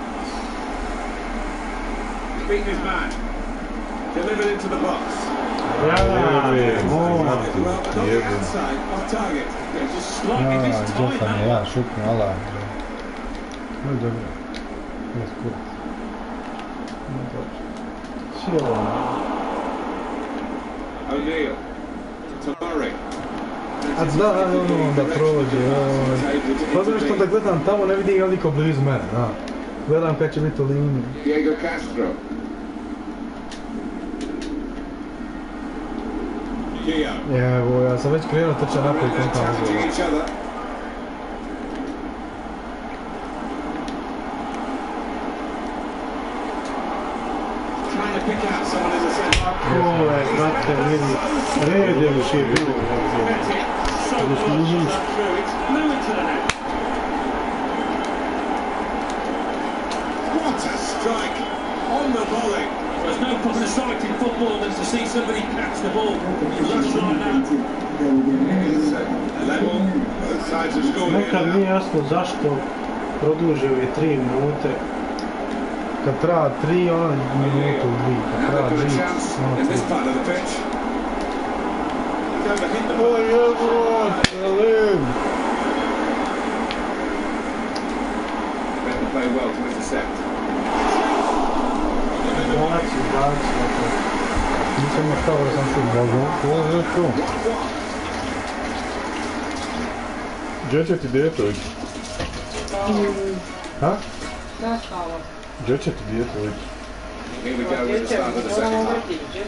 Beat his man. Delivered into the box. Ja, Well, not outside, off target. Yeah, just slightly Ja, mistimed Jefan je that ja one. šutno, ala. No dobro. Jes kurac. No dobro. Sjelo. O'Neal. To Murray. A da, ono da prođe, ovaj. Pa znaš što da gledam tamo, ne vidim ga niko blizu mene, da. Gledam kad će biti u liniji. Diego Castro. Gio. Evo, ja sam već krenuo trča naprijed konta Challenging uzela. each other. Trying to pick out someone in the centre. Ovo je, brate, vidi. Red je još je bilo. It's flew into the net. What a strike on the volley. There's no proper sight in football than to see somebody catch the ball. Rush like that. It's uh, level. Both sides have scored here Nekad now. nije jasno zašto produžio je tri minute. Kad treba tri, ona minutu, dvi. Kad Now treba they've got a dvi, chance ona in tri. this part of the pitch. He's overhit the O jebo, Salim! Better play well to intercept. Baci, baci, dakle. Nisam imao stavio da sam šut Bogu. Može tu. Gdje će ti dijete ići? Ha? Nastalo. Gdje će ti dijete ići? Here we go with the start of the second half.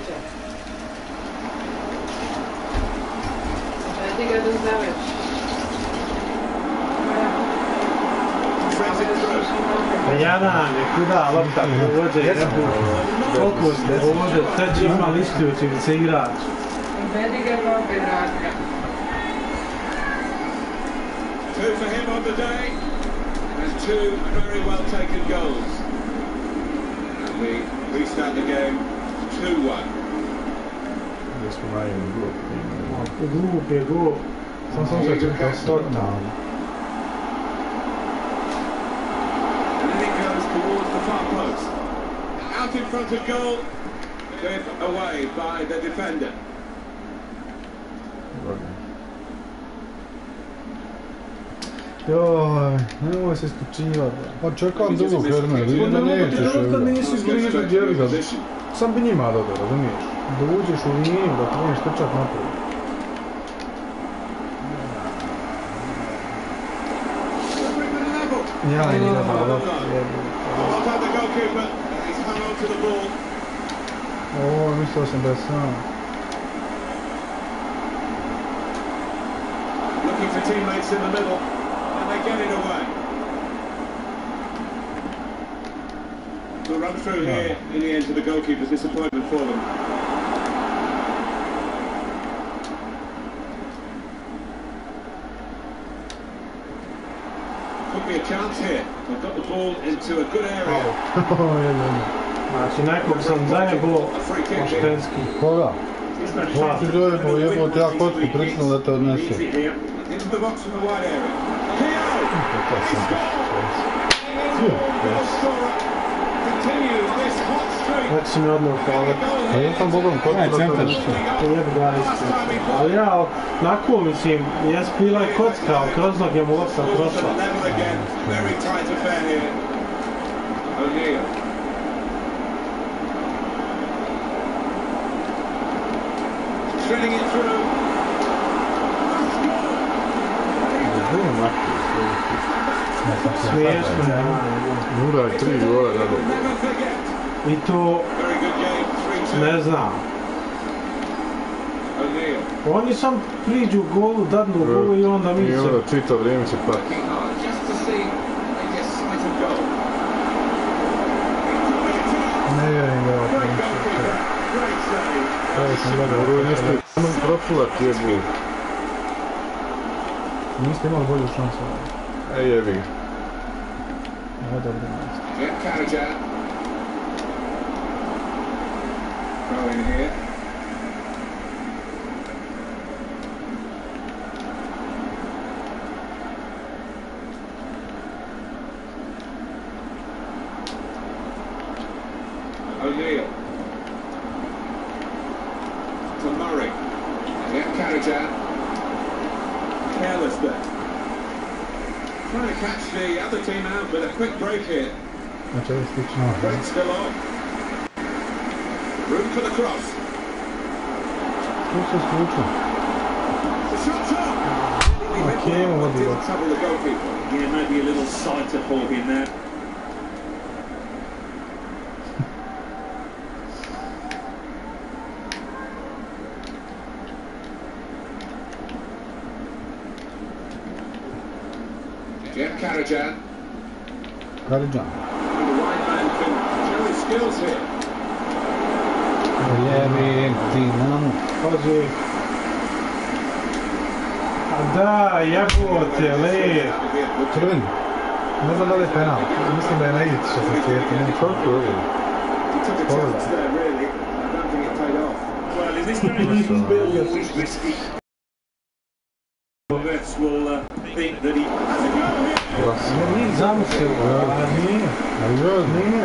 Ajde ga da zaveš. Threads it through. Jadan je kuda lopta provođe i nebu. Koliko se provođe, sad će ima isključiv se igrač. Vedi ga pa opet vrati. Two for him on the day, and two very well taken goals. And we restart the game two one. Gdje smo najeli glup. Glup je glup. Sam sam se čekao Stocktown. And then it goes towards the far post. Out in front of goal, cleared away by the defender. Joj, nemoj se isključivati. Pa čekam dugo Hermer, vidim da nećeš evo. Da nisi izbližu djeliga, sam bi njima dodao, razumiješ? Da uđeš u liniju, da kreneš trčat naprijed. Ja i nije dodao. O, mislio sam da je sam. Looking for teammates in the middle, and they get it away. The run through here in the end to the goalkeeper's disappointment for them. Could be a chance here. They've got the ball into a good area. Znači, nekog sam zajebao Oštenski. Koga? Ti zajebao, jebao ti ja kotku prisnu da te odnese. Into the box in the wide area. Već si mi odmah hvala. A ja sam bogom kotku da te odnese. Jeb ga isti. Ali ja, nakon mislim, jes bila je kocka, ali kroz noge mu lopta prošla. Very tight affair here. O'Neill. Threading it through. Smiješno je. Mura je tri gola rado. I to, ne znam. Oni sam priđu golu, dadnu golu i onda mi se... I onda čito vrijeme se pati. Ne vjerujem da je ovo pomoći. Ovo sam gledao. Ovo je nešto profulat je bol. Niste imali bolju šansu. E jebi ga. Ovo je dobro mjesto. Throwing here. O'Neill. To Murray. Yeah, Carrigan. Careless there. Trying to catch the other team out, but a quick break here. Znači, ovo je stično. Break still on. Room for the cross. Što se slučio? The shot's up. Okay, well, what do you Didn't trouble the goalkeeper. Yeah, maybe a little sighter for him there. Jeff Carrigan. Carrigan. The right man can show his skills here. Jebim ti namu. Pazi. A da, jebote, le. Crveni. Ne znam da li je penal. Mislim da je na ići što sam svijetio. Ne, Kako je ovo? He took a chance there, really. I don't think it paid off. Well, in this game, always risky. Refs will uh, think that he has a go here. Ja nije zamislio, a nije. A jel? Nije.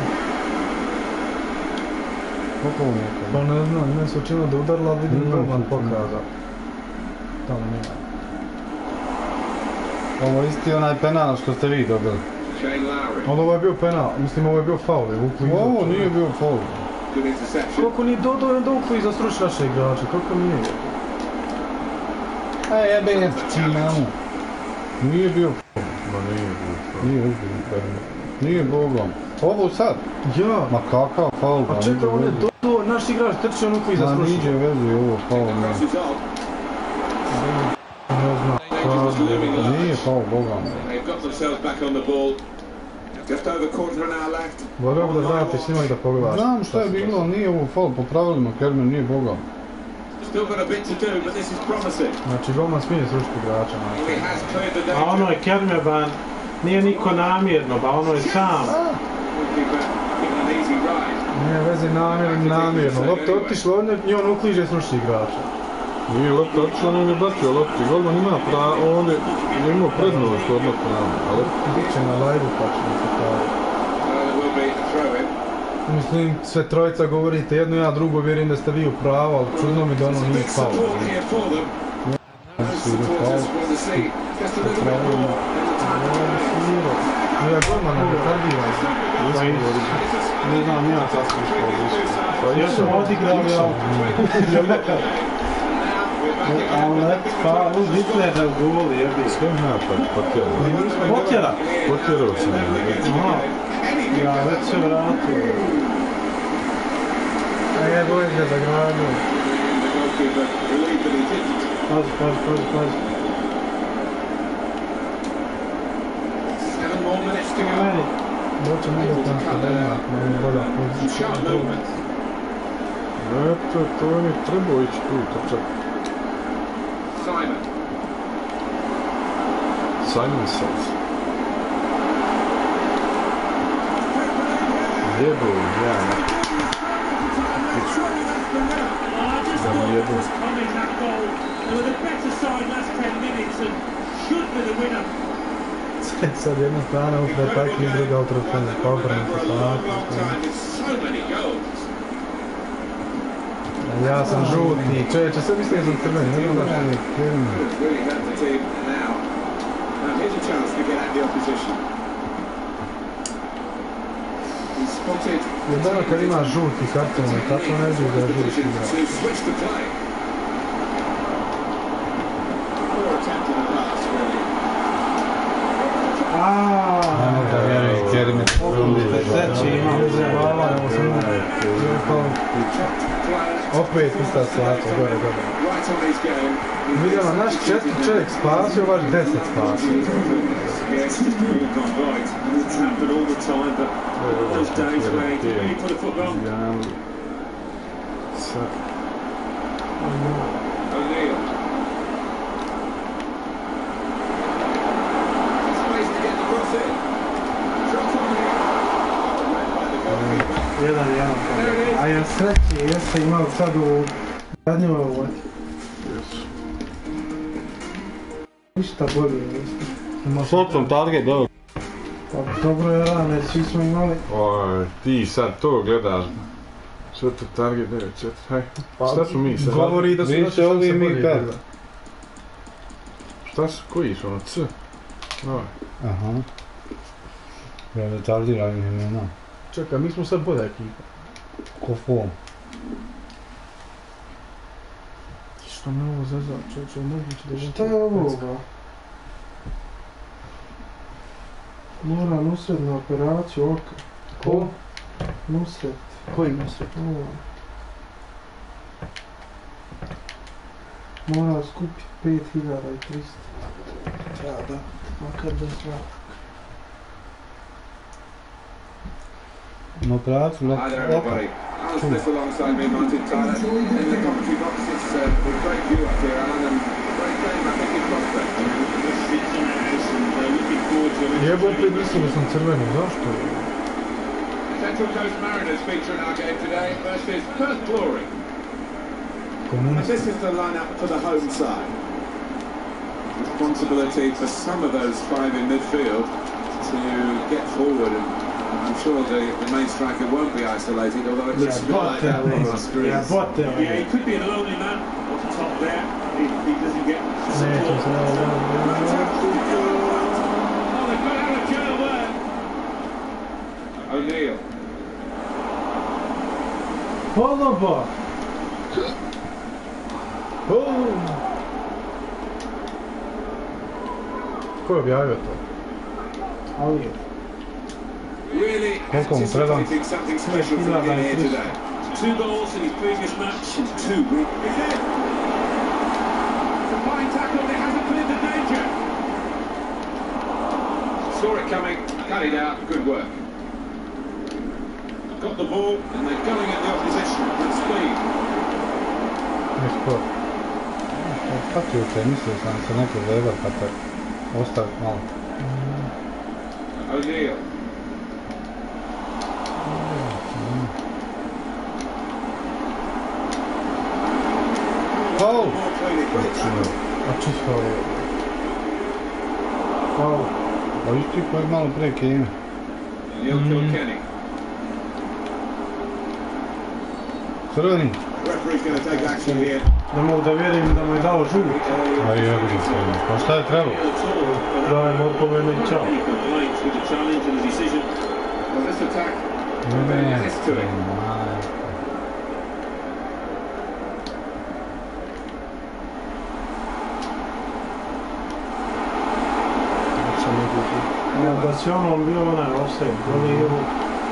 Kako mu je to? Pa ne znam, meni se učinilo da udarila, ali vidim Roman pokazao. Tamo nije. Ovo je isti onaj penal što ste vi dobili. Shane Lowry. Ali ovo je bio penal, mislim ovo je bio faul. Ovo nije bio faul. Good interception. Kako nije dodao jedan dovku i zastruči naše igrače, kako nije? A jebim ti namu. Nije bio faul. Ma nije bio faul. Nije ozbiljno penal. Nije bogom. Ovo sad? Ja. Ma kakav faul? A čekaj, on je dodao, naš igrač trči ono koji Ma zastruči. niđe veze ovo faul. Cross is on. Ne znam. Nije faul bogom. They've got themselves back on the ball. Just over quarter of an hour left. Volio bi da vratiš s njima i da pogledaš. Znam šta je bilo, nije ovo faul po pravilima, Kerman nije bogom. Still got a bit to do, but this is promising. Znači, golman smije srušiti igrača. He has cleared the A ono danger. je Kermeban, nije niko namjerno, ba ono je sam. Goalkeeper given an easy ride. Nije veze namjerno, namjerno. Lopta otišla od njeg i on ukliže i sruši igrača. Nije lopta otišla, on je bacio lopti. Golman ima pravo, on je imao prednost odmah pravo. Ali Biće na live-u pa će se pravi. So there will be a throw in. Mislim, sve trojica govorite jedno, ja drugo, vjerujem da ste vi u pravu, ali čudno mi da ono nije Big faul. support here for them. Those supporters want to see just a little bit more in the Ja golmana retardiran. Ne znam ja sasvim što. Ja sam odigrao, ja... Ali let, pa, uz izgleda u goli, jebi. Sve napad, potjerao. Potjera? Potjerao sam. Aha. Ja već se vratio. A ja gledam ga za gradu. Pazi, pazi, pazi, pazi. Meni. Doće mi da tam što nema, nema bolja pozicija. Eto, to on je trebao ići tu, trčak. Simon. Simon says. Jebo, ja. Coming that goal. They were the better side last ten minutes and should be the winner. Sad jedna strana u prepaki i druga u trofene. Pobrnuto tako. Ja sam žuti. Čovječe, sve mislim da sam crveni. Ne znam da što je crveni. Jedano kad ima žuti karton, tako ne znam da je žuti igra. Aaaa. Ne možda vjerujem, Kerime. Treći imam. Opet ista slača, gore, gore. Vidjela, naš četiri čovjek spasio, vaš deset spasio. Sad. Jedan, jedan. A ja sreći, jeste imao sad u zadnjoj ovoj. Ništa bolje, jeste. Sad sam target dobro. Pa dobro je rane, svi smo imali. Oj, ti sad to gledaš. Sve to target devet četiri, haj. Šta su mi sad? Govori da su vi naši ovi mi pet. Šta su, koji su ono, C? Oj. Aha. Ja retardiram imena. Čekaj, mi smo sad bolja ekipa. Ko form. Što me ovo zezao, čovječe, moguće da... Šta je ovo? Mora Nusret na operaciju oka. Ko? Nusret. Koji Nusret? Mora skupiti pet hiljada i trista. Ja da, makar da zna. Na operaciju oka. Hi there, everybody. Alan Smith alongside me, Martin Tyler. In the commentary box, it's a great view up here, Alan, and great game, I think, in prospect. Jebote, mislim da sam crveni, zašto? Central Coast Mariners feature in our game today versus Perth Glory. And this is the lineup for the home side. Responsibility for some of those five in midfield to get forward, and I'm sure the, the main striker won't be isolated, although it's Yeah, but uh, yeah, but uh, Yeah, he could be a lonely man up the top there if he doesn't get support. Oh, they've got out of jail there. O'Neill. Polobo! Ko je objavio to? Ali je. Really Koliko mu treba? anticipating something special from him here today. Two goals in his previous match and two wins. Is it? It's a fine tackle, but it hasn't cleared the danger. Saw it coming, cut it out, good work. Got the ball, and they're going at the opposition with speed. Nešto. Kako je te, mislio sam se neki Weber pa te ostavi malo. O'Neill. Faul! More clearly. A čist faul je. Faul. Pa isti koji malo prije Kine. Neil Kilkenny. Crveni. Referee's going to take action here. Ne mogu da vjerujem da mu je dao žut. A jebi ga sve. Pa šta je trebalo? Dajem opomenu i čao. Any complaints with the challenge and the decision? Well, this attack, very nice to it. Da si ono bio onaj offside, ali je ovo...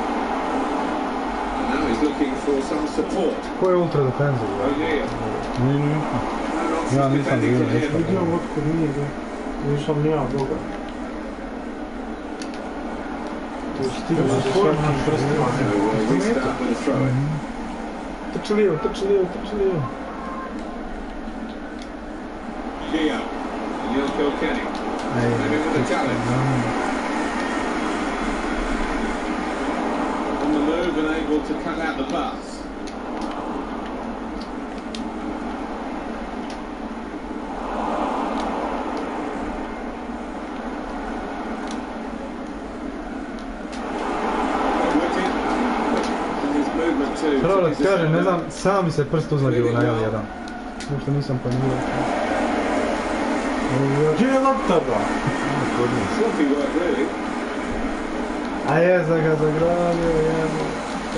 And now he's looking for some support. Ko je ultra defensive? O'Neill. Nije, nije. Ja nisam bio, nisam. Vidio vodku, nije ga. Nisam ni ja Boga. To je stigao da se sve nam prstima. Restart with a throw in. Trči lijevo, trči lijevo, trči lijevo. Gio. Neil Kilkenny. Maybe with a challenge. On the move and able to cut out the pass. Pravo da ti kažem, ne znam, sam mi se prst uzlagio na L jedan. Uopšte nisam planirao. Gdje je lopta ba? A je za ga zagradio, jebo.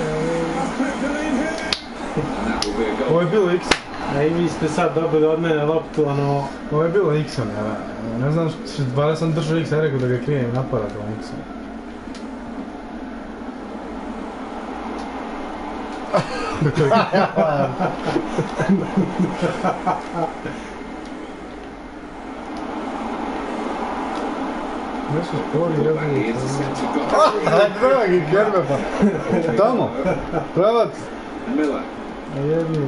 Ovo je bilo X. A i vi ste sad dobili od mene loptu, ono... Ovo je bilo X-om, ja. Ne znam, valjda sam držao X, ja rekao da ga krijem napadat ovom X-om. Nešto spori, jebu. Dragi Kerbe pa. Tamo. Pravac. Miller. A jebi.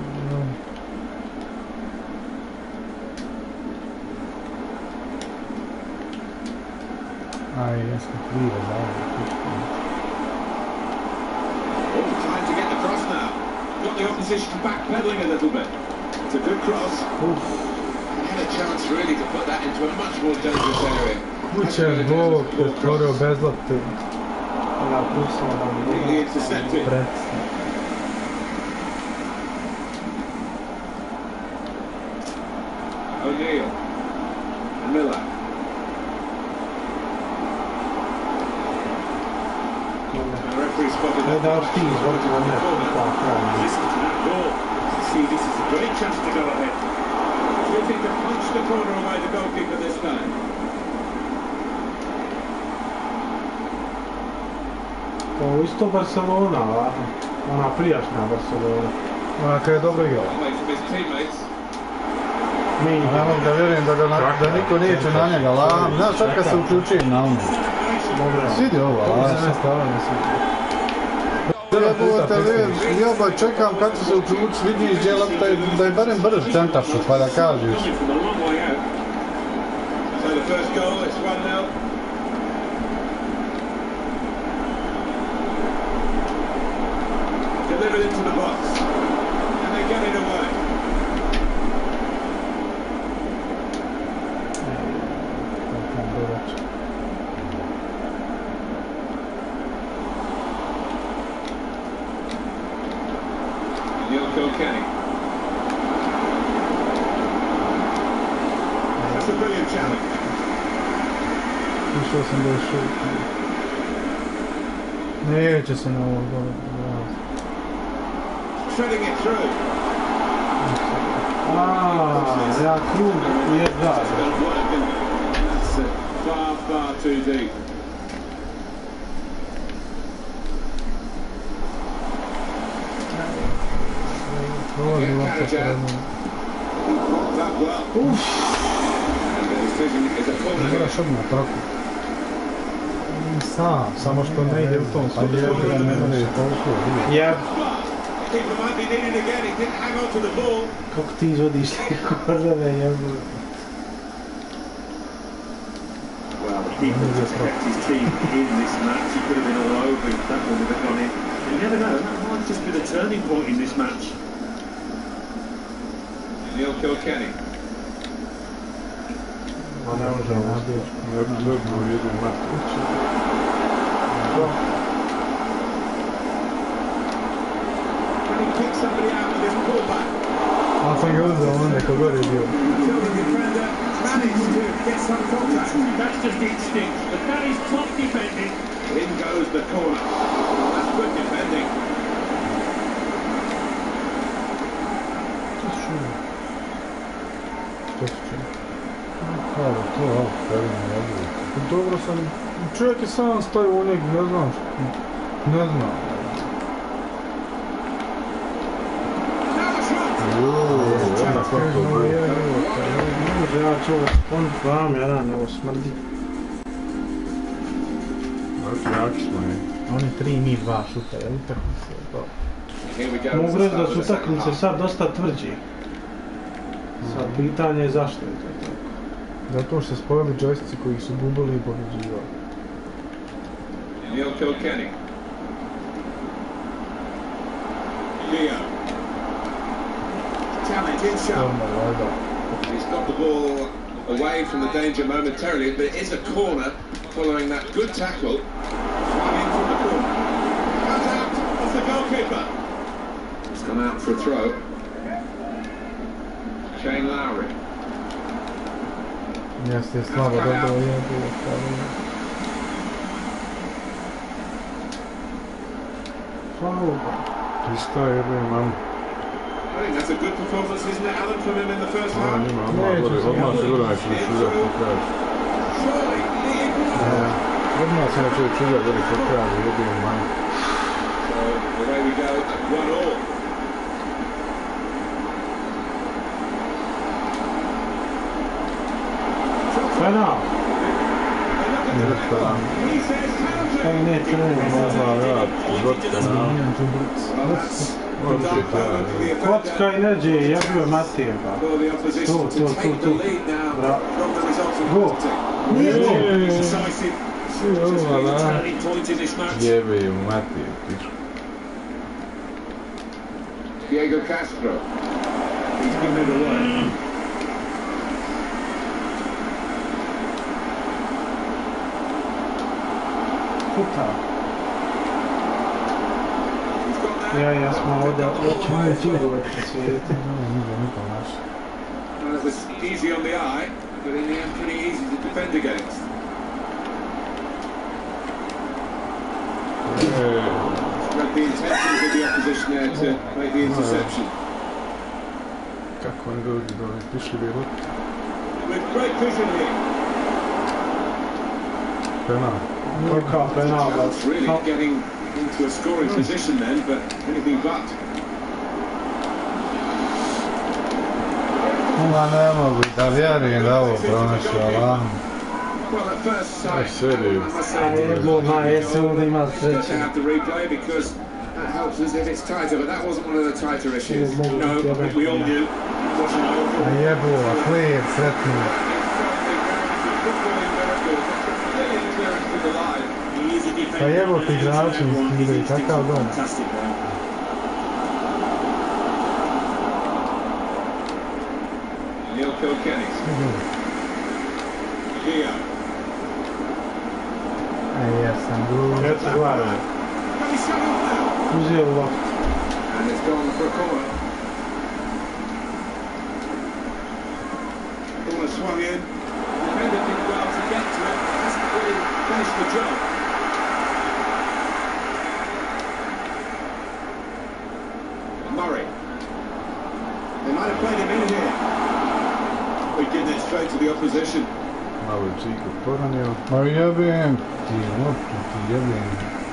Aj, jesmo krive, zavljaju. Time to get the cross now. Got the opposition backpedaling a little bit. It's a good cross. Had a chance really to put that into a much more dangerous area. Kućer Bog otvorio bez lopte. He intercepted. O'Neill. Miller. The referee spotted that. Listen to that goal. See, this is a great chance to go ahead. Looking to punch the corner away the goalkeeper this time. Ovo isto Barcelona, ona prijašnja Barcelona. Ona kada je dobro igrala. Ne mogu da vjerujem da, da niko neće na njega, lam. Znaš sad kad se uključujem na ono. Svidi ovo, a sve stavljeno svidi. Jeba, čekam kako se uključi, vidiš gdje lopta da je barem brz centaršut, pa da kažeš. Delivered into the box, and they get it away. Neil Kilkenny. That's a brilliant challenge. Išao sam da je šut. Neće se na ovo dobro. Treading it through. Ah, ja krug je da. That's far, far too deep. Prolazi lopta se jednom. Moraš odmah troku. Sam, samo što ne ide u tom smjeru. Pa je ne ide toliko. Ja. Keeper might be needed again. He didn't hang on to the ball. Kako ti izvodiš te korove, jebo. Well, the keeper just kept his team in this match. He could have been all over if that one would have gone in. You never know, that might just be the turning point in this match. Neil Kilkenny. Ona može ovdje. Ja bih dobio jednu matku. He picked take somebody out of this pullback. Ali sam ga uzeo onda ko gore je bio. Until the defender managed to get some contact. That's just instinct, but that is top defending. In goes the corner. That's good defending. Evo, to je ovo, stavimo odlično. Dobro sam, čovjek je sam stavio u njeg, ne znam, ne znam. Može ja čovjek on vam jedan, evo smrdi. Jaki smo je. Oni tri, mi dva šuta, jel utakmice? Here we go. Mogu reći da su utakmice sad dosta tvrđi. Sad pitanje je zašto je to tako. Zato što se spojili džojstici koji su bubali i pobjeđivali. Neil Kilkenny. Leo. Challenge in shot. He's got the ball away from the danger momentarily, but it is a corner following that good tackle. Swung in from the corner. Comes out off the goalkeeper. It's gone out for a throw. Shane Lowry. Jeste, slabo, dobro je bilo stavljeno. Faul. Ti staje jebe, mam. I think that's a good performance, isn't it, Alan, from him in the first half? Nima, odmah gore, odmah sigurno neće da čuda po kraju. Surely, the equaliser. Odmah se neće da čuda gore po kraju, jebe, mam. So, away we go at one all. Penal. Nije penal. He says Kaj counter. ne treba. Možda vrat, zbog penal. Well, that's Može the dark ti ja, moment for the offender. Kocka i neđe, jebio Matije pa. For the opposition Tu, to tu, take tu, the tu. lead now Bra. from the resulting Go. quantity. Decisive. Ovo, da. Turning point in this match. Jebe ju, Matije, piču. Diego Castro. He's given it away. Puta. He's got that. Ja, ja smo ovdje, ćemo i ti uvijek svijetu. Well, it was easy on the eye, but in the end pretty easy to defend against. Read the intentions of the opposition there to make the interception. Kako oni dođu do ovih pišli bi rut. With great vision here. Penal. Kolika penal, Well, it's really but getting into a scoring position then, but anything but. Ma ne mogu da vjerujem da ovo pronašao, ali... Well, at first Aj, sight, seri. I must say, Jebo, ma, jesi ovdje ima good to sreće. have the replay because that helps us if it's tighter, but that wasn't one of the tighter issues. No, I think we all knew it wasn't A over. jebo, a klijed, sretni. Pa jebo ti igrači skidaju, kakav dom. Fantastic man. Neil Kilkenny. Leo. A jesam, glup. Eto, gledaj. Can he shut up now? Uzeo loptu. And it's gone for a corner. Corner swung in. Defender did well to get to it. Hasn't really finished the job. Murray. They might have played him in here. We did it straight to the opposition. Malo je Čiku poranio. Ma jebem ti, loptu ti jebem.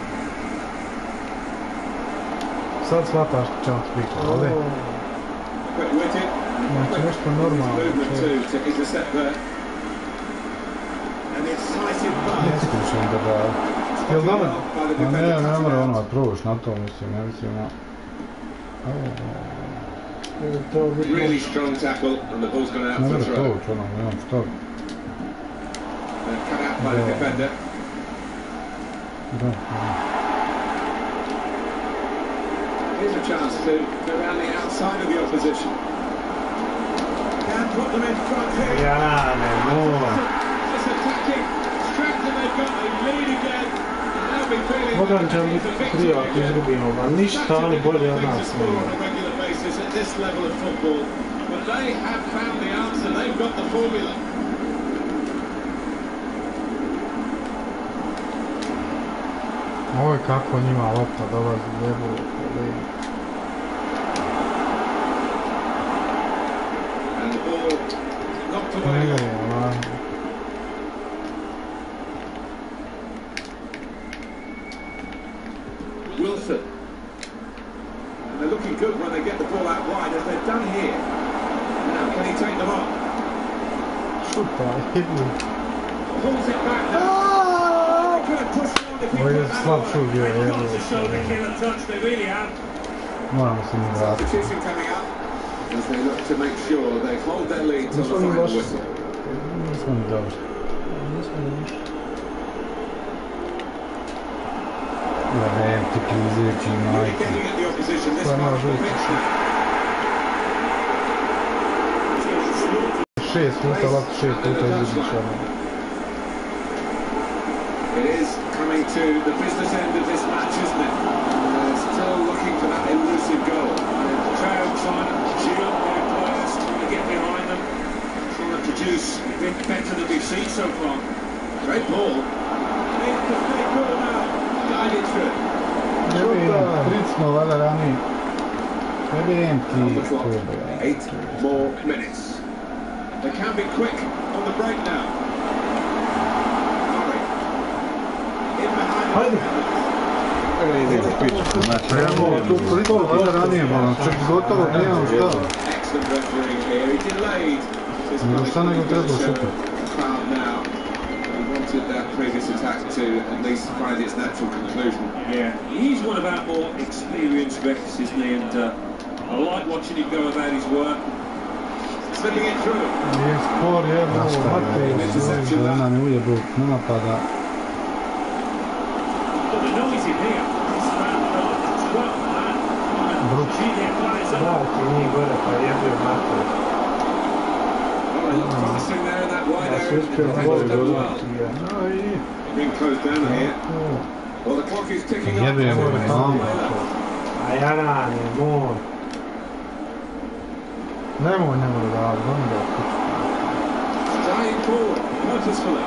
Sad shvataš čemu ti pričam, ovdje? Quick witted. Znači nešto normalno. Movement too to intercept there. And it's sliced Ne past. skušam da da... Jel dobro? By the Ma ne, defender ne cutting mora out. ono da probaš na to, mislim, ne mislim na... To biti Really strong tackle, and the ball's gone out Ne for a mora throw. probaš, ono, nemam što. And cut out by the defender. Da, Here's a chance to go around the outside of the opposition. Can put them in front here. Jane, mora. Just attacking. Strength and they've got a lead again. And now Mogan će biti prije ako izgubimo, a ništa oni bolje od nas. Ovo je kako njima lopta dolazi lijevo. Ne je, ona. Wilson. And they're looking good when they get the ball out wide, as they've done here. Now, can he take them on? Pulls it back now. They could have pushed on if he Ovo je put that slab on. šut bio, They've evo. got to show the killer touch, they really have. Moramo se mi vratiti. Substitution coming up as they look to make sure they hold their lead till the Nismo ni final loši. whistle. Nismo ni dobri. Nismo ni ništa. Ja ne, ti klizeći Really majke. getting at the opposition this Pa part of može the biti pitch. šest puta, lopta šest puta izgubiš ono. It is coming to the business end of this match, isn't it? They're still looking for that elusive goal. The crowd trying to cheer up their players, trying to get behind them, trying to produce a bit better than we've seen so far. Great ball. It's the big goal now. Guided through. Ne vidim, pricno vada ranije. Ne vidim On ti the clock. kube. Eight more minutes. They can be quick on the break now. Murray. In behind. Hajde. Trebamo tu pricno vada ranije, moram čak gotovo, nemam šta. Excellent refereeing here. He delayed his No šta nego treba šupat. crowd now. He wanted that previous attack to at least find its natural conclusion. Yeah, he's one of our more experienced reps, isn't he? And uh, I like watching him go about his work. Slipping it through. Nije spor, jedno, mati, da ona ne ujebu napada. But the noise in here, it's about twelve man. Brooks. Gee, their players up. Da, ti njih gore pa jebio mater. Oh, it looked promising there in that wide Ja se area. uspio Defenders gol done well. dodati. No i... Being closed down here. Well, the clock is ticking up. Jebujemo me, mamo. A Jaran je moj. Nemoj, nemoj da vam da kuću. Dying forward, purposefully.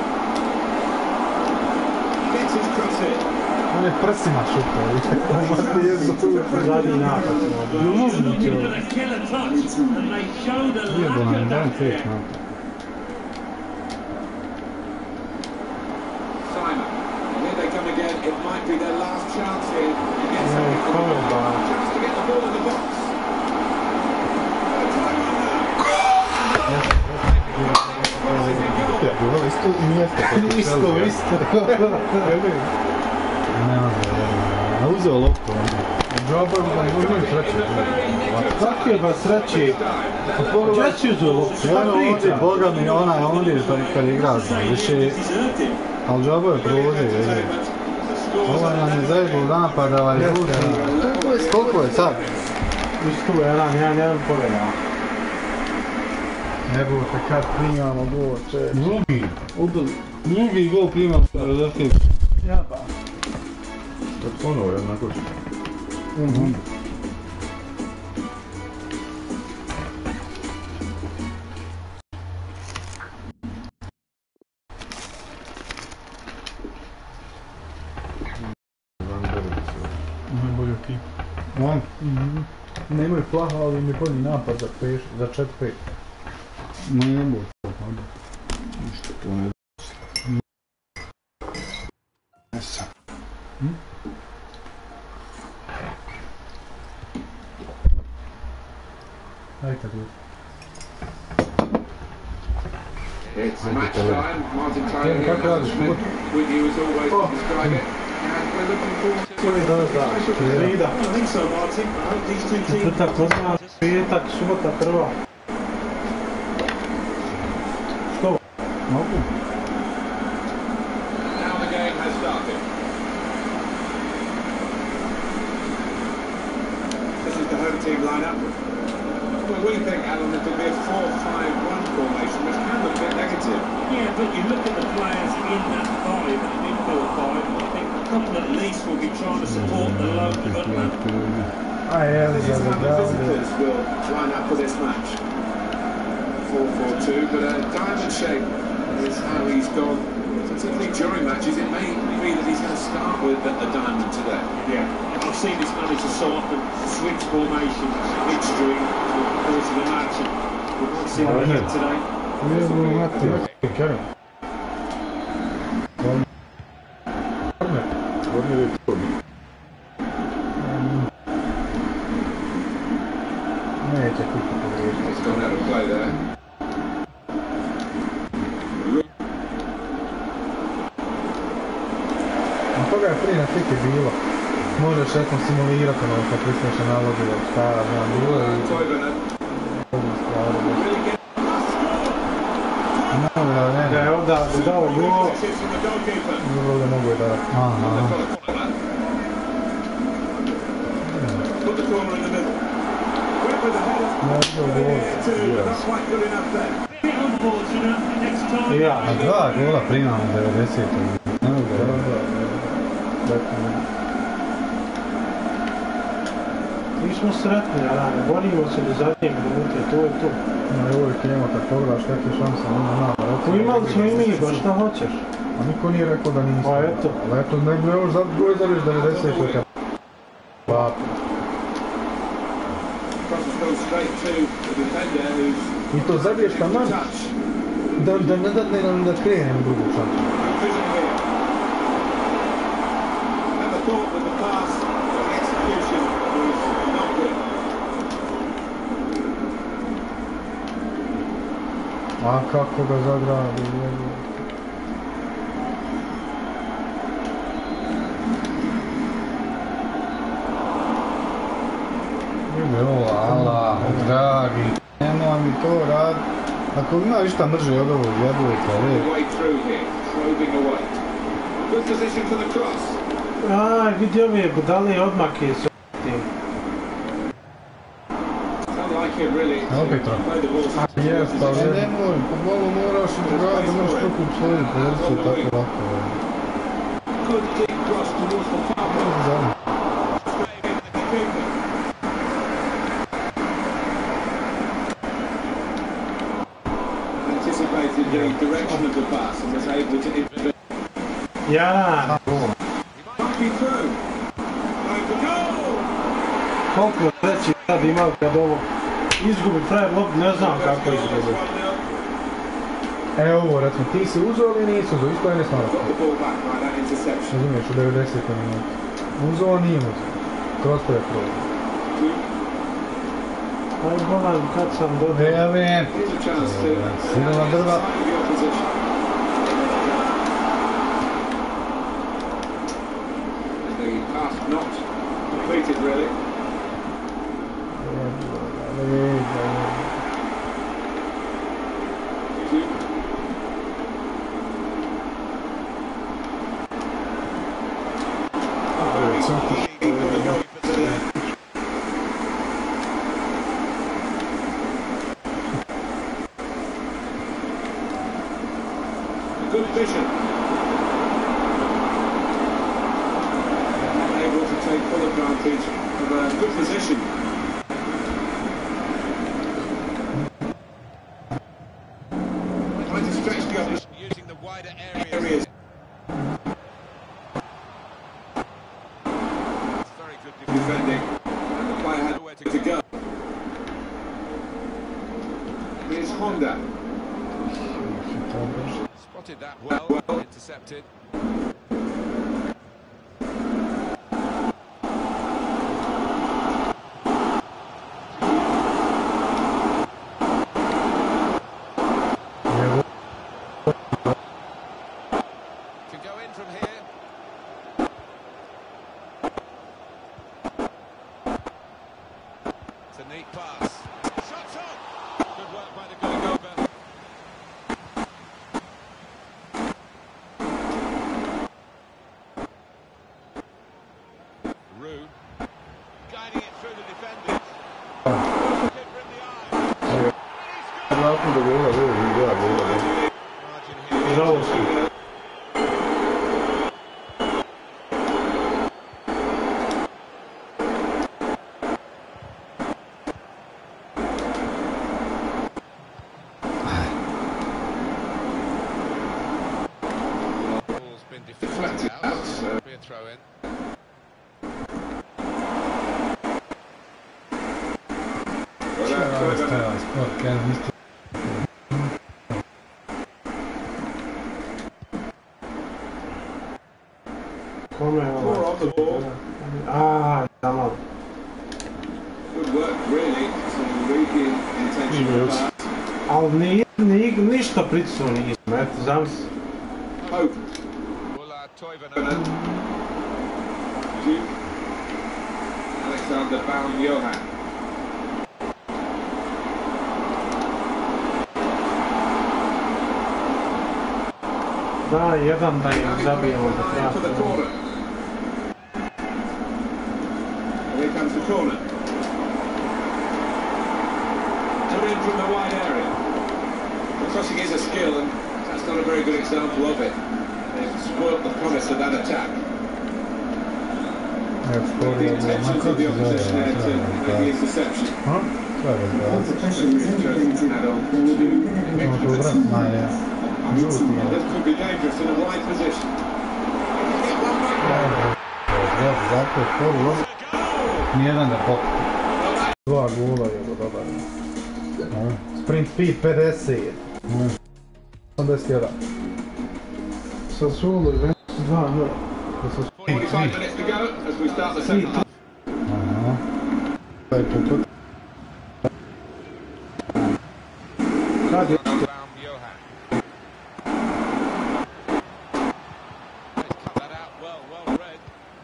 Gets his cross in. On je prsima šutao. Zadnji napad. Looking for the killer touch, and they show the Jebo lack nam, of dajem that pet there. napad. Simon. And here they come again. It might be their last chance here to get something come from on, the man. chance to get the ball in the box. Time on now. Ja, bilo isto mjesto. Isto, isto. Ne može, ne uzeo loptu. Džobar, da uzmem sreće. Kako je ba sreći? Gdje si uzeo loptu? Šta Ono ovdje, priča? boga mi, onaj ondje kad igra, više, Deserved him. ali džobar je provodio, je. Ovaj nam je zajebao napada, ovaj žuti. Koliko je sad? Istu jedan, jedan, jedan pobjeda. Evo te kad primamo gol, če. Drugi. Ubili. Drugi gol primamo sa Rodovke. Jaba. To ponovo jednako što. Mhm. Najbolji ekip. On? Nemaju plaha, ali mi je bolji napad za pet, za četiri pet. Ma ne boj. Ništa to ne da se. Ajde kad je. It's match time. Martin Tim, Tyler kako radiš? Put. with you as always to describe it. And we're looking forward to Frida. I don't think so, Martin. I hope these two teams. Četvrtak, kozma, petak, subota, prva. Što? Mogu? now the game has started. This is the home team lineup. Well, we think, Alan, it'll be a four five one formation, which can look a bit negative. Yeah, but you look at the players in that five, and in four five, I think couple at least will be trying to support the local government. Aj, evo This is ga how the da visitors will line up for this match. four four two, but a diamond shape is how he's gone. Particularly during matches, it may be that he's going to start with a, a diamond today. Yeah, I've seen this manager so often switch formation midstream over the course of the match, and we might see that again today. Evo mati, Kerim. Korner je to. Neće kući pogriješiti. He's gone out of play there. Toga je prije na tike bilo. Možeš eto simulirati ono kad prisniš na nalogu ili šta, znam, bilo je i Toivonen. odno stvari. No, da, ne, Da je ovdje dao gol, Assist from the goalkeeper. bilo da mogu je dati. Aha. Put the corner in the middle. Went with the header. Ne, bilo gol. Two, not quite good enough there. Bit unfortunate, next time. ja. A dva gola primamo u devedesetoj. Ne mogu da je. Dakle, Mi smo sretni, ali borimo se do zadnje minute, to je to. no, uvijek imamo kad pogledaš kakve šanse nema nama. Pa imali smo i mi, ba šta hoćeš? A niko nije rekao da nismo. Pa eto. Ali eto, ne bi još goj zabiš devedesetoj kad... Pa, Crosses goes straight to the defender who's i to zabiješ taman touch. da, da ne dadne nam da krenemo drugu šansu. Prison here. Never thought that the pass, the execution was not good. A kako ga zagradi, jedu. Evo, ala, dragi, nemoj mi to rad. Ako ima išta mrže od ovog jebujka, All re. the way through here, probing away. Good position for the cross. Aj, vidi ove budale odmake su tim. Don't like him really. Opet tro. Play the ball so Jes, pa nemoj, po bolu moraš da možeš toku svoju poziciju tako lako. good deep cross towards the far post. Zadnji. Anticipated the direction of the pass and was able to intervene. Ja, Bumpy through. Over the goal! koliko reći sad imao kad ovo izgubi frajer lop, ne znam kako izgubi. Evo ovo, recimo, ti si uzeo ili nisi uzeo, isto je ne smara. Got the ball back by that interception. Razumiješ, u devedesetoj minuti. Uzeo, nije uzeo. Kroz to je kroz. Aj, bolan, kad sam dobio. Evo, Here's a chance to Silna drva. side the opposition. The pass not completed really. Good vision. Able to take full advantage of a good position. Trying to stretch the opposition Using the wider areas. areas. It's very good defense. Defending. And the player had nowhere to go. Here's Honda. Spotted that well, intercepted. Can go in from here. It's a neat pass. Shots on! Good work by the goalkeeper. Rude. Guiding it through the defenders. Keeper in the eye. Nakon da gola, evo, ja gola. Margin here. Žalost. throw in. Kome je ovo? Aaa, tamo. Good work, really, to regain intention of that. Ali ni, ni, ništa pritisnuo nisam, eto, zamisli. Hope. Ulla Toivonen. Duke. Alexander Baum-Johan. Da, jedan da im zabijemo da To the kratu. corner. Here comes the corner. Put in from the wide area. The crossing is a skill, and that's not a very good example of it. They've spoilt the promise of that attack. Evo, The skoro je intentions of the opposition there to make the interception. Ha? Sve je razgledati. Imamo tu vrat, najje. Žuti je. This could be dangerous in a wide position. Evo, zato je prvo. Nijedan ga pokupi. Dva gola je ovo dobar. Sprint speed pedeset. osamdeset jedan. Sa Sulu i Ventus dva nula. forty-five minutes to go as we start the second half. Aha. Taj poput. Kad je? Baum-Johan. He's cut that out well, well read.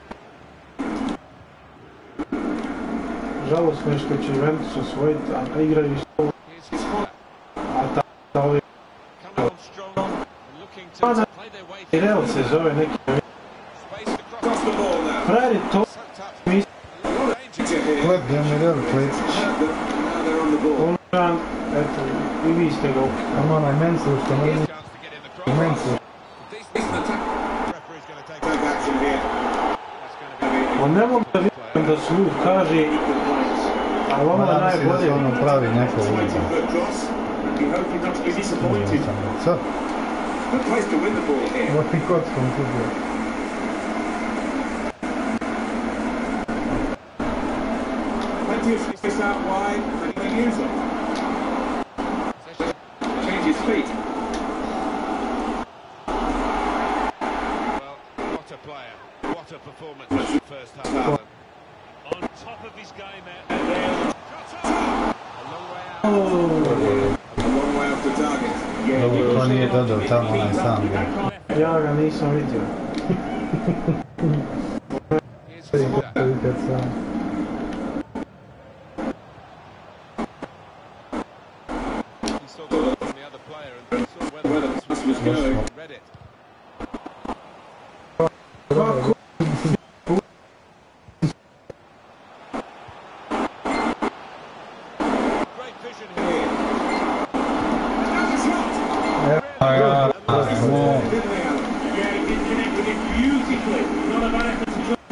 Žalostno je što će Ventus osvojiti, a igraju s Sulu. Here's Fuller. A ta, ta ovi... Coming on strong and looking to, to play their way through. Real se zove neki... Space to cross. Across the ball now. Frajer je to... Sucked up. A lot of danger. Here. Klep, gdje mi real Klecić. Now they're on the ball. Olžan, eto, i vi ste ga Ima onaj Mensur što ne Here's zna. chance to get in the cross. Mensur. Decent attack. Referee's going to take Take action here. That's going to be On ne mogu da vidim da su ljudi kaže, ali ovo Ma je ja mislim da se najbolje. ono pravi neko ulica. twenty-foot cross. And be hoping not to be disappointed. Sad, Good place to win the ball here. ovo ti kockom tu bio. Plenty of space out wide, and he can use them. Change his feet. well. What a player. What a performance in the first half. On top of his game out there. A long way out. A long way off the target. Dobro, to nije dodao tamo onaj sam bio. Ja ga nisam vidio. Here's Fuller. Kad sam... He saw the look from the other player and saw where Where the the pass was going. read it. Great vision here. That's a shot! A ja, no. Didn't they, Alan? Yeah, he did connect with it beautifully. Not a bad effort to try.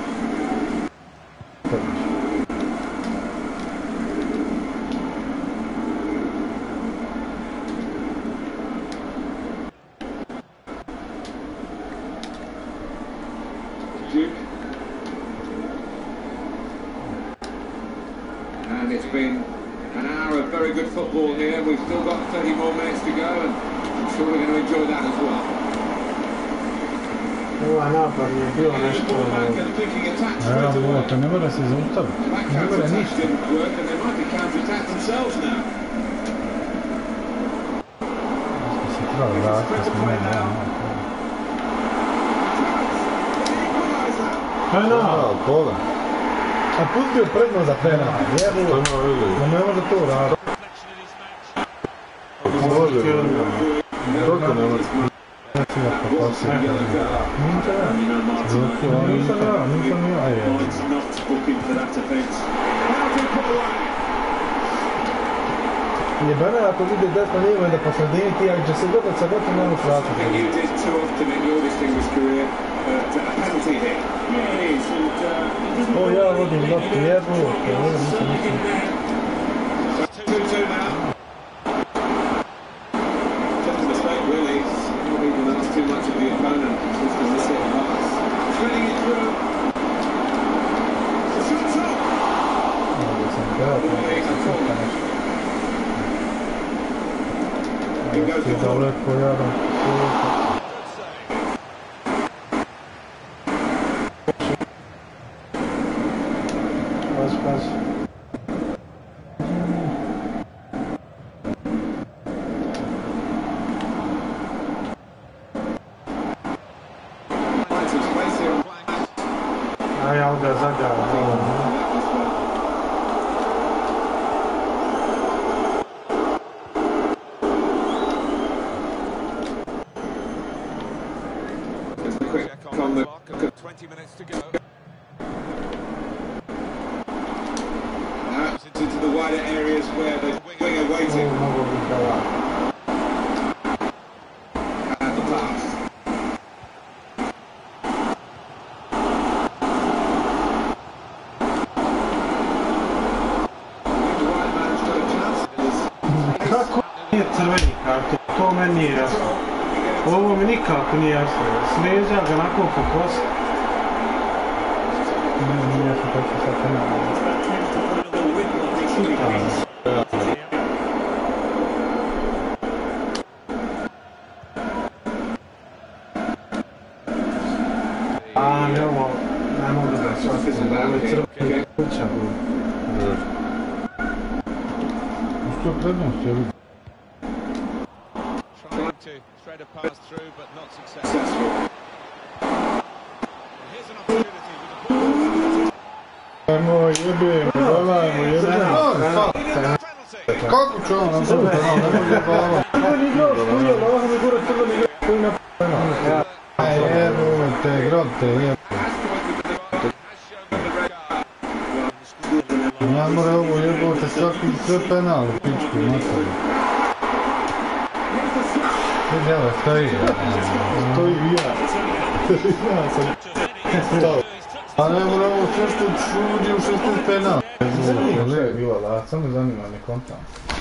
Duke. And it's been an hour of very good football here. We've still got thirty more minutes to go, and I'm sure we're going to enjoy that as well. Ovaj napad je bio nešto... Ball back and thinking attacks Evo, straight ovo, away. to ne mora se zaustaviti. That Ne mora counter-attack ništa. didn't work, and they might be counter-attack themselves now. Smo se trebali vratiti, smo meni ovo. Penal! A, koga? A pustio predno za penal, jebu. Što ima vili? No ne može to raditi. Može, kako ne može? Neću ja popasiti. Nisam ja. Nisam ja, nisam ja. Aj, je. It's not booking for that offence. Jebene ako vidi desno lijevo i da po sredini ti, ako će se godati sa gotom, ne možeš I think vratiti. you did too often in your distinguished career, but uh, a penalty here. Yeah, it is. And, uh, it doesn't O, look ja like vodim they loptu, did it. jebu. It was something in there. two two now. Just a mistake, really. It's not even asked too much of the opponent. Just to miss it pass. Shredding it Ti daleko jadan. Pazi, pazi. Aj, ja ga zagao. twenty minutes to go. Now into the wider areas where the winger waiting. At the pass. The wide man's got a chance. Kako nije crveni karton? To meni nije jasno. Ovo mi nikako nije jasno. Sneža ga nakon po kosti. Nije jasno kako se sad penal. A, ne ovo, ne mogu da shvatim da ovo je crveni kuća. Što je prednost, je li? Trying to thread a pass through, but not successful. Here's an opportunity with the ball. Ajmo, jebim, gledajmo, jebim. Kako će on nam prvi penal, ne može bava. Crveni igrač, koji je, ovo mi gore crveni igrač, koji na penal. Aj, jebim te, grob te, jebim. Ja moram ovo jebote svaki sve penal u pičku, nastavi. Evo, stoji. Stoji i ja. Ja sam stao. A ne moram ovo sve što uđi u šesnaest penal. Što je bilo, da, samo zanima, ne kontam.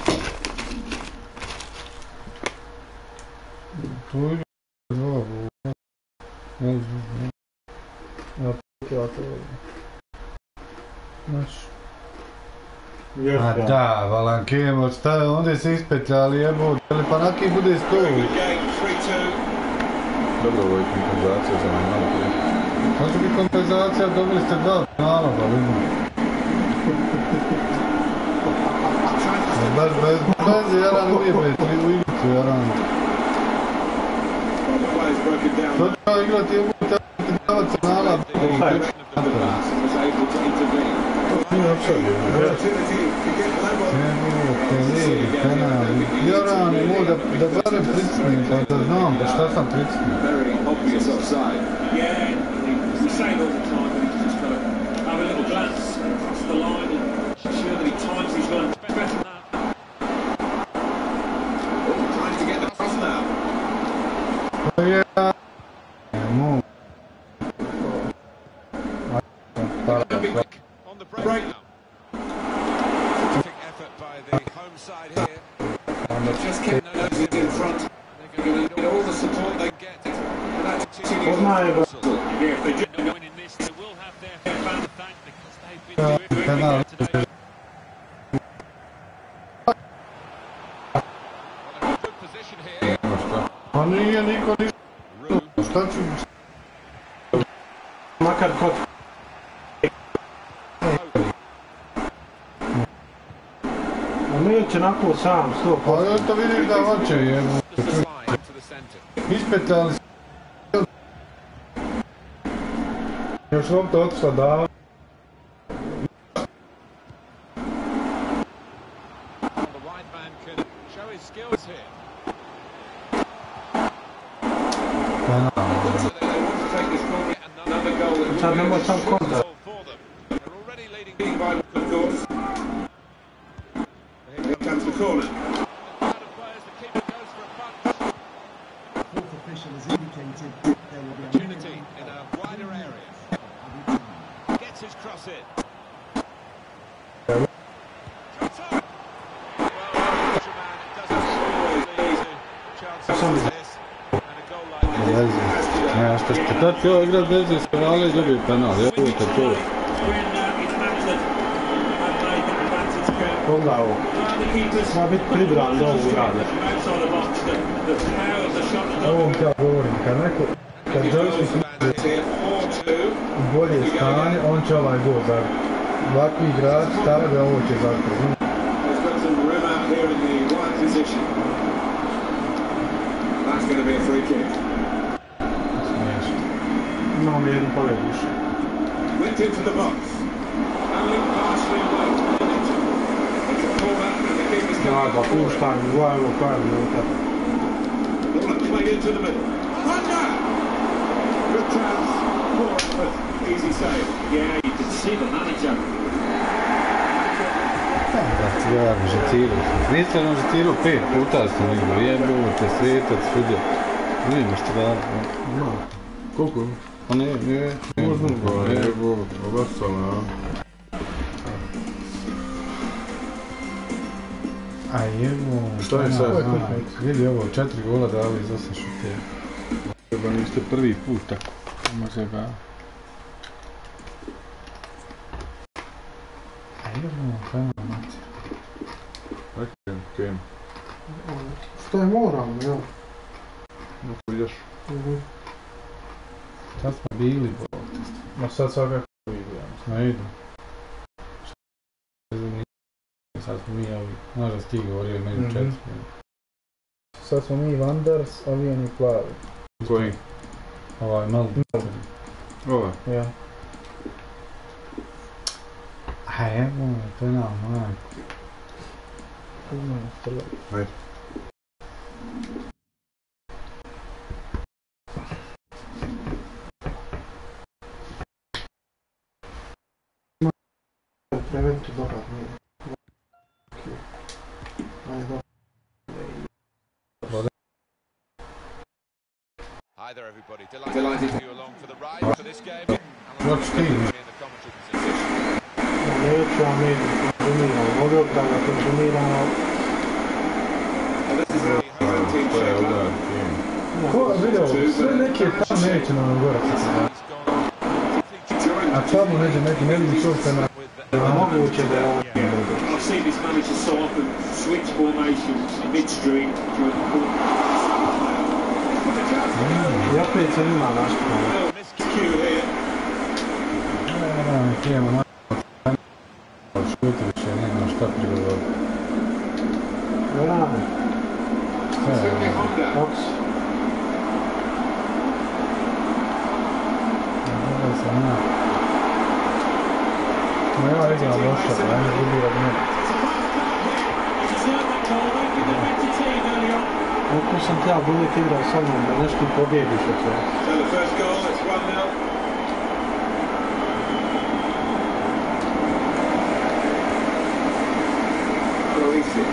Tu je dva, ja pokjela to ovdje. Znaš. A da, Valankemo, staje, ondje se ispetljali, jebo, ali pa naki bude sto. Dobro, ovo je kompenzacija za nam malo prije. Može bi kompenzacija, dobili ste dva penala, pa vidim. Baš bez, bez Jaran ujebe, tri u igricu Jaran. To treba igrati, jebo, treba ti davat penala, nije opšalio. Jaran je moj da barem pricnim, pa da znam pa šta sam pricnim. Ja, mu. On the break now. Terrific effort by the home side here. Just kept those in front. They're going to get all the support they can get. Poznaje ga. Yeah, if they do not win in this, they will have their fan to thank because they've been doing it today. Well, they're in good position here. Pa nije niko ništa. Šta ću? Makar kod. A neće nakon sam, sto Pa posto. ja to vidim da hoće, jebo. Ispetali se. Još lopta otišla da. Sad nemoj sam kontra. Here comes the corner. Opportunity in a wider area. Gets his cross in. Ja, što ste tad htio igrat veze s penale i dobio penal, jebote to. Pogledaj ovo. Treba biti pribran da ovo urade. Ovo vam ja govorim, kad neko, kad joystick u bolje stanje, on će ovaj gol zabiti. Ovakvi igrač stavlja, ovo će zabiti. That's going to be a free kick. Imamo jedan pogled više. Went into the box. Handling partially away. It's a pullback and the keeper's Ja, coming da up for it. puštam, dva evo koja minuta. Ball played into the middle. Honda! Good chance. Poor, but easy save. Yeah, you can see the manager. Da ti ja žetirao sam. Niste nam žetirao pet puta sam nego, jebilo te svetac, sviđa. Vidim što da... No, koliko? Pa ne, ne, ne. Možda ga jebo, obastala, a? A jebo... Šta je sad? Vidi ovo, četiri gola dali iz osam šutija. Jeba niste prvi put tako. Može ga... A jebo, kaj nam mati. Rekam, kem. Što je moralno, jel? No, ideš. Sad smo bili, bo. Ma sad svakako vidio. Ne idu. Sad smo mi ovi, znaš da si ti govorio među Mhm. četiri. Sad smo mi Vanders, ovijeni plavi. Koji? Ovaj malo. Ova. Ja. A evo, penal, majko. Puno je strlo. Ajde. Preventu dobar nije. Ajde, dobro. Hi there, everybody. Delighted to have you along for the ride for this game. What's Steve? In the commentary position. Neću ja mi konzumiramo, volio da ga konzumiramo. To je udar, kem. Ko vidio, sve neke tam neće nam gore. A tamo neđe neki, ne vidim što se na... Moguće da je ovo. I've seen this manager so often switch formations midstream during the course. I opet se ima našto. Cue here. Ne, ne, ne, krijemo na... Šuti više, nema šta prigovoriti. Vrame. Certainly Honda. Oks. Ne sam ja. Ma ja igram loša, ja ne gubi od mene. Ako sam ti ja uvijek igrao sa mnom da nešto pobjediš od sve. So the first goal, it's one nil. Croatia.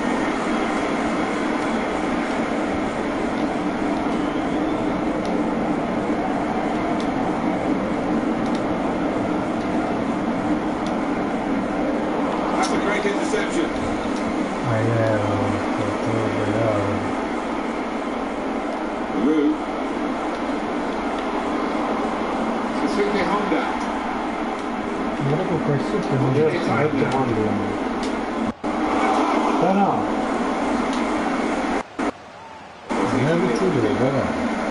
That's a great interception. A je, to je to da ja... Rue. Suzuki Honda. Mnogo koji super, Gdje je to Honda? Penal. ne bi čudio, gledaj.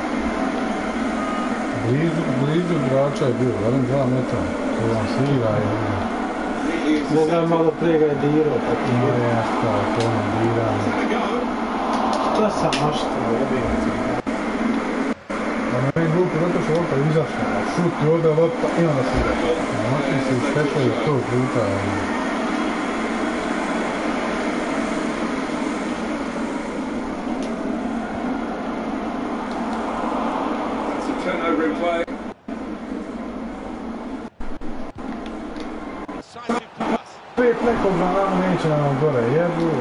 Blizu, blizu igrača je bio, barem dva metra. To vam sviga je ono. Ne znam, malo prije ga je dirao, tako No je. je, šta, to ono diranje. Šta sam naštao, jebim ti. A meni je glupo zato što lopta izašla, a šut i ovdje lopta i onda se ide. Maki se ispečaju sto puta. It's a turnover in play. Decisive pass. Pet nekog na nama neće nam gore, jebu.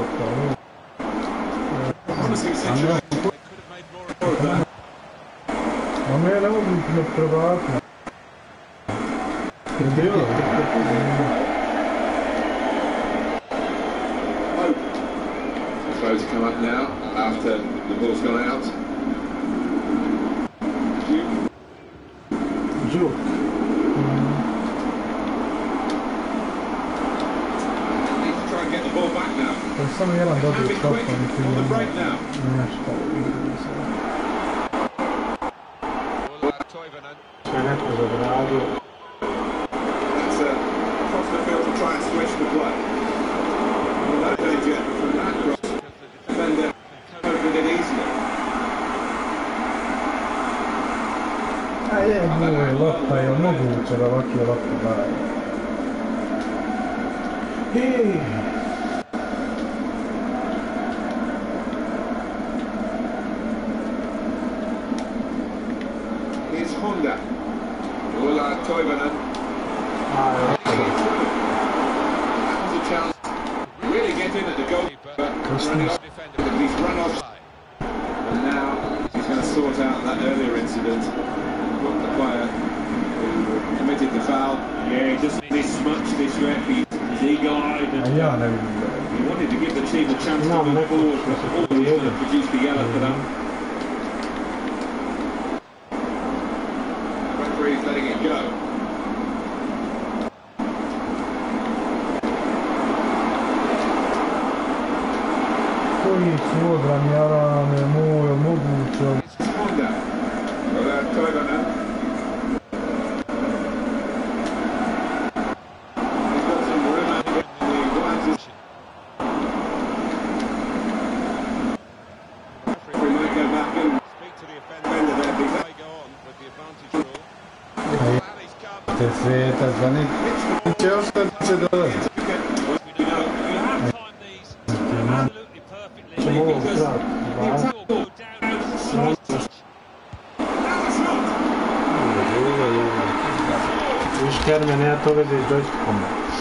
Promising A situation. ne, They could have made more of it. a me ne mogu ne prebavati. Bilo. Throws come up now after the ball's gone out. Đuk. Need to try and get the ball back. To je samo jedan dobri skok, pa mi ti nešto. Sve neko zagradio. A je, je, lopta je moguće da ovakve lopte daje. Hej! Here's Honda. Ola Toivonen. Has a chance to really get in at the goalkeeper. Running off, but he's run off. And now he's going to sort out that earlier incident. Got the player who committed the foul. Yeah, he doesn't this much this rep. He's eagle-eyed and A ja ne vidim. he wanted to give the team a chance to move forward, but always going to produce the yellow for them. Referee's letting it go. Koji su odranjarane, moje, moguće. Honda. Ola Toivonen. He's got some room out in the right. Referee might go back and Speak to the offender. They go on with the advantage rule. That is come. Te svijeta, za nik će ostati će dolaziti. You know, you have timed these absolutely perfectly because it's all go down to the slight touch. Viš Kerme, nema to veze s joystickom.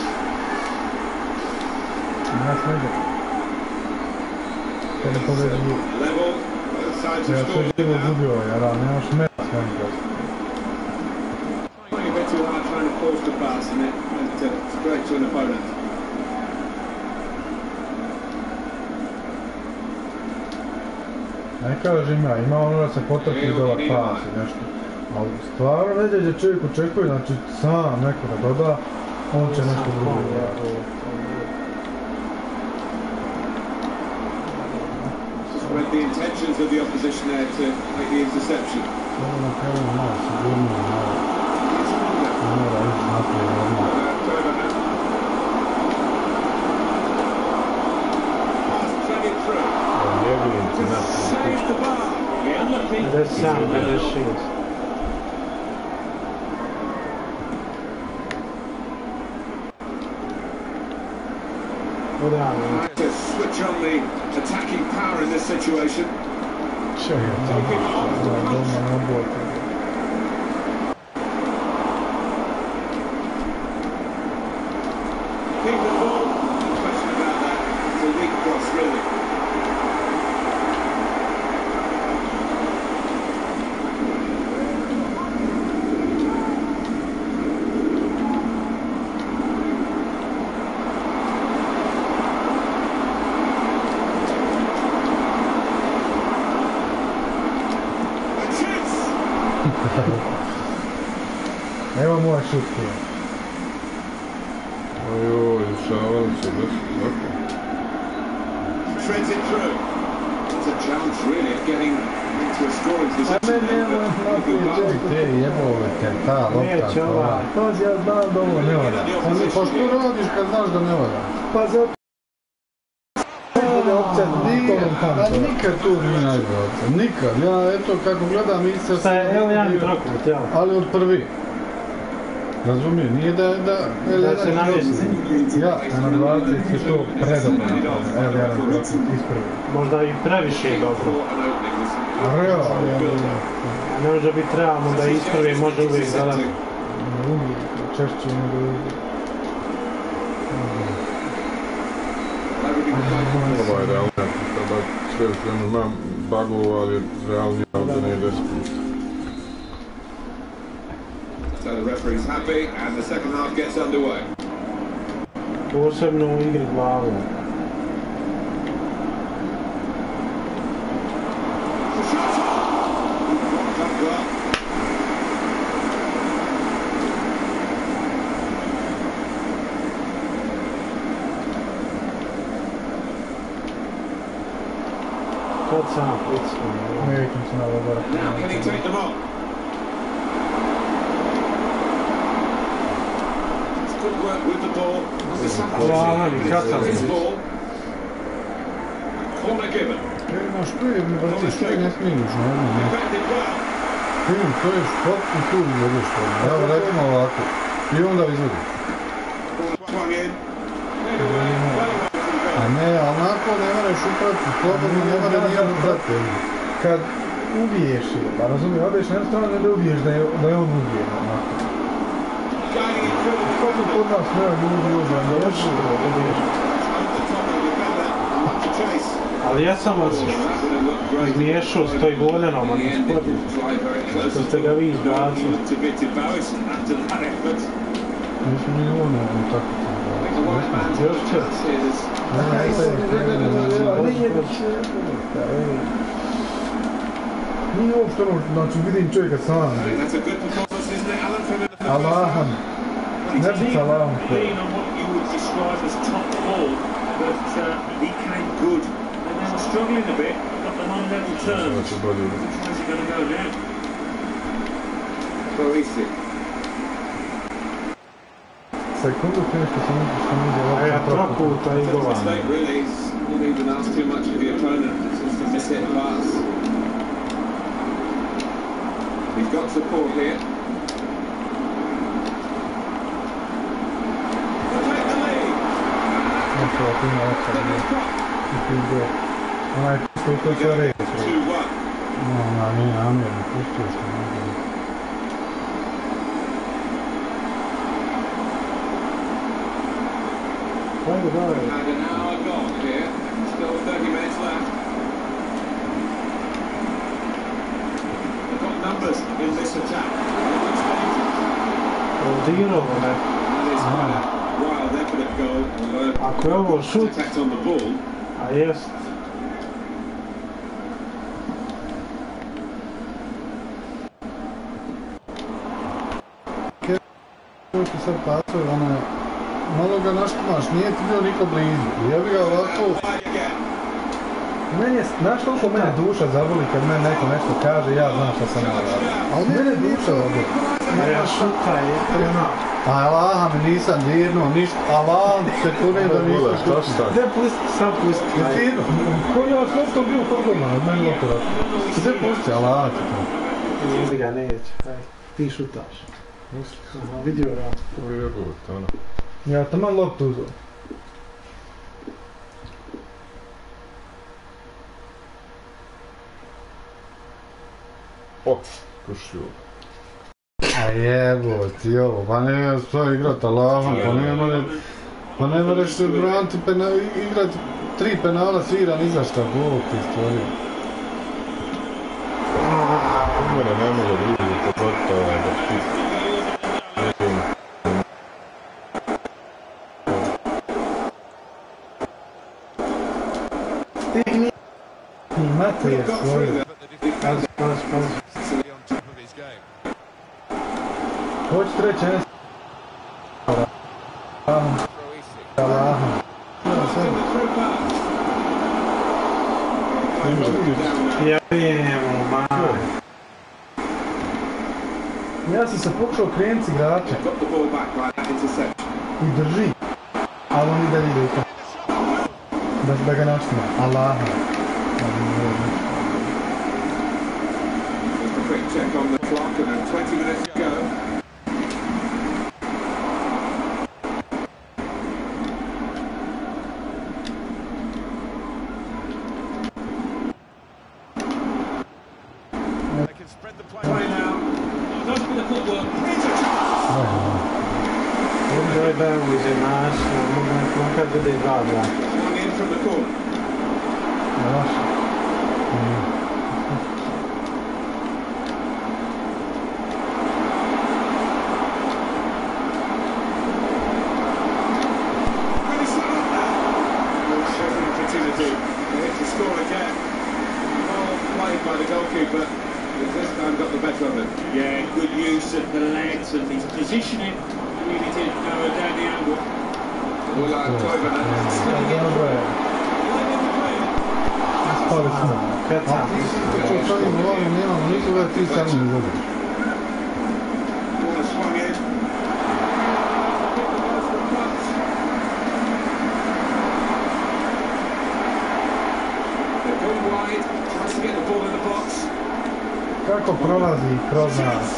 Nas ne ide. To ne povedi. Level. Both sides Ja have to scored živo now. gubio, jer nemaš meta svojim joystickom. Playing a bit too hard trying to force the pass and it went uh, straight to an opponent. Ne kažem ja, ima ono da se potrpi dobar pas i nešto. Ali stvarno ne gdje čovjek očekuje, znači sam neko da doda, on će nešto drugo uraditi. Read the intentions of the opposition there to make the interception. Samo na kraju malo sigurnije, malo mora ići naprijed odmah. pedeset sedam, pedeset šest. To switch on the attacking power in this situation. Čekaj, tamo doma na boku. Keep the ball. No question about that. It's a weak cross, really. Evo moja šutke. Ojoj, šavali se bez svako. Treads it through. It's a challenge, really, of getting into a scoring A position. me nema naprijed, čekaj, te jebove te, ta lopta. Neće ova. Pazi, ja znam da ovo ne valja. Pa ne, pa što radiš kad znaš da ne valja? Pa zato... A nikad tu nije najbolja opcija, nikad. Ja, eto, kako gledam Istra... Šta je, evo jedan trokut, jel? Ali od prvi. Razumije, nije da... Da, Da se navjesi. Ja, na dvadeset je to predobno. Evo jedan trokut, isprvi. Možda i previše je dobro. A realno, Ne može biti realno da ispravi, može uvijek zadati. uvijek, češće nego uvijek. Ovaj je realno, kada sve svemu imam bagova, ali realno ovdje ne ide spust. So the referee's happy and the second half gets underway. Posebno u igri glavom. The shot's on! Top goal. Kad sam pricao? Nekim se malo gore. Now, can he take them on? It's good work with the ball. This ball. Corner given. Imaš prijevni, pa ti što ne smiješ, ne? Defended well. Vidim, to je potpuno tu izvodiš to. Evo, recimo ovako. I onda izvodi. Swung in. A ne, onako ne moraš uprati, slobodno ne mora nijedno uprati. Kad ubiješ je, pa razumijem, odeš na jednu stranu ne da ubiješ da je, da je on ubije, onako. Kako kod nas nema ljudi uđe, da još ubiješ. Ali ja sam vas izmiješao s toj Goljanom, a ne spodim. Što ste ga vi izbacili. Nismo ni ovo ne znam tako to. Još će. Nije uopšte ono, znači vidim čovjeka sam. Allaham. Ne bi sa Allahom. Struggling a bit, got them on level terms. Which way is he going to go now? Parisi. Sekundu prije što sam mislio što mi je A ja dva puta i govan. Mistake really. He's not even asked too much of the opponent. It's just a miss hit pass. He's got support here. To take the lead. Nešto ovako ima ovako. I ti ide. Onaj što je to sve reći. two one. No, ona nije namjerno, pustio što ne. Ajde, daj. And an hour gone here. Still thirty minutes left. They've got numbers in this attack. Odirao me. That is quite a wild effort goal. Ako je ovo šut, Attacked on the ball. a jest. Ovo što sad pacuje, ono je... Malo ga naštumaš, nije ti bio niko blizu. Ja bi ga ovako... Meni je, znaš koliko mene duša zaboli kad meni neko nešto kaže, ja znam šta sam radio. Ali mene duša zaboli. A ja šuta je prema. Allah mi nisam dirnuo ništa, Allah se kune da nisam šuta. Gdje pusti, sad pusti. Dirnuo, ko ja s loptom bio podoban, od meni lopto rad. Gdje pusti, Allah ti to. Ili ga neće, aj, ti šutaš. Aha, vidio ja. To je jebut, ono. Ja taman loptu uzeo. O, kušio. A jeboti ovo, pa ne stoji igrat Allahom, pa ne more... Pa ne moreš braniti penal, igrat tri penala sviran iza šta Bog ti stvorio. Mene ne može drugi pogotovo da ti... Stigni... Imate je svoje. Pazi, pazi, pazi. Hoć treće ne... Allahom. Allahom. Ja vijemo, maj. Ja sam se pokušao krenuti igrača i drži, ali on i dalje ide u to. Da, da ga načne, Allaha. Just a quick check on the clock and then twenty minutes to go. They can spread the play now. Don't be the footwork. It's a chance. To je da uđe naš, makar bude i dva dva. Swung in from the corner. Really slowed up there. Well, Sheffield opportunity. They hit to score again. Well played by the goalkeeper. He's this time got the better of it. Yeah, good use of the legs and his positioning. Really did narrow down the angle. Ulan Toivonen. Dobro je. Line in the play. Ispali smo. Kecam. Što stavimo ovim, nemamo nikoga, ti sami ne zadaš. Kako prolazi kroz nas?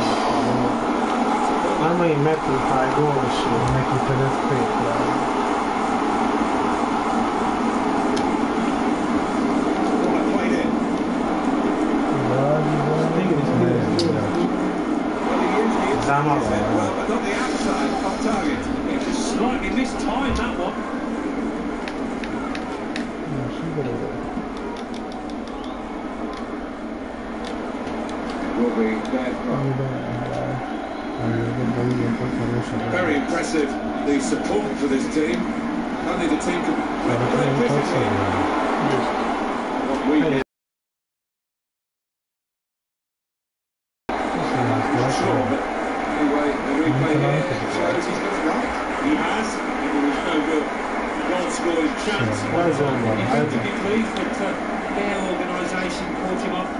Ajmo i metru taj gol više. Neki pedeset pet. Zamalo. Slightly mistimed that one. Will be dead from. Very impressive, the support for this team. Only the team can play physically. What we did. Sure, but anyway, the replay here shows he's got it right. He has, and there was no good goal-scoring chance. He's going to be pleased that uh, their organisation caught him up.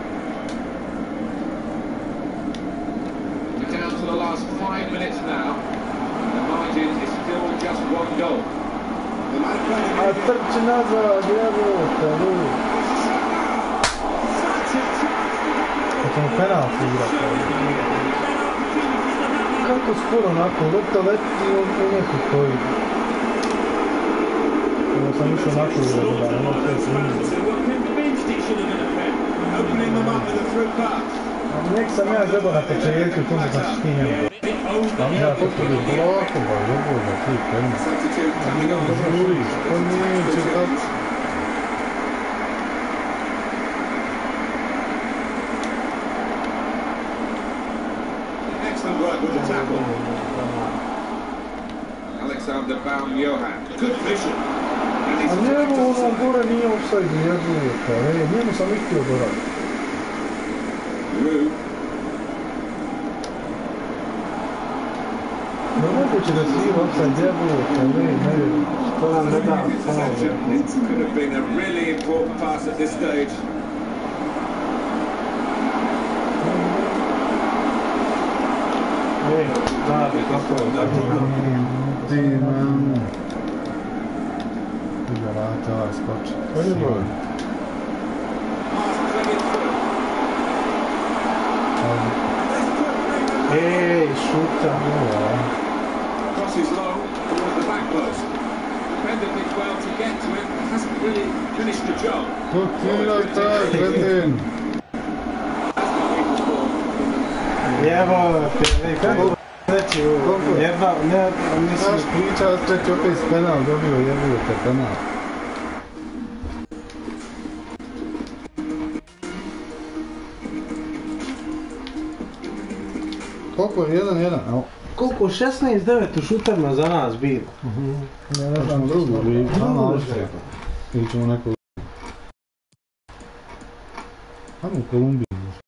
We're down to the last five minutes now. The margin is still just one goal. The man playing A trči nazad, evo, kalu. Hoćemo penalti igrati. Kako skoro onako, lopta leti u neku koji. Ovo sam išao onako igrati, da, ono sve se nije. opening them up with a through pass. Nek sam ja gledao na početku, to mi znači ti njemu. Tam ja potrebi polako, ba, dobro da ti penal. Substitute coming on. Žuriš, pa neće tako. Excellent work with the tackle. Alexander Baum-Johan. Good vision. A njemu ono gore nije offside, jezujete, e, njemu sam ih htio dorati. Rue. Ne moguće da si offside, jezujete, ne, ne, što nam ne da. It could have been a really important pass at this stage. Ej, da, kako je, tako je. Ti, man. Ti ga vrati, ovaj skoči. Koji je broj? Ej, šuta. Crosses low towards the back post. Defender did well to get to it, but hasn't really finished the job. To kiloj taj, Bredin. Evo, ej, kako reći ovo? Jedna, ne, mislim... Znaš priča, ček opet s penal dobio, jebio te penal. Koliko je? jedan jedan, evo. Koliko? šesnaest devet u šutarima za nas bilo. Ja ne znam drugu, ali znamo Austrija. Ili ćemo neko... Ajmo u Kolumbiji.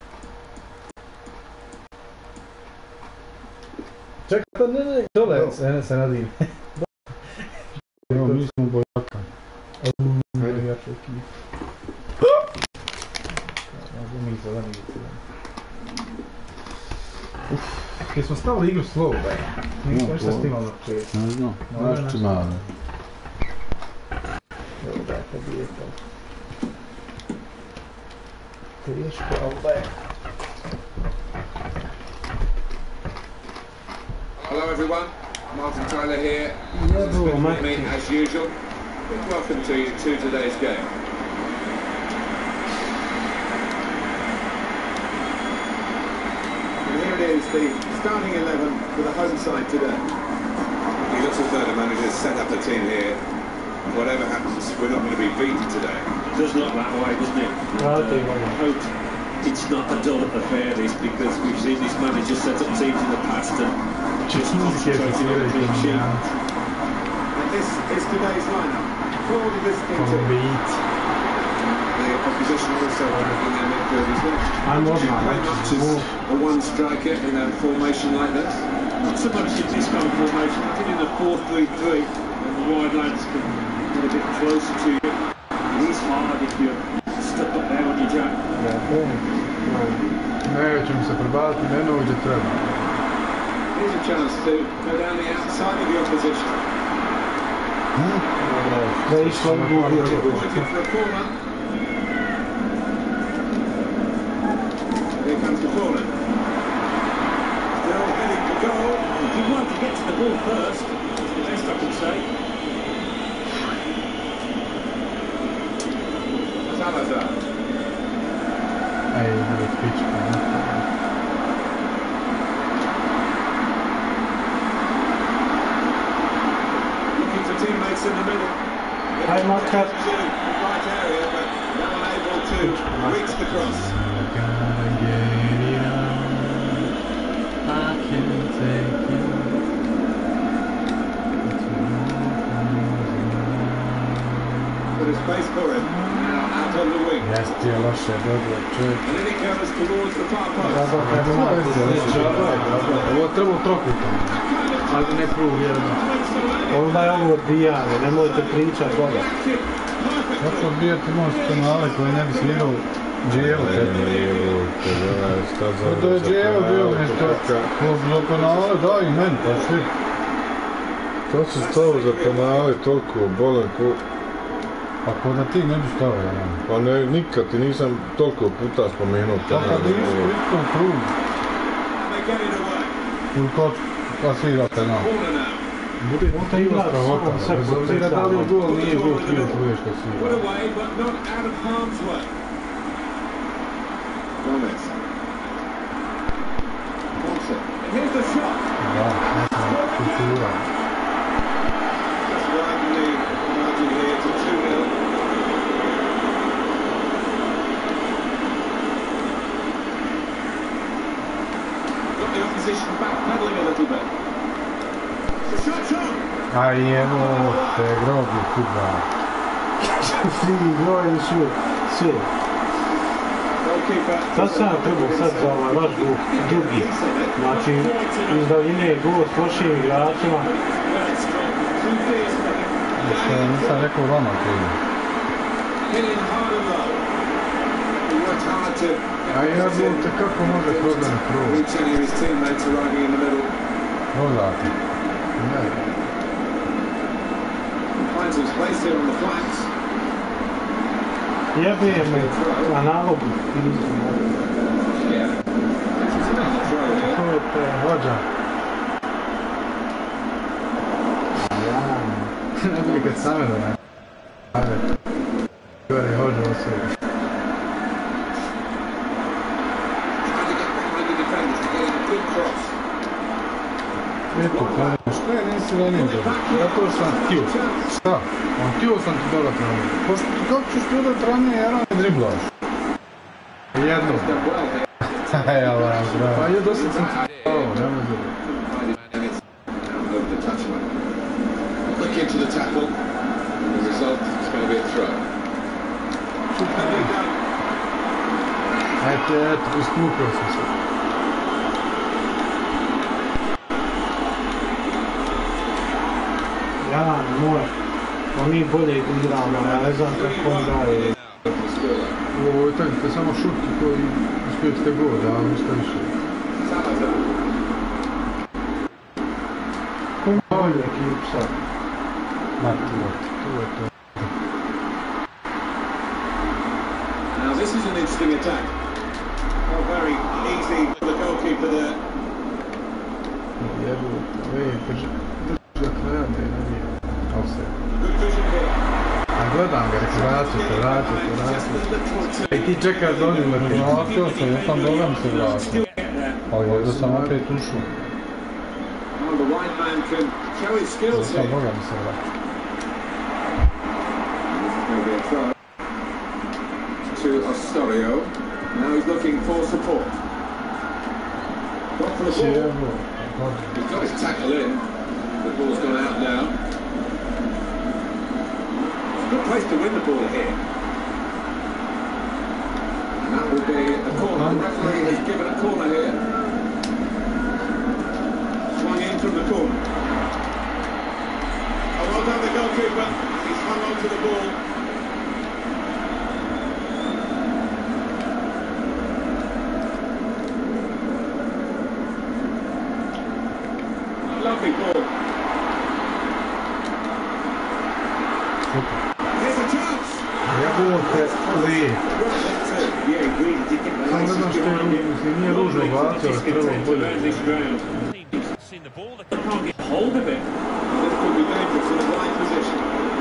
Čekaj, pa ne, ne, dole se, se radim. Evo, mi smo bojaka. Ajde, ja ću ekip. Možda mi se da mi se da. Jer smo stavili igru slow, baj. Nismo ništa snimali na početku. Ne znam, nešto malo. Evo da, kad je to. Teško, ali baj. Hello everyone, Martin Tyler here. It's good with me as usual. Welcome to you to today's game. And here it is, the starting eleven for the home side today. He looks as though the manager's set up the team here. Whatever happens, we're not going to be beaten today. It does look that way, doesn't it? I hope it's not a dull affair, this, because we've seen this manager set up teams in the past and just concentrating on a clean sheet. And this is today's lineup. For the visiting team. The opposition also in their midfield as well. I'm not Very much as a one striker in a formation like this. Not so much in this kind of formation, I think in the four three three, and the wide lads can get a bit closer to you. He's hard if you're stuck up there on your jack. Neće mi se prebaciti, ne nođe treba. Here's a chance to go down the outside of the opposition. Da je išla u gubi. Looking for a corner. Here comes the corner. Still heading to goal. You want to get to the ball first, that's the best I can say. Salazar. Ej, bude pička. Looking for teammates in the middle. Hi, Marcus. The right area, but no one able to reach the cross. Gotta get it on. I can't take it. But a space for him. Now out on the wing. Jeste je loše, dobro, čovjek. And then he goes towards the far post. Ovo treba u trokutu, ali ne prvu vjerno. Onda je ovo odbijanje, nemojte pričat bolje. Kako odbijati most penale koji ne bi svirao Dževo? To je Dževo bio mjesto za penale, daj i meni, pa svi. To se stao za penale toliko bolan ko... Pa ko da ti ne bi stavio, ja. Pa ne, nikad ti nisam toliko puta spomenuo Pa kad nisi u istom krugu. Ili kod pasira penal. Bude ti igra strahota, bez obzira da li je gol, nije gol, ti je tvoješ kad si igra. Da, nesam kultura. A evo te grobi kuda. Svi groje su sve. Sad sam trebao sad za ovaj vaš drugi. Znači, iz daljine je gol s lošim igračima. Što nisam rekao vama koji. A ja bol te kako može problem prvo. Prodati. Ne. Jebije me na nalogu. To je te hođa. Ne bi kad same da ne. Ajde. Gore hođa osobi. Eto, kažeš, kaj nisi ranije dobro? Zato sam htio. Šta? On htio sam ti dodat ranije. Pošto kako ćeš dodat ranije, jer on driblaš? Jedno. Ej, ali vam zdravo. Pa je dosta sam ti dao, ne može da. Quick into the tackle. The result is going to be a throw. Eto, eto, iskupio sam se. Ja, moj, pa mi bolje igramo, ja ne znam kako on daje. Ovo je tako, to je samo šutki koji uspijete god, a ništa više. Ko bolje ekip sad? Martino, to je to. Now this is an interesting attack. Not very easy for the goalkeeper there. Jedu, vej, drži do kraja da je na nije. Offset. A gledam ga, rekao, vrati se, vrati se, vrati se. I ti čekaš da oni leti. Vratio sam, ja sam dobro mi se vratio. Ali ovdje sam opet ušao. Ja sam Boga mi se vratio. To Osorio. Now he's looking for support. Got for the ball. He's got his tackle in. The ball's gone out now. It's a good place to win the ball here. And that will be a corner. The referee has given a corner here. Swung in from the corner. Oh, well done the goalkeeper. He's hung on to the ball. super. Here's a chance. Jebote li. Yeah, agreed. He did get the Samo gledam što je ružno, mislim, nije ružno bacio, ali trebalo bolje. Seen the ball, the Can't get hold of it. This could be dangerous in a wide position.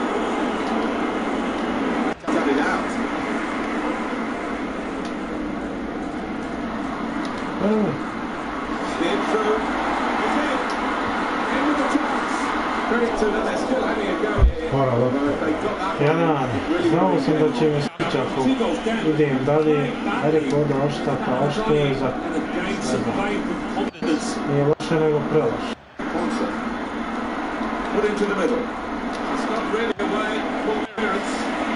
Cut it out. Steered through. It's in. In with the chance. Credit to them, they're still having a go here. Hvala, lopta. They got that. Ja, znao sam da će me stići ako idem dalje, ajde koda oštaka, a što je za... Nije loše nego preloše. Ponce. Put into the middle. It's not really away. Full clearance.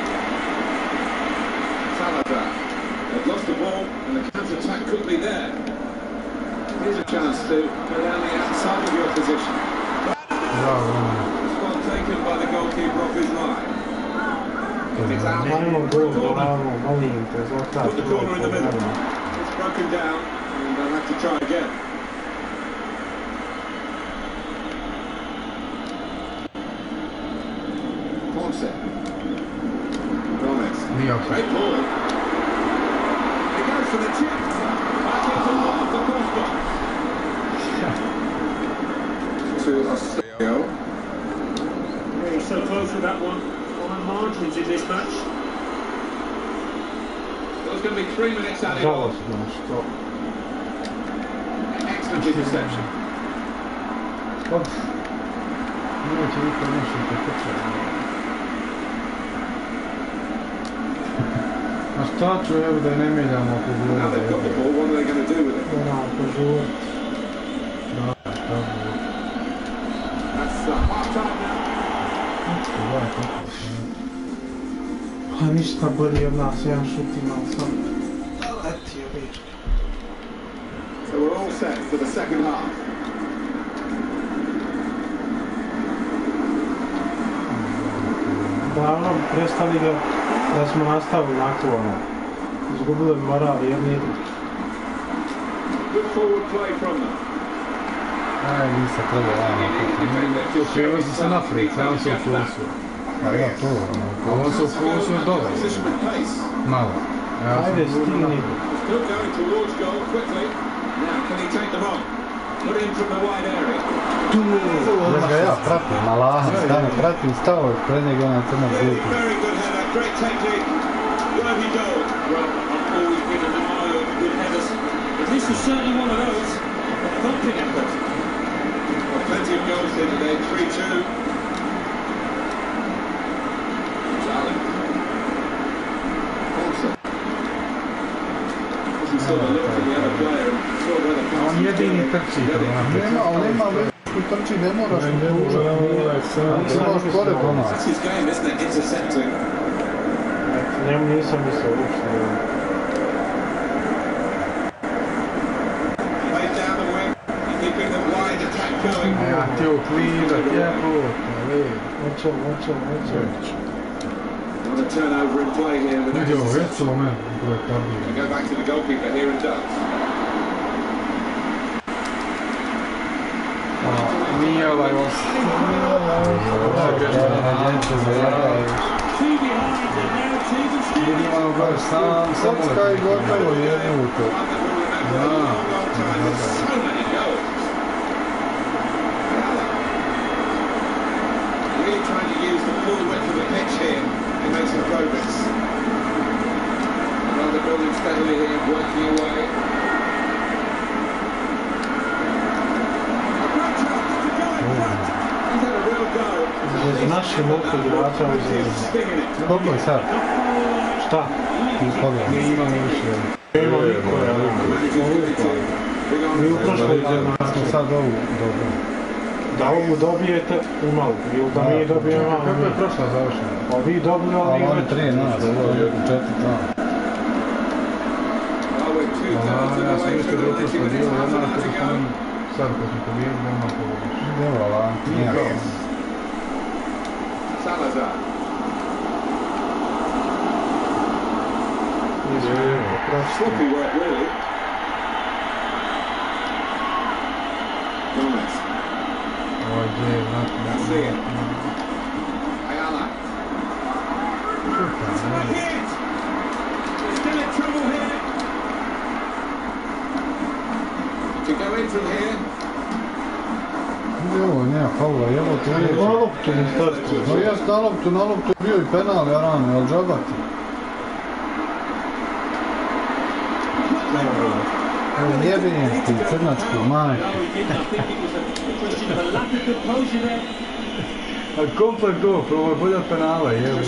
Salazar. They've lost the ball and the counter-attack could be there. Here's a chance to go down the outside of your position. Spot taken by the goalkeeper off his line. It's out. Ajmo gol, bravo, molim te, zlata. Put the corner in the middle. It's broken down and they'll have to try again. Ponce. Gomez. Nije opet. Great ball. He goes for the chip. Back into the off the crossbar. To Ostario. Yeah, he's so close with that one. On margins in this match. There's going to be three minutes added on. Žalostno, što... Excellent interception. Op. Nije će niko nešto prekrčati. A šta ću, evo da je ne miljamo oko Now gluda, they've got the evo. ball, what are they going to do with it? Moram požuriti. Da, tako. That's uh, half time now. Gledaj kako. Pa ništa bolje od nas, jedan šut imam sam. Letio bička. So we're all set for the second half. Davno prestali ga da smo nastavili nakon ono. Izgubili moral jedni i drugi. Good forward play from them. Aj, nisam trebao vamo. Prijevozi se naprijed, sam se ufusuo. A ja to, ono, on se ufusuo dole. Position with pace. Malo. Ja sam Ajde, gurno stigni. naprijed. Still going towards goal quickly. Now can he take them on? Put in from the wide area. Već ga ja pratim, malaha, stane, pratim, stao je pred njega onaj crna Very, zvuka. very good header. Great technique. Worthy goal. Well, I've always been an admirer of good headers. But this was certainly one of those. A thumping effort. Well, plenty of goals here today. three two. Allen. Ponce. Wasn't sort of looking at the other player and saw where the pass On was jedini going. trči kad je naprijed. Nema, ali nema veću trči, ne moraš mu pružati. Ti moraš kore pomaći. That's his game, isn't it? Intercepting. Njemu nisam mislio uopšte. Played down the wing. Keeping the wide attack going. A ja ti uklidat, jebote, vidi. Hoće, hoće, hoće. Another turnover in play here with Vidi ovo, Anderson. recimo me, gledaj tabiju. Go back to the goalkeeper here and Dutch. Nije ovaj osam. Two behind and now two can steal Vidi it. ono gledaš sam, samo Kocka i gotovo jednu u to. One that will remember a long, long time with so many goals. Really trying to use the full width of the pitch here to make some progress. Rather building steadily here, working away. A great chance to go in front. He's had a real go. Bez naših loptu igrača He's uzeli. stinging it. Koliko je sad? Šta? I pogledaj. Mi imamo više. Ima niko, ja. Big on Mi u prošloj zemlji. Smo sad ovu dobro. Da ovu dobijete, imali. Ili da mi dobijemo, Kako je imali. prošla završena? A vi dobili, A ali oni već. tri nas, ovo je četiri dva. Oh, we're two A thirds of ja the sam way isto through the dobro što ninety bilo minutes. jedna, Half kada to smo go. sad kad smo pobijeli, nema pobjediš. Dobro, ali nije kao. Salazar. Sloppy work, really. Gomez. Ovo je gdje, znate. Garcia. Ayala. Hvala, evo tu je. Na loptu mi startu. No jes na loptu, na loptu je bio i penal, Jarane, jel džabati? Evo jebijem ti crnačku majku. A komplet go, ovo je bolje od penala, jebu.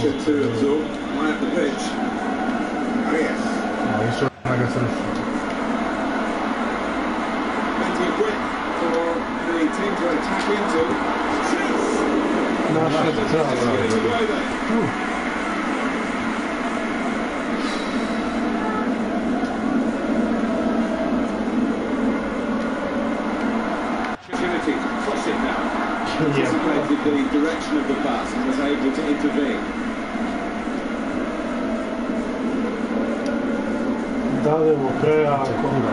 A išao na ga sršu. Naša časa. Anticipated the direction of the pass and was able to intervene. Dademo prejako.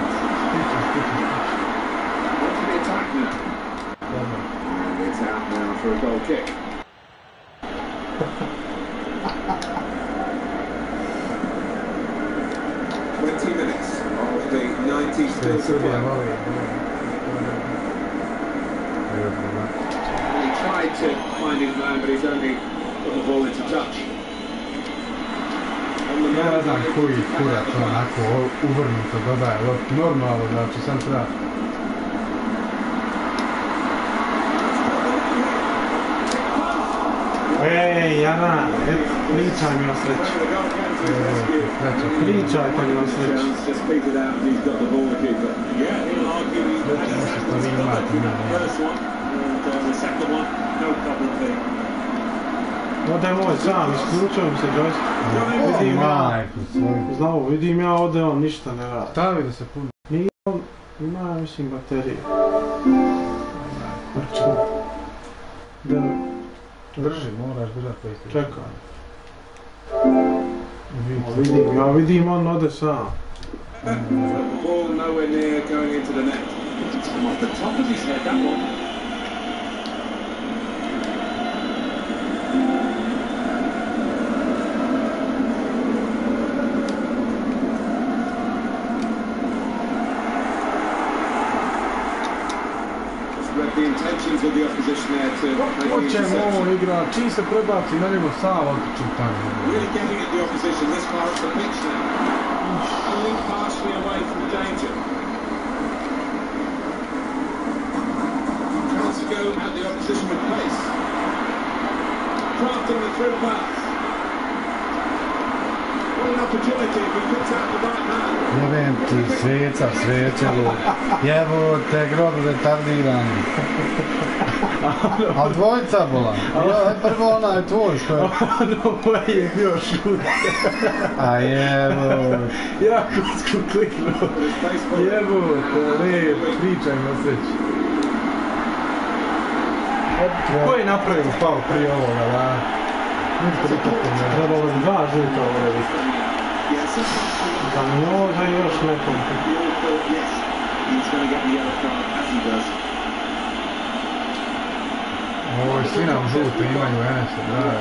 What's the attack now? It's out now for a goal kick. Twenty minutes of the ninety still to play. He tried to find his man, but he's only put the ball into touch. Ja ne znam koji kurac onako uvrnuto dodaje loptu, normalno, znači sam treba. Ej, Jana, pričaj mi o sreći. Pričajte mi o sreći. Što vi imate, Ode moj sam, isključio mi se joystick. Vidim ja, znao, vidim ja, ode on ništa ne radi. Stavi da se puni. Nije on, ima, mislim, baterije. Drži, moraš držati po isti. Čekaj. Vidim, ja vidim, on ode sam. Ball nowhere near going into the net. Off the top of his head, that one. The intentions of the opposition there to make the interception. Igra, čim se prebaci na njegov sam otiču tamo. Really getting at the opposition this far up the pitch now. Only partially away from danger. Tries to go at the opposition with pace. Crafting the through pass. What an opportunity if he puts out the right man. Jebem ti, sveca, svećelo. Jevo te grob retardirani. A dvojica bola. Ja, prvo ona je tvoj što je. Ono je bio šut. A jevo. Jako sku kliknuo. Jevo, ne, pričaj na sreći. Ko je napravio faul prije ovoga, da? Trebalo bi dva žuta ovo vidjeti. Da mi može još nekom. Ovo je svi nam žute, imaju Enese, da.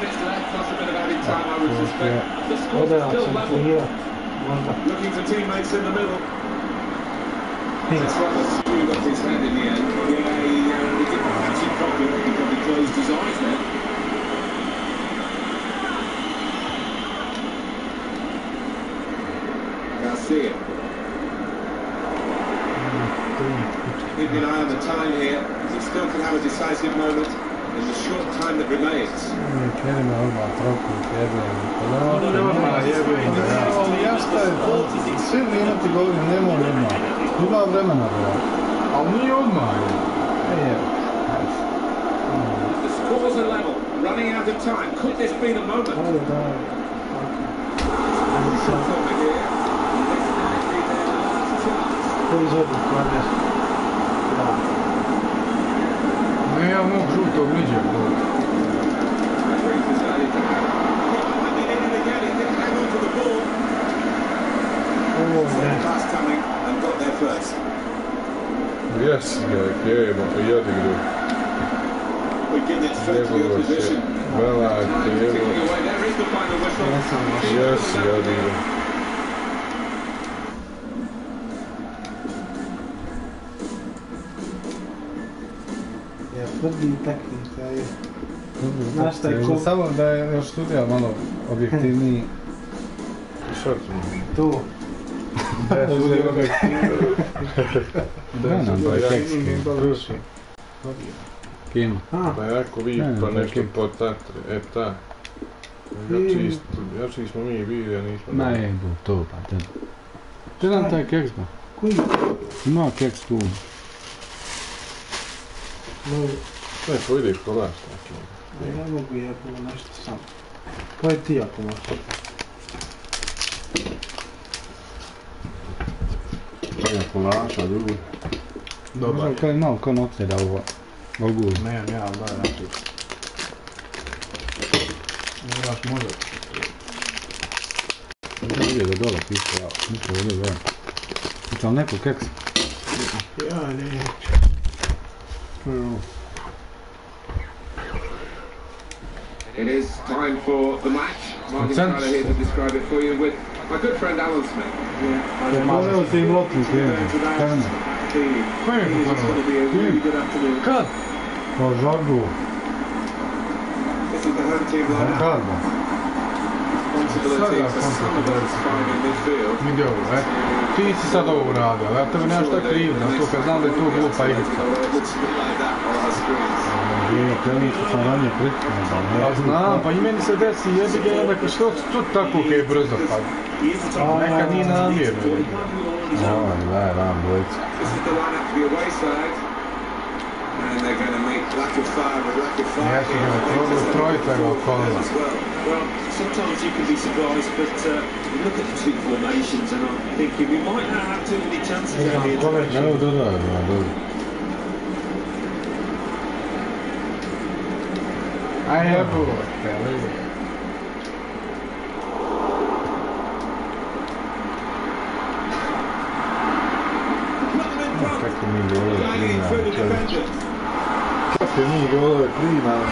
Ode ja sam trenirat. Možda. Looking for teammates in the middle. That's what the screw got his hand in the end. Yeah, he, uh, he didn't fancy problem. He probably closed his eyes there. Garcia. Keeping an eye on the time here. He still can have a decisive moment in the short time that remains. Krenimo odmah troku, jebem. Odmah jebem, da. Ali jasno je, svi minuti govorim, nema odmah. Ima vremena, bro. Ali nije odmah. E, The scores are level, running out of time. Could this be the moment? Ajde, da. Koji zodi, kladeš? Da. ne, ja mogu žutog niđe. Ovo ne. Jes ga, jebo, jedi gru. Njegovo će, velajte, jebo. Jes, jedi gru. tvrdi tehnika i... Znaš šta je ko... Samo da je još studija malo objektivniji. Šta ti? Tu. Da je studija objektivniji. Da nam to je kekski. Kim? Pa jako vi, pa nešto potatre, e ta. Jači smo mi bili, a nismo... Ne, jebu to pa te. Te nam taj keks ba? Koji? Ima keks tu. Ne, poideš kolač taki. Ne mogu jebu nešto sam. Kaj ti ako možeš? Kaj kolača, drugi. Dobar. Kaj malo ko noce da ovo. Mogu. Ne, ja, daj naprijed. Moraš možda. Ne ide da dole piše, ja. Ništa ovdje zove. Hoće li neko keks? Ja neću. It is time for the match. Martin Tyler here to describe it for you with my good friend Alan Smith. Ja morao se im lopnu krenut. Krenut. Kad? Pa žagu. This is the home team line. Kad? Responsibility for some of those fine in midfield. Vidi ovo, e. Ti si sad ovo uradio, ali ja tebi nemaš šta kriv, zato kad znam da je to glupa igrica. Ja krenut sam ranije pritknuo, da. Ja znam, pa i meni se desi jebi ga onda kad što tu tako kaj je brzo pad. Nekad nije namjerno. Ovaj, daj, vam dvojica. This is the lineup for the away side. And they're going to make lack of fire with lack of fire. Ja sam ga probao trojica ga okolila. Well, sometimes you can be surprised, but uh, you look at the two formations and I'm thinking we might not have too many chances out here. Evo dodaj, ja dobro. Aj jebo, te vidi. Kako mi golove primamo, čovječ. Kako mi golove primamo.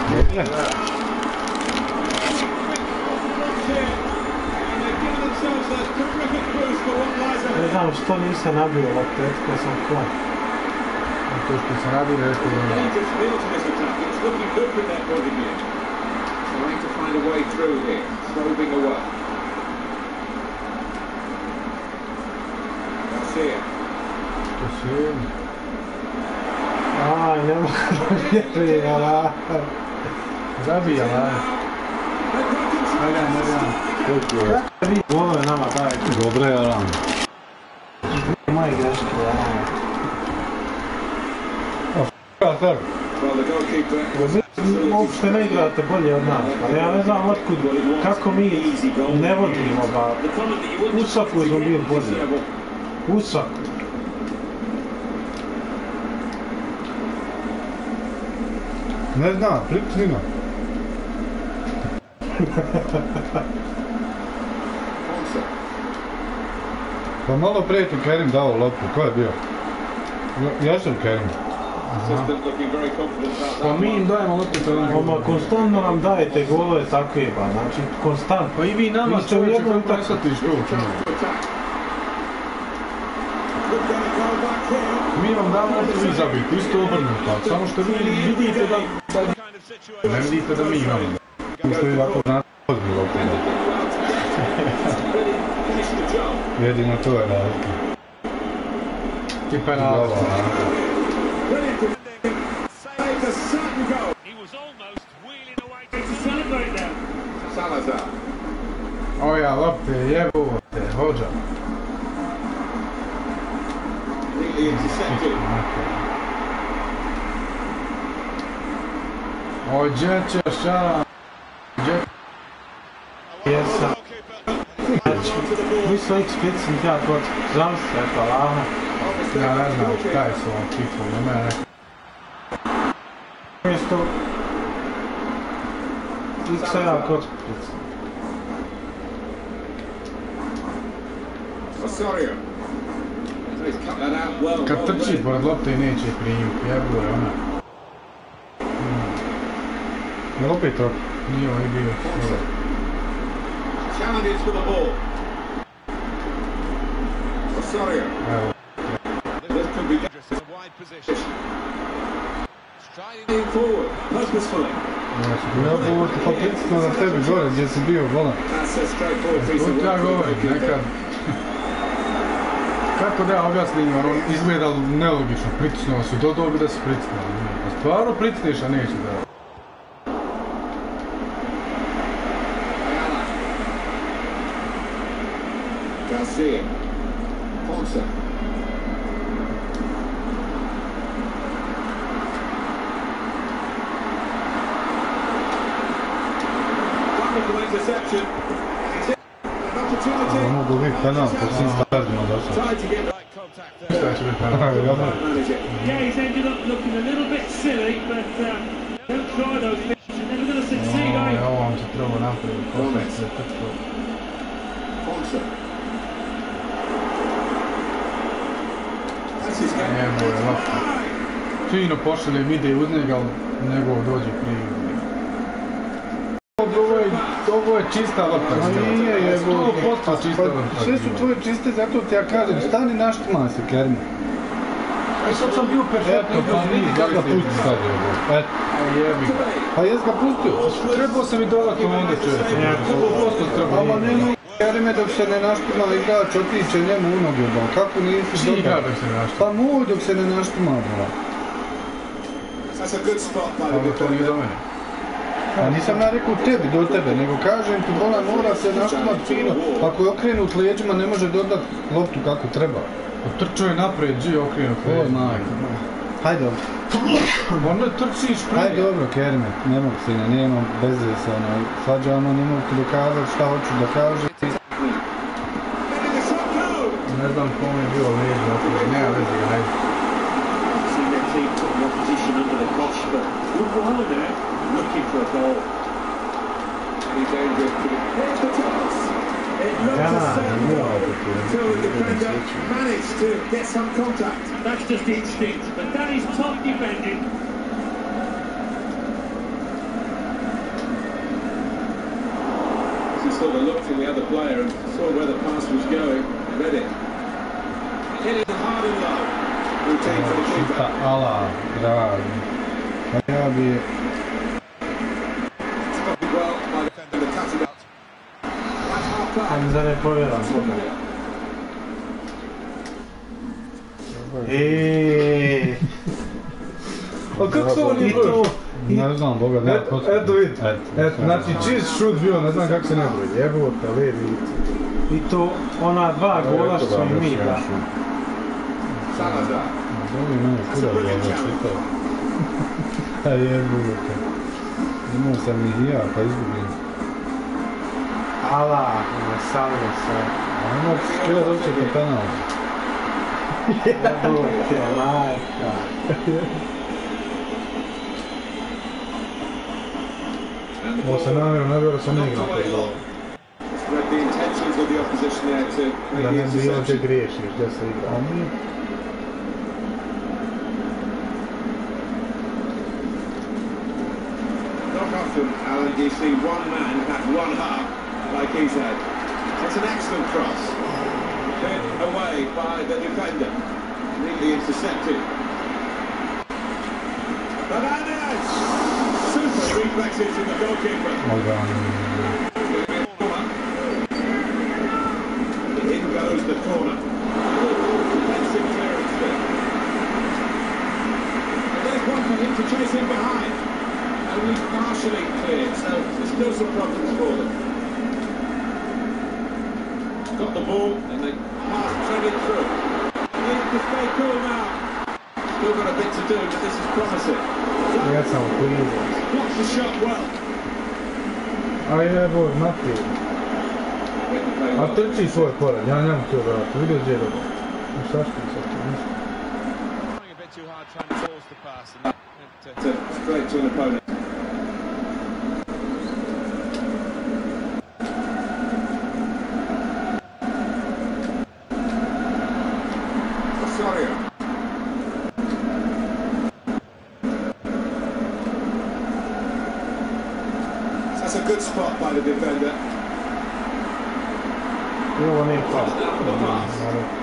Ne znam što nisam nabio loptet kad sam ko. To što sam radio nešto dobro. Trying to find a way through here, probing away. Garcia. Garcia. Aj, ne mogu da vjerujem, ala. Zabija, ala. Ajde, Marijan. Vi golove nama dajete. Dobre je, ala. Moje greške, ala. Well, the goalkeeper. Uopšte ne igrate bolje od nas, ali ja ne znam otkud, kako mi ne vodimo, ba u svaku smo bili bolji. U svaku. Ne znam, priprima. Pa malo prije ti Kerim dao loptu, ko je bio? Ja sam Kerim. Pa mi im dajemo loptu to nam... Oma, konstantno nam dajete golove takve, ba, znači, konstantno. Pa i vi nama čovječe kako ne shvatiš to čovječe. Mi vam damo loptu vi zabiti, isto obrnuto, samo što vi vidite da... Ne vidite da mi imamo. Mi što vi ovako znate odbi loptu. Jedino to je razlika. Ti penal. Salazar. Oja lopte, jebote, hođa. Completely intercepted. O, gdje ćeš, ja? Gdje? Jesam. Znači, mi smo ih spicni, ja kod zamstva, eto, lava. Ja ne znam kaj su ovom kifu, ne mene neko. Mjesto... X-a ja kod spicni. Osorio. He's cut that out well. Kad trči pored lopte i neće primiti, jebo je ona. Ne opet trok? Nije ovaj bio. Challenges for the ball. Osorio. Evo. This could be dangerous. Wide position. forward, purposefully. Ja bih pa pritisnuo na tebi gore gdje si bio volan. That's a straightforward piece of To ja work. govorim, nekad... Kako da ja objasnim, ono, izgleda nelogično, pritisnuo si, do dobi da si pritisnuo. A stvarno pritisneš, a neće da... Garcia. Ponce. Wonderful interception. An opportunity. Ono mogu biti penal, po svim standardima do sada. Tried to get that Right contact Šta there. će biti penal? manage it. Yeah, he's ended up looking a little bit silly, but uh, don't try those things. You're never going to succeed, are you? Ja ovom ti treba napraviti, posle se trčao. Ponce. That's his game. Evo je lako. Fino pošaljem, ide uz njega, ali njegov dođe prije. Ovo je, ovo je čista lopta. Ma nije, jebo. sto posto čista lopta. Sve su tvoje čiste, zato ti ja kažem, stani naštima se, Kermi. E sad sam bio perfektno, Eto, pa nije, da ga pusti sad, jebo. Eto. Jebi. Pa jes ga pustio? Trebao sam i dodati onda čovječe. sto posto trebao. Ama nema Kerme dok se ne naštima igrač, otiče njemu u noge, ba. Kako nisi Čiji igra dobar? dok se našta? Pa moj dok se ne naštima, ba. That's a good spot by the Ali to nije do defender. mene. A nisam ja rekao tebi, do tebe, nego kažem ti bola mora se naštimat fino. Ako je okrenut leđima ne može dodat loptu kako treba. Trčao je naprijed, G okrenut. O, majko. Hajde dobro. Ono trčiš prije. Hajde dobro, Kerme, ne mogu se, nemam veze sa ono, svađamo, ne mogu ti dokazati šta hoću da kažem. Ne znam kome je bilo leđa, nema veze, hajde. Seen their team put the opposition under the cosh, but good while there, looking for a goal. Any danger to the... Here's the toss. It looks Yeah, a certain yeah, goal yeah. until the defender managed to get some contact. That's just instinct, but that is top defending. He sort of looked in the other player and saw where the pass was going, read it. Hit it hard and low. Routine for the Šita, keeper. ala, dragi. Pa ja bi... Spotted well by the defender, cuts it out. That's half back. Ajde za ne povjeram. Eee. A kako se ovo nije broj? Ne znam, Boga, ne. Eto, eto vidi. Eto, znači čist šut bio, ne znam kako se ne broji. Jebote, levi. I to ona dva gola što smo i mi da. Salazar. Dobro, mene kuda da ga čitao. A jebote. Imao sam ih i ja, pa izgubim. Ala, ne salve se. A ono skida doći po penalu. Jebote, majka. Ovo se namjerno ne vjerujem, sam ne igram to gol. Read the intentions of the opposition there to Da make the ne bi bilo interception. te griješiš, gdje se igra. Not often, Alan, do you see one man have one heart like he's had. It's an excellent cross. Hit away by the defender. Neatly intercepted. Fernandez! Super reflexes from the goalkeeper. In goes the corner. Defensive clearance there. And there's one for him to chase in behind. Only partially cleared, so there's still some problems for them. Got the ball and they pass threaded through. Need to stay cool now. Still got a bit to do, but this is promising. Ja sam krivo. Blocks the shot well. Ali jebo, znati. Went to play A well. trči svoj koren, ja nemam htio vrati. Vidio gdje je dobro. Šta što sad to ništa? Trying a bit too hard, trying to force the pass. And it, uh, To, straight to an opponent. Osorio. That's a good spot by the defender. I ovo nije pas.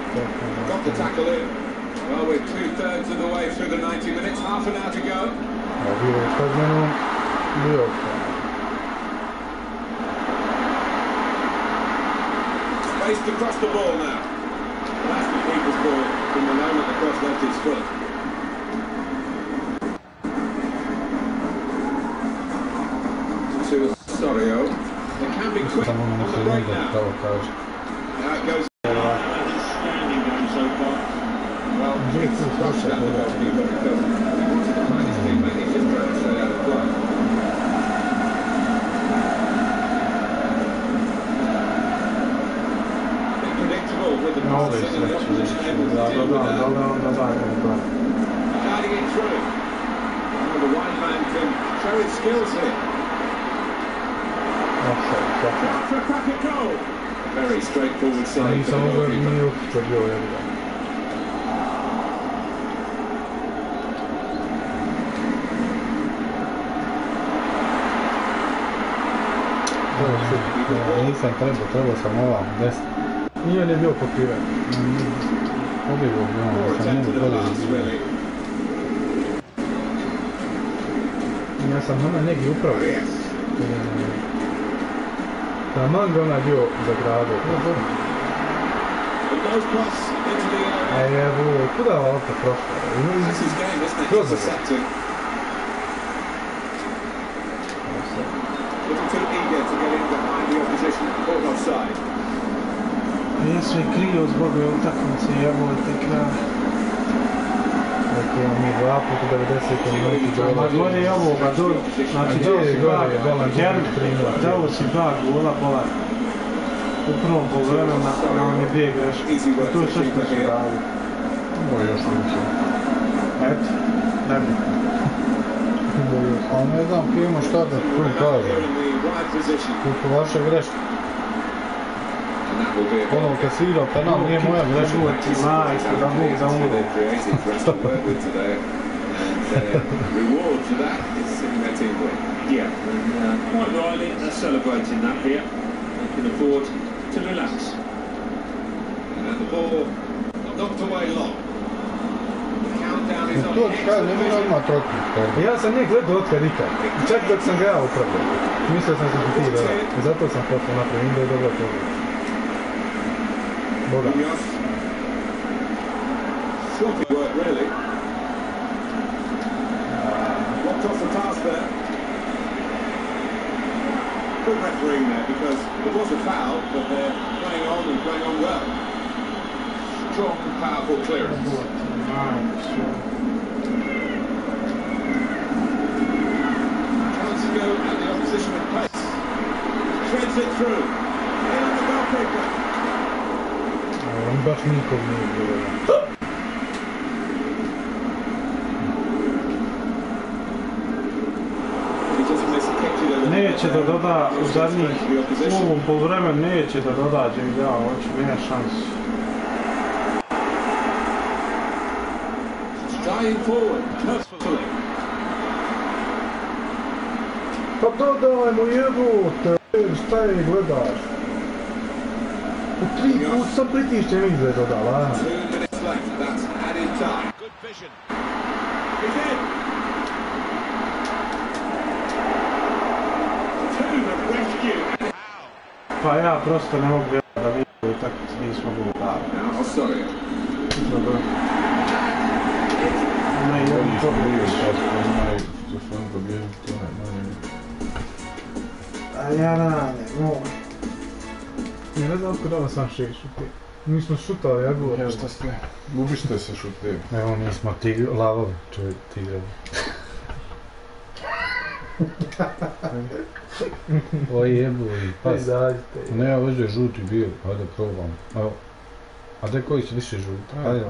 Got the tackle in. Well, we're two thirds of the way through the ninety minutes, half an hour to go. A bio je kad menom bio. Space to cross the ball now. That's the keeper's ball from the moment the cross left his foot. To Osorio. It can be quick on the break now. Now it goes. Standing game so far. Well, it's a touchdown to go keeper because he wanted to find his teammate. He's just trying to stay out of play. With the passing and the opposition able to deal with that. Guiding it through. Oh, the wide man can show his skills here. Out for a crack at goal. Very straightforward save. Nisam mogao nije uopće bio jedan. Nisam trebao, trebao sam ovam, desno. Nije li bio pokriven. Pobjegao bi ono, da sam njemu bolje izgledao. Ja sam ona negdje upravio. Taman ga onaj bio zagradio. A jevo, kuda je ova opet prošla? Kroz je. Ja sve krio zbog ove utakmice, jebote kraj. Dakle, mi dva puta devedeset minuti gola. Ma gore je ovoga, znači dao si dva, dao si dva gola, bola. U prvom pogledu na one dvije greške. To je sve što se radi. Ovo je još više. Eto, ne bi. A ne znam kimo šta da tu kaže. Kupo vaše greške. Ono kasirao penal, nije moja greška. Ti majka, da Bog da umre. Yeah, and, uh, quite rightly, they're celebrating that here. They can afford to relax. And the ball knocked away long. The countdown is on. To kaj, ne bi odmah trotni. Ja sam nije gledao otkad ikad. Čak dok sam ga ja upravljao. Mislio sam se ti ti vela. Zato sam potpuno napravio, da je dobro toga. Boga. Sloppy work, really. Blocked off the pass there. Good refereeing there because it was a foul, but they're playing on and playing on well. Strong, powerful clearance. Tries to go at the opposition with pace. Shreds it through. In on the goalkeeper. On baš nikog nije bilo. Neće da doda u zadnjih, u ovom poluvremenu neće da doda Džemljao, hoće nema šansu. Pa dodaj mu jebote, šta je gledaš? U tri put sam pritišće mi da je dodala, a? Pa ja prosto ne mogu vjerati da vidim tako nismo bili dali. Dobro. Ne, jedan pobjediš. A ja ne, mogu. Ja ne znam otko dala sam šeš šute. Mi smo šutali, ja govorim. Ja šta ste? Gubište se šute. Evo mi smo tigr, lavovi, čovjek tigrovi. O jebuj, pas. Ne, ja već je žuti bio, hajde probam. Evo. A da koji su više žuti? Hajde.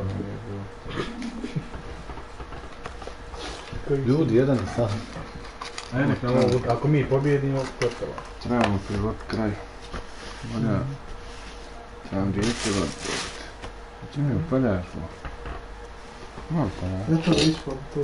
Ljudi, jedan i sam. Ajde, ako mi pobjedimo, gotovo. Trebamo pivot kraj. Bolja. Trebam rijeti vod. Če mi upaljaš ovo? Malo pa Eto ispod to.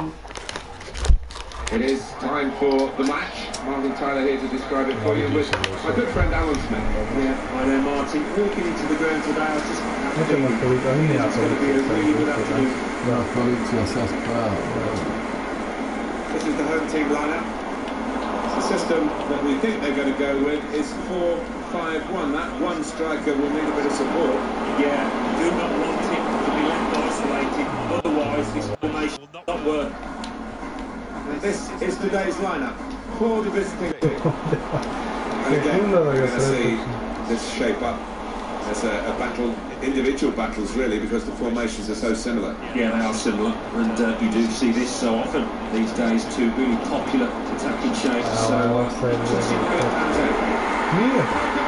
It is time for the match. Martin Tyler here to describe it for you with my good friend Alan Smith. Yeah, I know Martin. Walking into the ground today, I just Ne ćemo policija, ali nije it's going to be a really good afternoon. Da, policija sad sprava. This is the home team lineup. The system that we think they're going to go with is four five one. That one striker will need a bit of support. Yeah, do not want him to be left isolated. Otherwise, this formation will not work. And this is today's lineup for the visiting team. And again, we're going to see this shape up as a, a battle, individual battles really, because the formations are so similar. Yeah, they are similar, and uh, you do see this so often these days. Two really popular attacking shapes. So, uh, let's see how it pans out. Nije.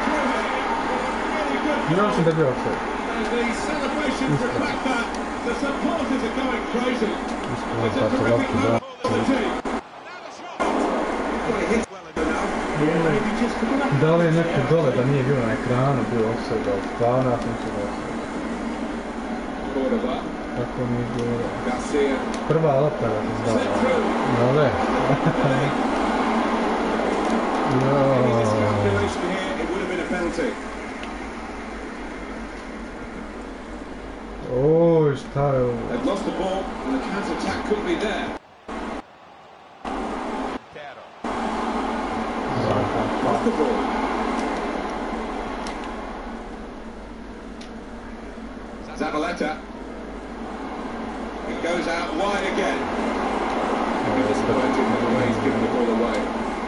Znao sam da je bio offside. The celebrations reflect that. The supporters are going crazy. It's a terrific moment for the team. Well, he hits well enough. Maybe just coming up. Da li je neko dole da nije bio na ekranu, bio offside, ali stvarno ja sam se da offside. Cordoba. Tako mi je bilo. Garcia. Prva lopta da se zdala. Dole. In this calculation here, it would have been a penalty. Oj, šta je ovo? They've lost the ball, and the counter-attack could be there. Lost the ball. Zabaleta. It goes out wide again. He's disappointed with the way he's given the ball away.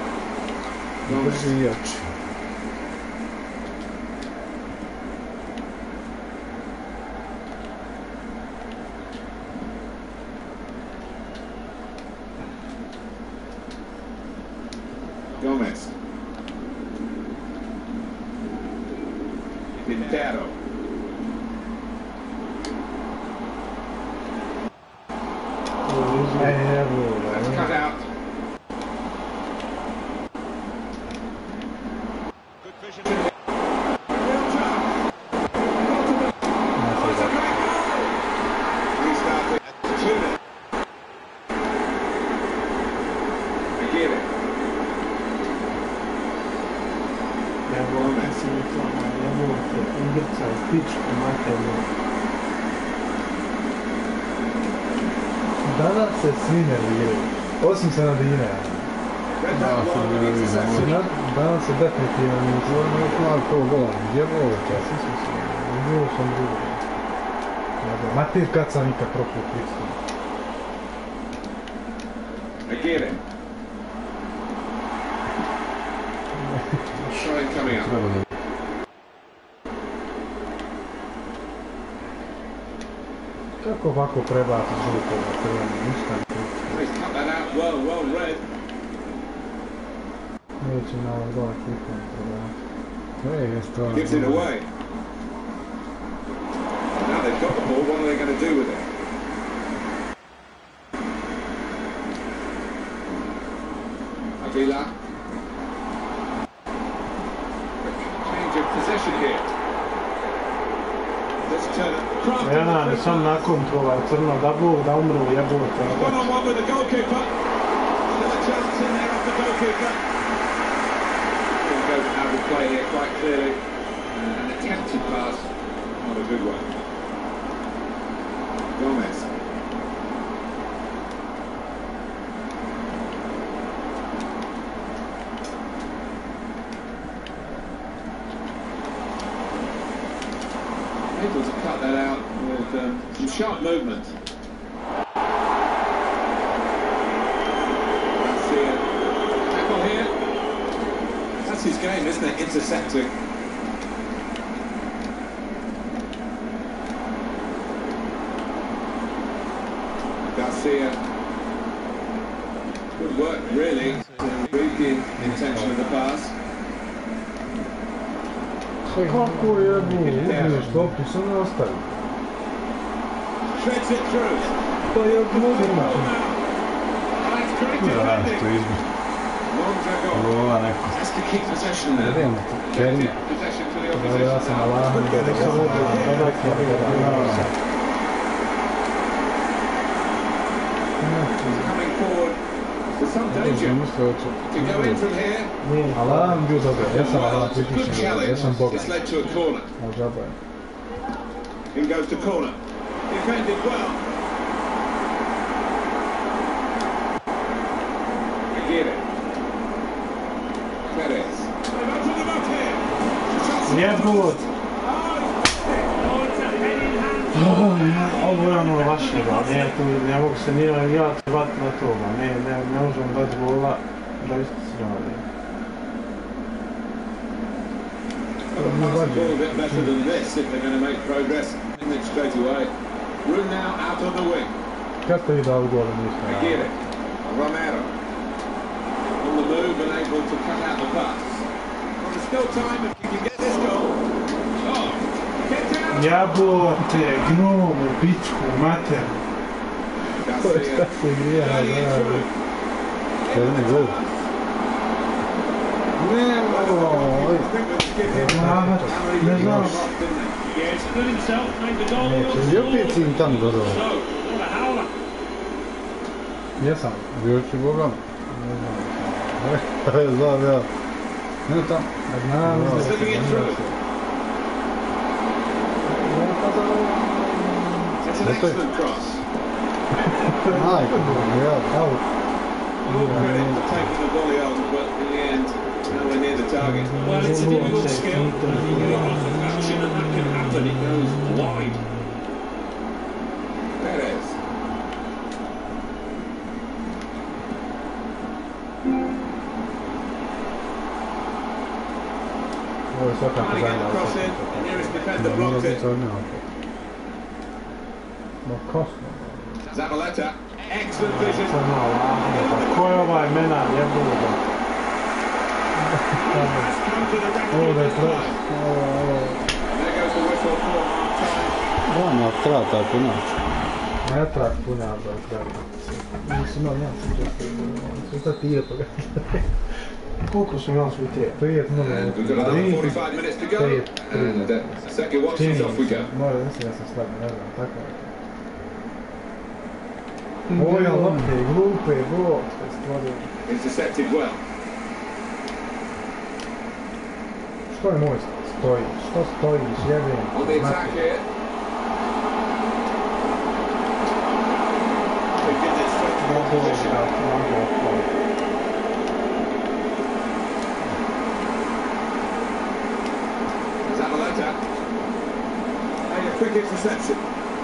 Brži jač. Gomez. Quintero. That's cut out. Good vision. Restarting at two. Aguirre. Evo, ja sam rekao, evo, ugrcaj, pičku, materno. Danas se svi nerviraju, osim se Nadine. Danas se definitivno nije izvorno, ali to gola, gdje vole čas, svi su se, bilo sam drugo. Matir kad sam nikad propio pristup. Aguirre. Sorry, coming up. Kako ovako prebaci žuto na crveno, ništa ne kriče. He's cut that out well, well read. Neće na ovaj dole klikom prebaciti. To je stvarno. Gives it away. Now they've got the ball, what are they going to do with it? Avila. Change of possession here. Let's turn it. Ja ne sam nakontrola crno da Bog da umru jebote. One on one with the goalkeeper. Still a chance in there off the goalkeeper. It goes out of play here quite clearly. Uh, an attempted pass, not a good one. Gomez. Able to cut that out with um, some sharp movement. Garcia. Tackle here. That's his game, isn't it? Intercepting. Garcia. Good work, really, to read the intention of the pass. Kako je ubiješ loptu, sam ne ostavi. Shreds it through. Pa je glupo. That's great Da, defending. to izme. Mondragon Lova neko. has to keep possession there. Idemo, Kermi. Possession to the Da, ja sam opposition. Alahan gledao. Coming forward. There's some danger to go in from here. Alahan bio dobro, ja sam Alahan It's a good kritičan, ja challenge. sam Boga. It's led to a corner. A žaba je. In goes to corner. Defended well. Aguirre. Perez. Jebut! Ovo je ono vašega, ne mogu se nije ja trebati na toga, ne možemo dati gola da isto se radi. A bit better than this if they're going to make progress in it straight away. Room now out of the wing. Kako je dao gola nismo? Aguirre. Romero. On the move and able to cut out the pass. Well, there's still time if you can get this goal. Oh, Jabote, gnom, bičku, mater. Šta se grija, da. Jedni gol. Ne znam. Neće, i opet si im tam dodao. Jesam. Bio si Boga? Ne znam. Znam ja. Ne tam. Znam, It's an excellent cross. Majko, ja, out. All credit for taking the volley on, but in the end, nowhere near the target. Well, it's a difficult skill. You get off of action and that can happen. It goes wide. Perez. Ovo je svakako Trying to get the cross in. The nearest defender blocked it. Ma kosno. Zabaleta. Excellent vision. Ko je ovaj mena jeboga? Ovo da je pro... There goes the whistle for half-time. Da, ma treba tako inače. Ne treba puno da treba. Nisam imao njam se često. Sve ti je toga. Koliko su imali svi te? Prijet mnogo. And we've got another forty-five minutes to go. And uh, set your watches, off we go. Mora, mislim da sam stavio, ne znam, tako je. Ovo je lopte, glupe, bog, što je stvorio. Intercepted well. Što je moj stoji? Što stojiš, jebim? On the attack here. He gives it straight to the opposition. Zabaleta. And a quick interception.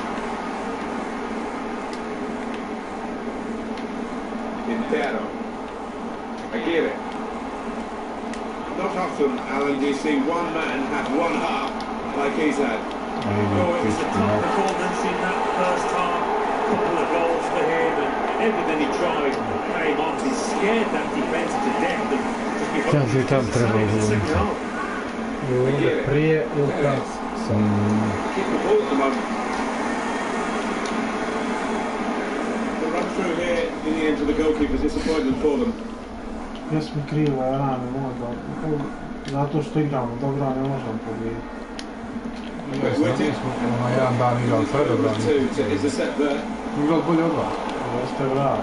Intero. Aguirre. Not often, Alan, do you see one man have one half like he's had. Oh, it was a top performance in that first half. A couple of goals for him, and everything he tried came off. He scared that defence to death. And just Tam se tam treba govoriti. Ovdje prije ili tam sam... Keep the ball at the moment. The run through here in the end to the goalkeeper's disappointment for them. Jesmo krivo, ja ne možda. Zato što igramo dobro, ne možemo pobijediti. Ono jedan dan igrao sve dobro. Is the set there? Igrao bolje od vas. Jeste bravo.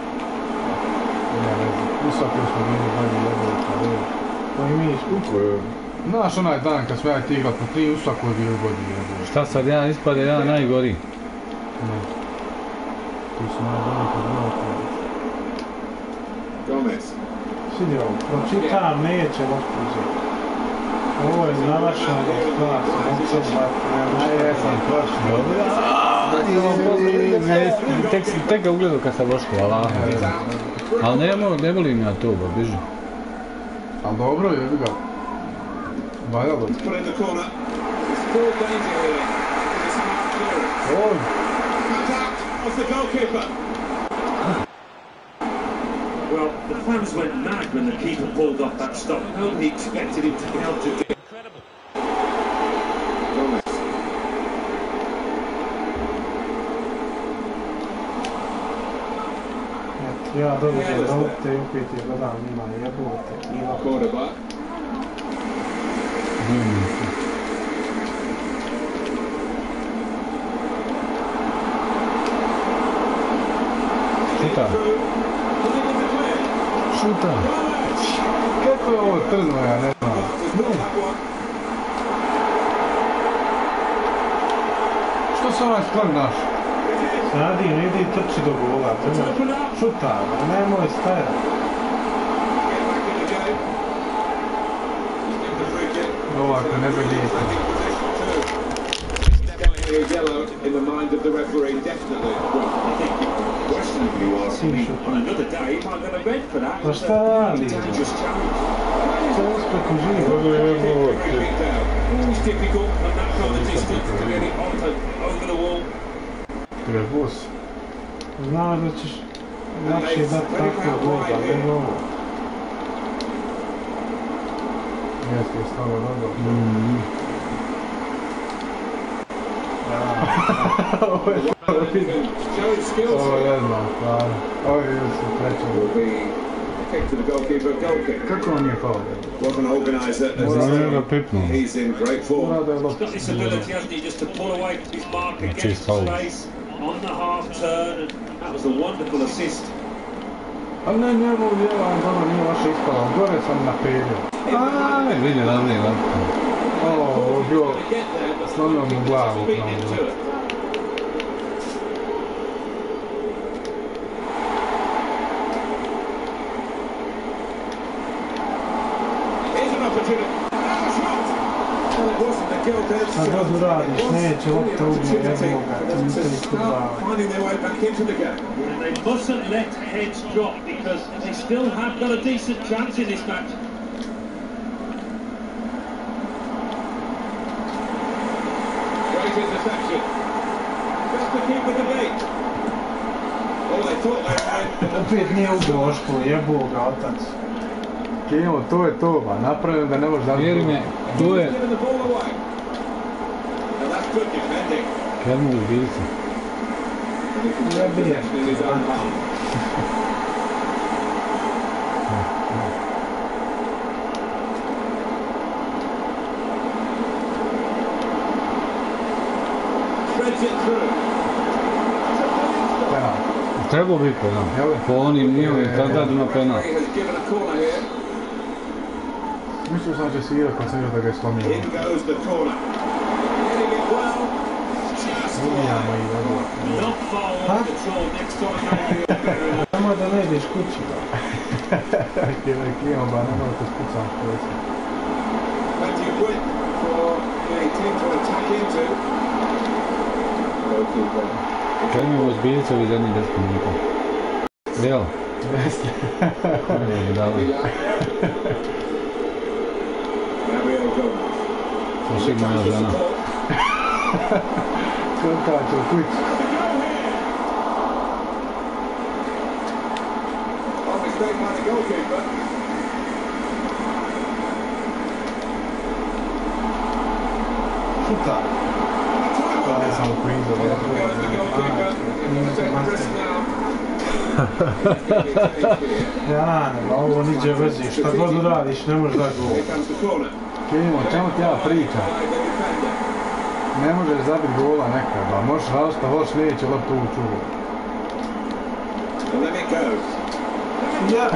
Ne vezi. Usakili smo bili bolje dobro. Pa i mi smo. Znaš onaj dan kad smo ja i ti igrat po tri, usako je bilo bolje. Šta sad, jedan ispade, jedan najgori? Ne. Ti su najbolji kod ovo. Gomez. Sidi ovo, pročitam, neće gospođe. Ovo je završeno stvar, sam Jesam, prošlo. Tek ga ugledao kad sam došao, Allah. Ali ne volim ja to, ba, biži. Ali dobro, jebi ga. Valjalo. Put in the corner. There's full danger here. It's a smart clearance. Oj. Comes out of the goalkeeper. well, the fans went mad when the keeper pulled off that stop. Nobody expected him to be able to do it. Ja dobro sam da lopte i opet je gledam njima jebote. Quarterback. Šuta. Šuta. Kako je ovo trzno, ja ne znam. Što se ovaj sklon naš? Sadi, ne idi trči do gola, šuta, nemoj stajati. Ovako, ne zalijete. Definitely a yellow in the mind of the referee, definitely. Questionably was. On another day, he might get a red for that. Pa šta radi? Dangerous challenge. To je uspeko živo. Always difficult from that kind of distance to get it onto over the wall. Trebus. Znaš da ćeš lakše dati tako goga, nego ovo. Jeste, je stalo dobro. Ovo je dobro vidim. Ovo ne znam, stvarno. Ovo je su treće. Kako on nije pao? Wasn't organised at he's in great form. He's got this ability, hasn't he, just to pull away from his mark and get into space on the half turn, and that was a wonderful assist. Ali ne, njemu djela, dobro nije vaše ispalo, gore sam napedio. Aj, vidi, razlije, razlije. Ovo, bilo, slomio mu glavu. A god uradiš, neće lopta ubije, jebo ga, ti mi to iskudava. They mustn't let heads drop because they still have got a decent chance in this match. Great interception. Just to keep the debate. Oh, they thought they had. Opet nije u Bošku, jebo ga otac. Kimo, to je to, ba, napravio da ne možeš da... Vjeri me, to je... Kermu u bilci. Ne bije. Trebao biti penal. Po onim njihovim standardima penal. Mislio sam će svirat pa sam vidio da ga je slomio. Ubijamo i dobro. Ha? Samo da ne ideš kući. Kimo, ba, ne mogu te spucam špojci. Kermu u zbiljcovi zadnjih deset minuta. Jel? Jeste. Ne, dali. Slušaj moja žena. Kontač u kući. Šuta. To je samo Queen's. Ja, ne, ovo niđe vezi, šta god uradiš, ne možeš dati gol. Kimo, čemu ti ja pričam? Ne možeš zabiti gola nekada, možeš raditi šta hoš, neće loptu ući u gol. Ja.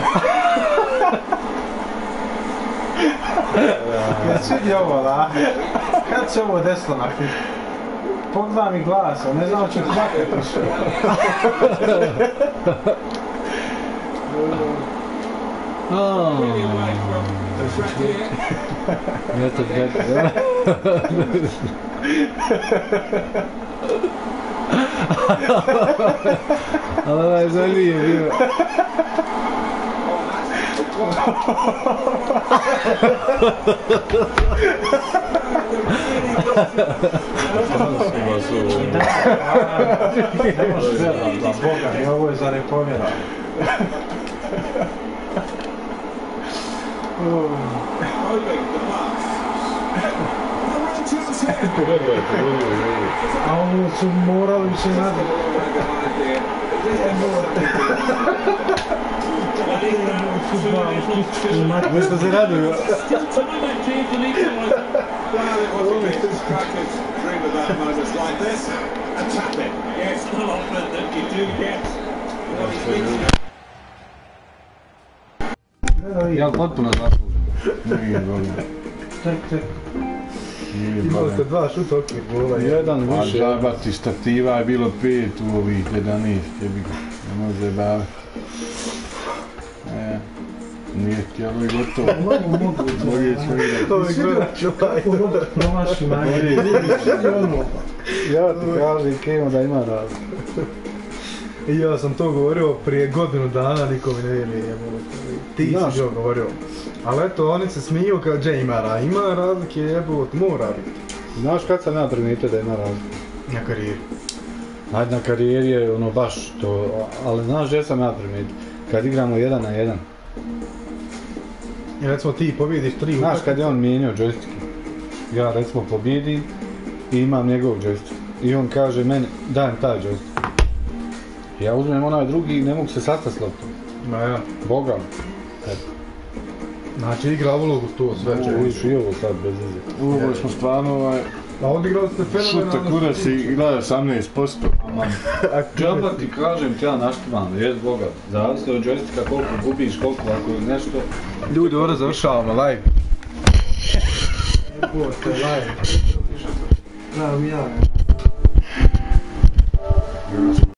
Ja svidi ovo, da? Kad će ovo desilo na film? Pogledaj mi glasa, ne znam ću plakat više. Mjesto pet. Ali ovaj zadnji je bio. Ne možeš gledat, za Boga, i ovo je za nepovjera. A ovo su morali se nadati. Nešto se raduju. Ja potpuno zaslužen. Nije dobro. Ček, ček. Imali ste dva šuta okvih gola. Jedan više. A zabati štativa je bilo pet u ovih jedanaest, jebi ga. Ne može baviti. E. Nije ti, ono je gotovo. Ovo mogu Moguće. To je gledač ovaj. promaši najbolje. Ja ti kažem Kemo da ima razlog. I ja sam to govorio prije godinu dana, niko mi ne vjeruje jebote. Ti si to govorio. Ali eto, oni se smiju kao gdje ima razlike. Ima razlike jebote, mora biti. Znaš kad sam ja primijetio da ima razlike? Na karijeri. Ajde, na karijeri je ono baš to, ali znaš gdje sam ja primijetio? Kad igramo jedan na jedan. I recimo ti pobjediš tri Znaš kad je on mijenjao joystick, ja recimo pobjedim i imam njegov joystick. I on kaže meni, dajem taj joystick. Ja uzmem onaj drugi i ne mogu se sastati s loptom. Ma ja. Boga. Eto. Znači igra ulogu to sve će. Vidiš i ovo sad bez ize. Ovo smo stvarno ovaj... A odigrali ste fenomenalno. Šuta kurac i igraju osamnaest posto. Džaba ti kažem ti ja naštimano, jest Boga. Zavisno od joysticka koliko gubiš, koliko ako nešto... Ljudi, ovdje završavamo live. Jebote, live. Pravi ja.